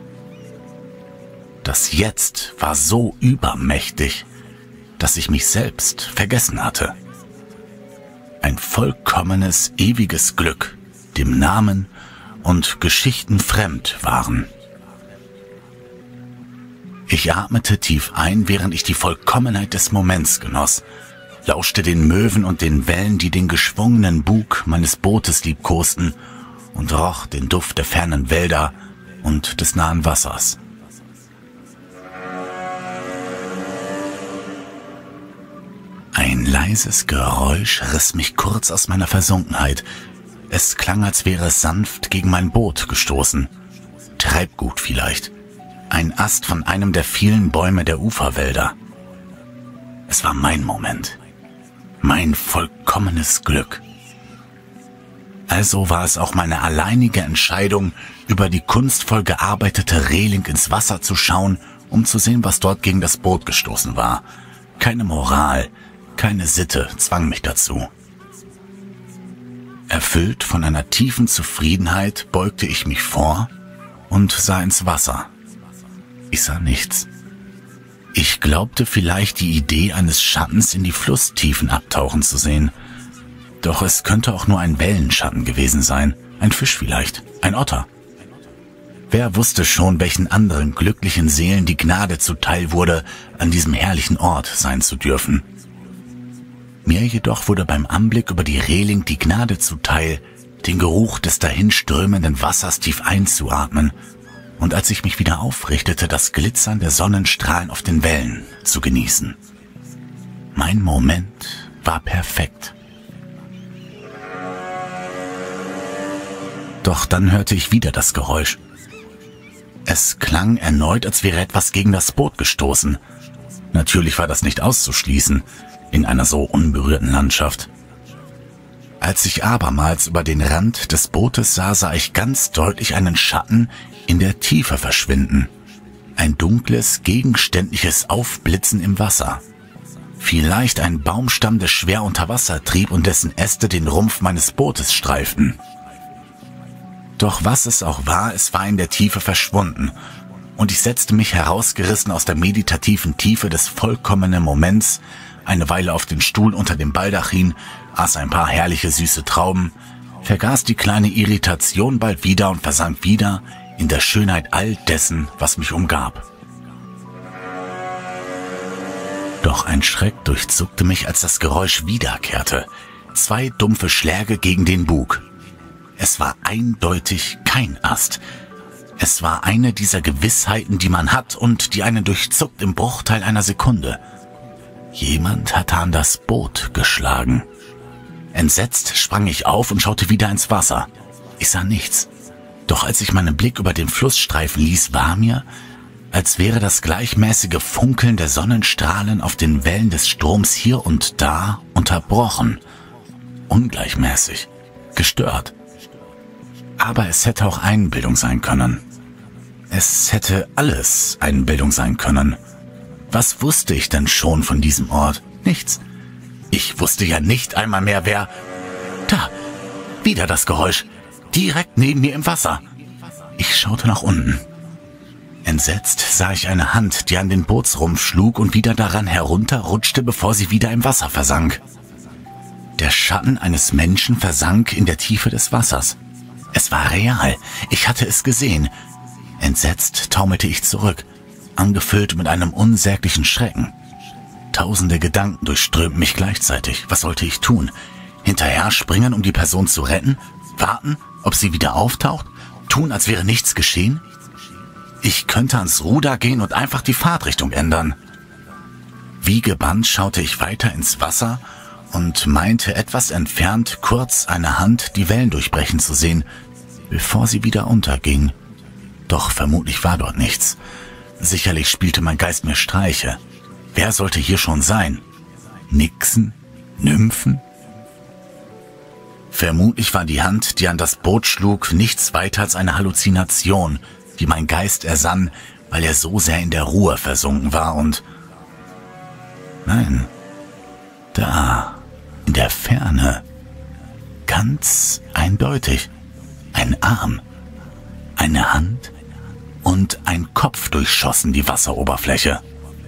Speaker 1: Das Jetzt war so übermächtig, dass ich mich selbst vergessen hatte. Ein vollkommenes, ewiges Glück, dem Namen und Geschichten fremd waren. Ich atmete tief ein, während ich die Vollkommenheit des Moments genoss, lauschte den Möwen und den Wellen, die den geschwungenen Bug meines Bootes liebkosten, und roch den Duft der fernen Wälder und des nahen Wassers. Ein leises Geräusch riss mich kurz aus meiner Versunkenheit. Es klang, als wäre es sanft gegen mein Boot gestoßen. Treibgut vielleicht. Ein Ast von einem der vielen Bäume der Uferwälder. Es war mein Moment. Mein vollkommenes Glück. Also war es auch meine alleinige Entscheidung, über die kunstvoll gearbeitete Reling ins Wasser zu schauen, um zu sehen, was dort gegen das Boot gestoßen war. Keine Moral, keine Sitte zwang mich dazu. Erfüllt von einer tiefen Zufriedenheit beugte ich mich vor und sah ins Wasser. Ich sah nichts. Ich glaubte vielleicht die Idee eines Schattens in die Flusstiefen abtauchen zu sehen. Doch es könnte auch nur ein Wellenschatten gewesen sein. Ein Fisch vielleicht, ein Otter. Wer wusste schon, welchen anderen glücklichen Seelen die Gnade zuteil wurde, an diesem herrlichen Ort sein zu dürfen. Mir jedoch wurde beim Anblick über die Reling die Gnade zuteil, den Geruch des dahinströmenden Wassers tief einzuatmen und als ich mich wieder aufrichtete, das Glitzern der Sonnenstrahlen auf den Wellen zu genießen. Mein Moment war perfekt. Doch dann hörte ich wieder das Geräusch. Es klang erneut, als wäre etwas gegen das Boot gestoßen. Natürlich war das nicht auszuschließen, in einer so unberührten Landschaft. Als ich abermals über den Rand des Bootes sah, sah ich ganz deutlich einen Schatten in der Tiefe verschwinden. Ein dunkles, gegenständliches Aufblitzen im Wasser. Vielleicht ein Baumstamm, der schwer unter Wasser trieb und dessen Äste den Rumpf meines Bootes streiften. Doch was es auch war, es war in der Tiefe verschwunden, und ich setzte mich herausgerissen aus der meditativen Tiefe des vollkommenen Moments eine Weile auf den Stuhl unter dem Baldachin, aß ein paar herrliche süße Trauben, vergaß die kleine Irritation bald wieder und versank wieder in der Schönheit all dessen, was mich umgab. Doch ein Schreck durchzuckte mich, als das Geräusch wiederkehrte. Zwei dumpfe Schläge gegen den Bug. Es war eindeutig kein Ast. Es war eine dieser Gewissheiten, die man hat und die einen durchzuckt im Bruchteil einer Sekunde. Jemand hatte an das Boot geschlagen. Entsetzt sprang ich auf und schaute wieder ins Wasser. Ich sah nichts. Doch als ich meinen Blick über den Fluss streifen ließ, war mir, als wäre das gleichmäßige Funkeln der Sonnenstrahlen auf den Wellen des Stroms hier und da unterbrochen. Ungleichmäßig, gestört. Aber es hätte auch Einbildung sein können. Es hätte alles Einbildung sein können. Was wusste ich denn schon von diesem Ort? Nichts. Ich wusste ja nicht einmal mehr, wer... Da, wieder das Geräusch. Direkt neben mir im Wasser. Ich schaute nach unten. Entsetzt sah ich eine Hand, die an den Bootsrumpf schlug und wieder daran herunterrutschte, bevor sie wieder im Wasser versank. Der Schatten eines Menschen versank in der Tiefe des Wassers. Es war real. Ich hatte es gesehen. Entsetzt taumelte ich zurück, angefüllt mit einem unsäglichen Schrecken. Tausende Gedanken durchströmten mich gleichzeitig. Was sollte ich tun? Hinterher springen, um die Person zu retten? Warten, ob sie wieder auftaucht? Tun, als wäre nichts geschehen? Ich könnte ans Ruder gehen und einfach die Fahrtrichtung ändern. Wie gebannt schaute ich weiter ins Wasser und meinte etwas entfernt kurz eine Hand die Wellen durchbrechen zu sehen, bevor sie wieder unterging. Doch vermutlich war dort nichts. Sicherlich spielte mein Geist mir Streiche. Wer sollte hier schon sein? Nixen? Nymphen? Vermutlich war die Hand, die an das Boot schlug, nichts weiter als eine Halluzination, die mein Geist ersann, weil er so sehr in der Ruhe versunken war und... Nein,
Speaker 3: Da, in der Ferne, ganz eindeutig, ein Arm, eine Hand und ein Kopf durchschossen die Wasseroberfläche.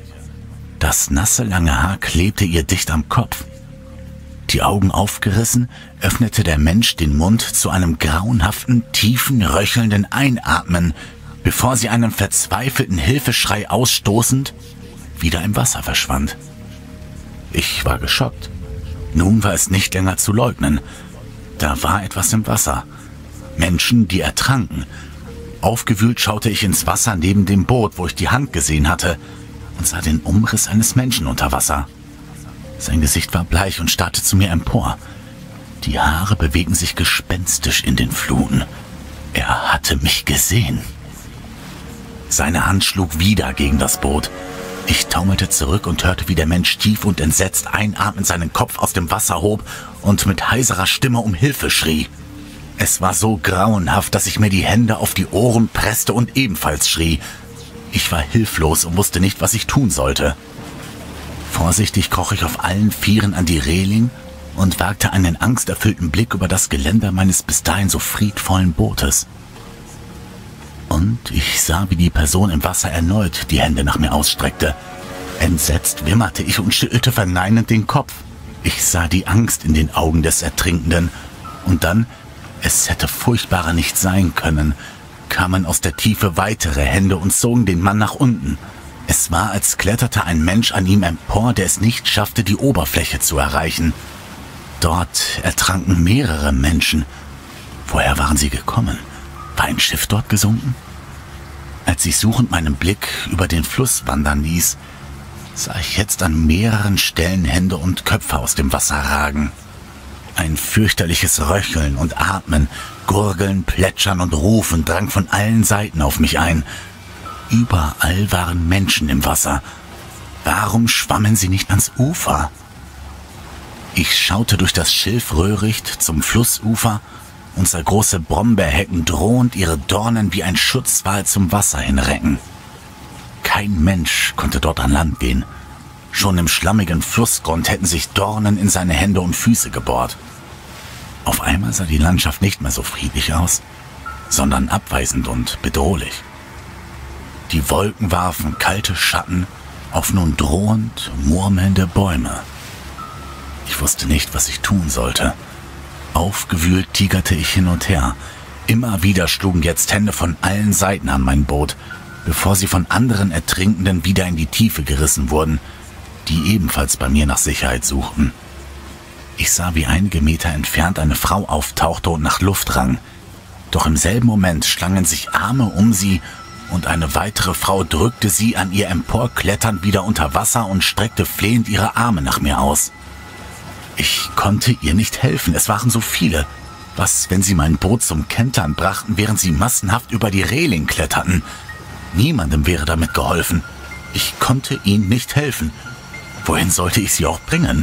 Speaker 3: Das nasse lange Haar klebte ihr dicht am Kopf. Die Augen aufgerissen, öffnete der Mensch den Mund zu einem grauenhaften, tiefen, röchelnden Einatmen, bevor sie einen verzweifelten Hilfeschrei ausstoßend wieder im Wasser verschwand. Ich war geschockt. Nun war es nicht länger zu leugnen. Da war etwas im Wasser. Menschen, die ertranken. Aufgewühlt schaute ich ins Wasser neben dem Boot, wo ich die Hand gesehen hatte, und sah den Umriss eines Menschen unter Wasser. Sein Gesicht war bleich und starrte zu mir empor. Die Haare bewegten sich gespenstisch in den Fluten. Er hatte mich gesehen. Seine Hand schlug wieder gegen das Boot. Ich taumelte zurück und hörte, wie der Mensch tief und entsetzt einatmend seinen Kopf aus dem Wasser hob und mit heiserer Stimme um Hilfe schrie. Es war so grauenhaft, dass ich mir die Hände auf die Ohren presste und ebenfalls schrie. Ich war hilflos und wusste nicht, was ich tun sollte. Vorsichtig kroch ich auf allen Vieren an die Reling und wagte einen angsterfüllten Blick über das Geländer meines bis dahin so friedvollen Bootes. Und ich sah, wie die Person im Wasser erneut die Hände nach mir ausstreckte. Entsetzt wimmerte ich und schüttelte verneinend den Kopf. Ich sah die Angst in den Augen des Ertrinkenden. Und dann, es hätte furchtbarer nicht sein können, kamen aus der Tiefe weitere Hände und zogen den Mann nach unten. Es war, als kletterte ein Mensch an ihm empor, der es nicht schaffte, die Oberfläche zu erreichen. Dort ertranken mehrere Menschen. Woher waren sie gekommen? War ein Schiff dort gesunken? Als ich suchend meinen Blick über den Fluss wandern ließ, sah ich jetzt an mehreren Stellen Hände und Köpfe aus dem Wasser ragen. Ein fürchterliches Röcheln und Atmen, Gurgeln, Plätschern und Rufen drang von allen Seiten auf mich ein. Überall waren Menschen im Wasser. Warum schwammen sie nicht ans Ufer? Ich schaute durch das Schilfröhricht zum Flussufer und sah große Brombeerhecken drohend ihre Dornen wie ein Schutzwall zum Wasser hinrecken. Kein Mensch konnte dort an Land gehen. Schon im schlammigen Flussgrund hätten sich Dornen in seine Hände und Füße gebohrt. Auf einmal sah die Landschaft nicht mehr so friedlich aus, sondern abweisend und bedrohlich. Die Wolken warfen kalte Schatten auf nun drohend murmelnde Bäume. Ich wusste nicht, was ich tun sollte. Aufgewühlt tigerte ich hin und her. Immer wieder schlugen jetzt Hände von allen Seiten an mein Boot, bevor sie von anderen Ertrinkenden wieder in die Tiefe gerissen wurden, die ebenfalls bei mir nach Sicherheit suchten. Ich sah, wie einige Meter entfernt eine Frau auftauchte und nach Luft rang. Doch im selben Moment schlangen sich Arme um sie und eine weitere Frau drückte sie an ihr emporkletternd wieder unter Wasser und streckte flehend ihre Arme nach mir aus. Ich konnte ihr nicht helfen, es waren so viele. Was, wenn sie mein Boot zum Kentern brachten, während sie massenhaft über die Reling kletterten? Niemandem wäre damit geholfen. Ich konnte ihnen nicht helfen. Wohin sollte ich sie auch bringen?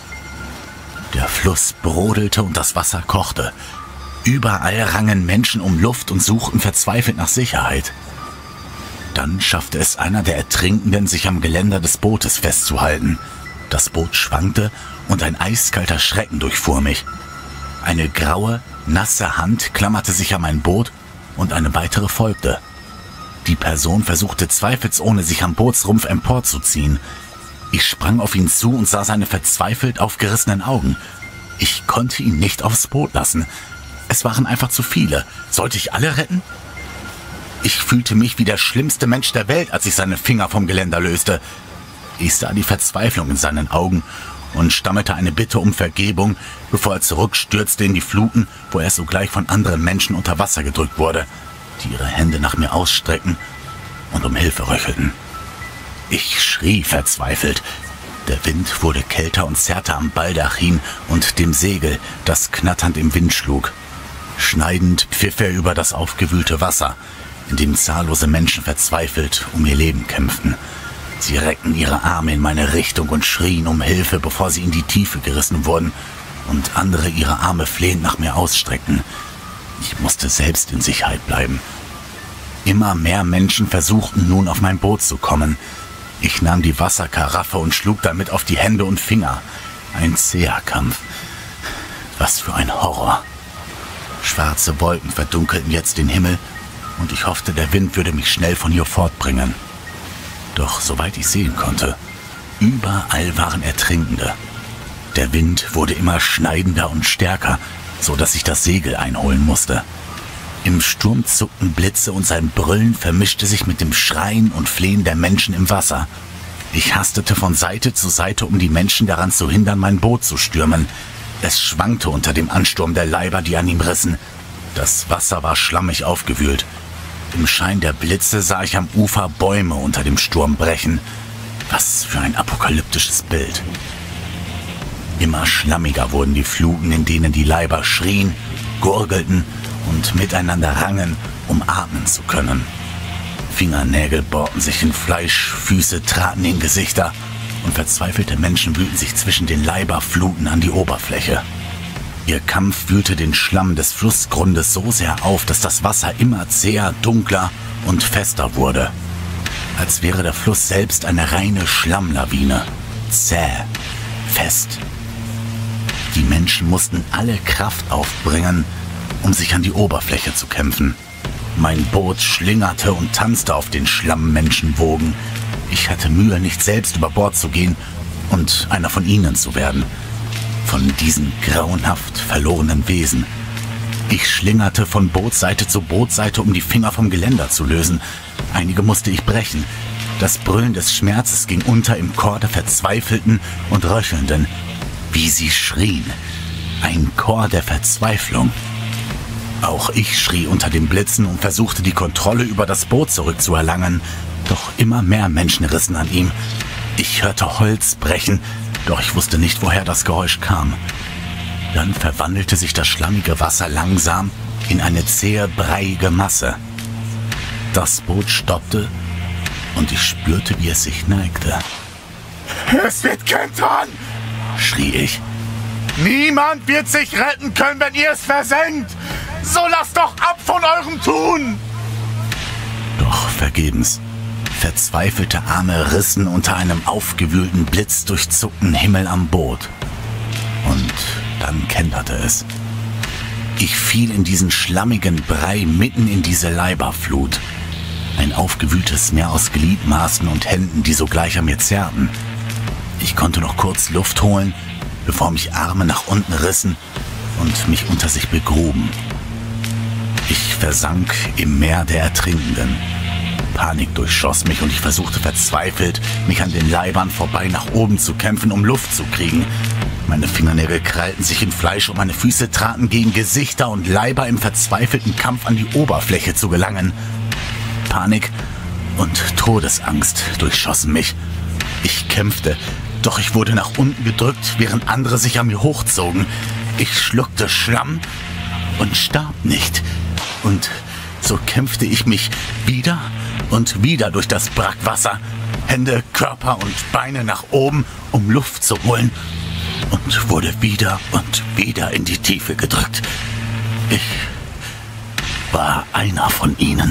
Speaker 3: Der Fluss brodelte und das Wasser kochte. Überall rangen Menschen um Luft und suchten verzweifelt nach Sicherheit. Dann schaffte es einer der Ertrinkenden, sich am Geländer des Bootes festzuhalten. Das Boot schwankte und ein eiskalter Schrecken durchfuhr mich. Eine graue, nasse Hand klammerte sich an mein Boot und eine weitere folgte. Die Person versuchte zweifelsohne, sich am Bootsrumpf emporzuziehen. Ich sprang auf ihn zu und sah seine verzweifelt aufgerissenen Augen. Ich konnte ihn nicht aufs Boot lassen. Es waren einfach zu viele. Sollte ich alle retten? Ich fühlte mich wie der schlimmste Mensch der Welt, als ich seine Finger vom Geländer löste. Ich sah die Verzweiflung in seinen Augen und stammelte eine Bitte um Vergebung, bevor er zurückstürzte in die Fluten, wo er sogleich von anderen Menschen unter Wasser gedrückt wurde, die ihre Hände nach mir ausstreckten und um Hilfe röchelten. Ich schrie verzweifelt. Der Wind wurde kälter und zerrte am Baldachin und dem Segel, das knatternd im Wind schlug. Schneidend pfiff er über das aufgewühlte Wasser, in dem zahllose Menschen verzweifelt um ihr Leben kämpften. Sie reckten ihre Arme in meine Richtung und schrien um Hilfe, bevor sie in die Tiefe gerissen wurden und andere ihre Arme flehend nach mir ausstreckten. Ich musste selbst in Sicherheit bleiben. Immer mehr Menschen versuchten nun auf mein Boot zu kommen. Ich nahm die Wasserkaraffe und schlug damit auf die Hände und Finger. Ein zäher Kampf. Was für ein Horror. Schwarze Wolken verdunkelten jetzt den Himmel und ich hoffte, der Wind würde mich schnell von hier fortbringen. Doch soweit ich sehen konnte, überall waren Ertrinkende. Der Wind wurde immer schneidender und stärker, so dass ich das Segel einholen musste. Im Sturm zuckten Blitze und sein Brüllen vermischte sich mit dem Schreien und Flehen der Menschen im Wasser. Ich hastete von Seite zu Seite, um die Menschen daran zu hindern, mein Boot zu stürmen. Es schwankte unter dem Ansturm der Leiber, die an ihm rissen. Das Wasser war schlammig aufgewühlt. Im Schein der Blitze sah ich am Ufer Bäume unter dem Sturm brechen. Was für ein apokalyptisches Bild. Immer schlammiger wurden die Fluten, in denen die Leiber schrien, gurgelten und miteinander rangen, um atmen zu können. Fingernägel bohrten sich in Fleisch, Füße traten in Gesichter und verzweifelte Menschen wühlten sich zwischen den Leiberfluten an die Oberfläche. Ihr Kampf wühlte den Schlamm des Flussgrundes so sehr auf, dass das Wasser immer zäher, dunkler und fester wurde. Als wäre der Fluss selbst eine reine Schlammlawine. Zäh, fest. Die Menschen mussten alle Kraft aufbringen, um sich an die Oberfläche zu kämpfen. Mein Boot schlingerte und tanzte auf den Schlammmenschenwogen. Ich hatte Mühe, nicht selbst über Bord zu gehen und einer von ihnen zu werden. Von diesen grauenhaft verlorenen Wesen. Ich schlingerte von Bootsseite zu Bootsseite, um die Finger vom Geländer zu lösen. Einige musste ich brechen. Das Brüllen des Schmerzes ging unter im Chor der Verzweifelten und Röchelnden. Wie sie schrien. Ein Chor der Verzweiflung. Auch ich schrie unter den Blitzen und versuchte, die Kontrolle über das Boot zurückzuerlangen. Doch immer mehr Menschen rissen an ihm. Ich hörte Holz brechen, doch ich wusste nicht, woher das Geräusch kam. Dann verwandelte sich das schlammige Wasser langsam in eine zähe, breiige Masse. Das Boot stoppte und ich spürte, wie es sich neigte.
Speaker 1: Es wird kentern,
Speaker 3: schrie ich.
Speaker 1: Niemand wird sich retten können, wenn ihr es versenkt. So lasst doch ab von eurem Tun.
Speaker 3: Doch vergebens. Verzweifelte Arme rissen unter einem aufgewühlten, blitzdurchzuckten Himmel am Boot. Und dann kenterte es. Ich fiel in diesen schlammigen Brei mitten in diese Leiberflut. Ein aufgewühltes Meer aus Gliedmaßen und Händen, die sogleich an mir zerrten. Ich konnte noch kurz Luft holen, bevor mich Arme nach unten rissen und mich unter sich begruben. Ich versank im Meer der Ertrinkenden. Panik durchschoss mich und ich versuchte verzweifelt, mich an den Leibern vorbei nach oben zu kämpfen, um Luft zu kriegen. Meine Fingernägel krallten sich in Fleisch und meine Füße traten gegen Gesichter und Leiber im verzweifelten Kampf an die Oberfläche zu gelangen. Panik und Todesangst durchschossen mich. Ich kämpfte, doch ich wurde nach unten gedrückt, während andere sich an mir hochzogen. Ich schluckte Schlamm und starb nicht. Und so kämpfte ich mich wieder und wieder durch das Brackwasser, Hände, Körper und Beine nach oben, um Luft zu holen, und wurde wieder und wieder in die Tiefe gedrückt. Ich war einer von ihnen.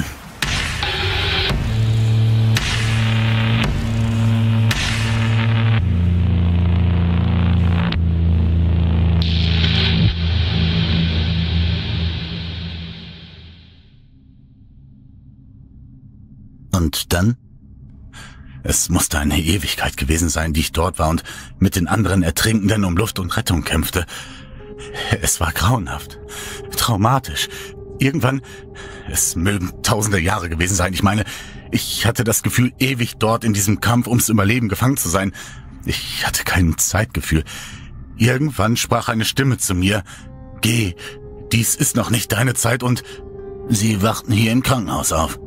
Speaker 3: Und dann? Es musste eine Ewigkeit gewesen sein, die ich dort war und mit den anderen Ertrinkenden um Luft und Rettung kämpfte. Es war grauenhaft, traumatisch. Irgendwann, es mögen tausende Jahre gewesen sein, ich meine, ich hatte das Gefühl, ewig dort in diesem Kampf ums Überleben gefangen zu sein. Ich hatte kein Zeitgefühl. Irgendwann sprach eine Stimme zu mir: Geh, dies ist noch nicht deine Zeit, und sie wachten hier im Krankenhaus auf.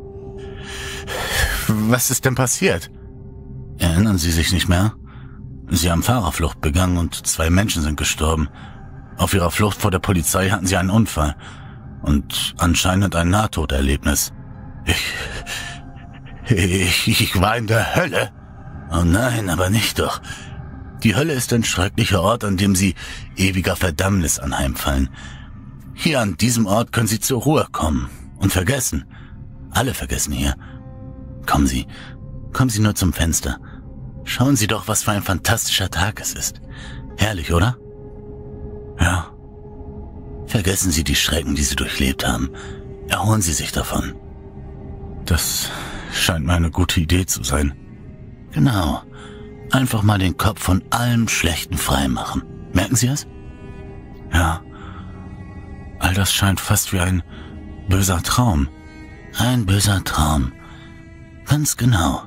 Speaker 3: Was ist denn passiert? Erinnern Sie sich nicht mehr? Sie haben Fahrerflucht begangen und zwei Menschen sind gestorben. Auf ihrer Flucht vor der Polizei hatten sie einen Unfall und anscheinend ein Nahtoderlebnis. Ich, ich, ich war in der Hölle. Oh nein, aber nicht doch. Die Hölle ist ein schrecklicher Ort, an dem Sie ewiger Verdammnis anheimfallen. Hier an diesem Ort können Sie zur Ruhe kommen und vergessen. Alle vergessen hier. Kommen Sie, kommen Sie nur zum Fenster. Schauen Sie doch, was für ein fantastischer Tag es ist. Herrlich, oder?
Speaker 1: Ja.
Speaker 3: Vergessen Sie die Schrecken, die Sie durchlebt haben. Erholen Sie sich davon.
Speaker 1: Das scheint mir eine gute Idee zu sein.
Speaker 3: Genau. Einfach mal den Kopf von allem Schlechten frei machen. Merken Sie es?
Speaker 1: Ja. All das scheint fast wie ein böser Traum.
Speaker 3: Ein böser Traum. Ganz genau.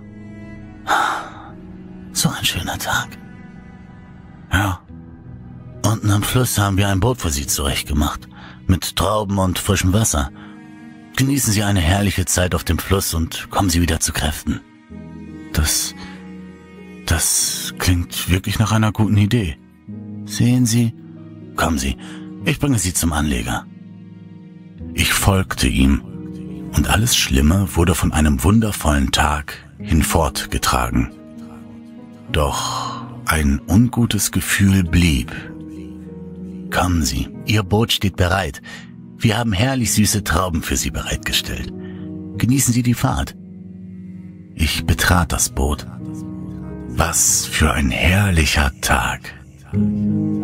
Speaker 3: So ein schöner Tag.
Speaker 1: Ja.
Speaker 3: Unten am Fluss haben wir ein Boot für Sie zurechtgemacht. Mit Trauben und frischem Wasser. Genießen Sie eine herrliche Zeit auf dem Fluss und kommen Sie wieder zu Kräften.
Speaker 1: Das... Das klingt wirklich nach einer guten Idee.
Speaker 3: Sehen Sie? Kommen Sie, ich bringe Sie zum Anleger.
Speaker 1: Ich folgte ihm, und alles Schlimme wurde von einem wundervollen Tag hinfortgetragen. Doch ein ungutes Gefühl blieb.
Speaker 3: Kommen Sie, Ihr Boot steht bereit. Wir haben herrlich süße Trauben für Sie bereitgestellt. Genießen Sie die Fahrt.
Speaker 1: Ich betrat das Boot. Was für ein herrlicher Tag.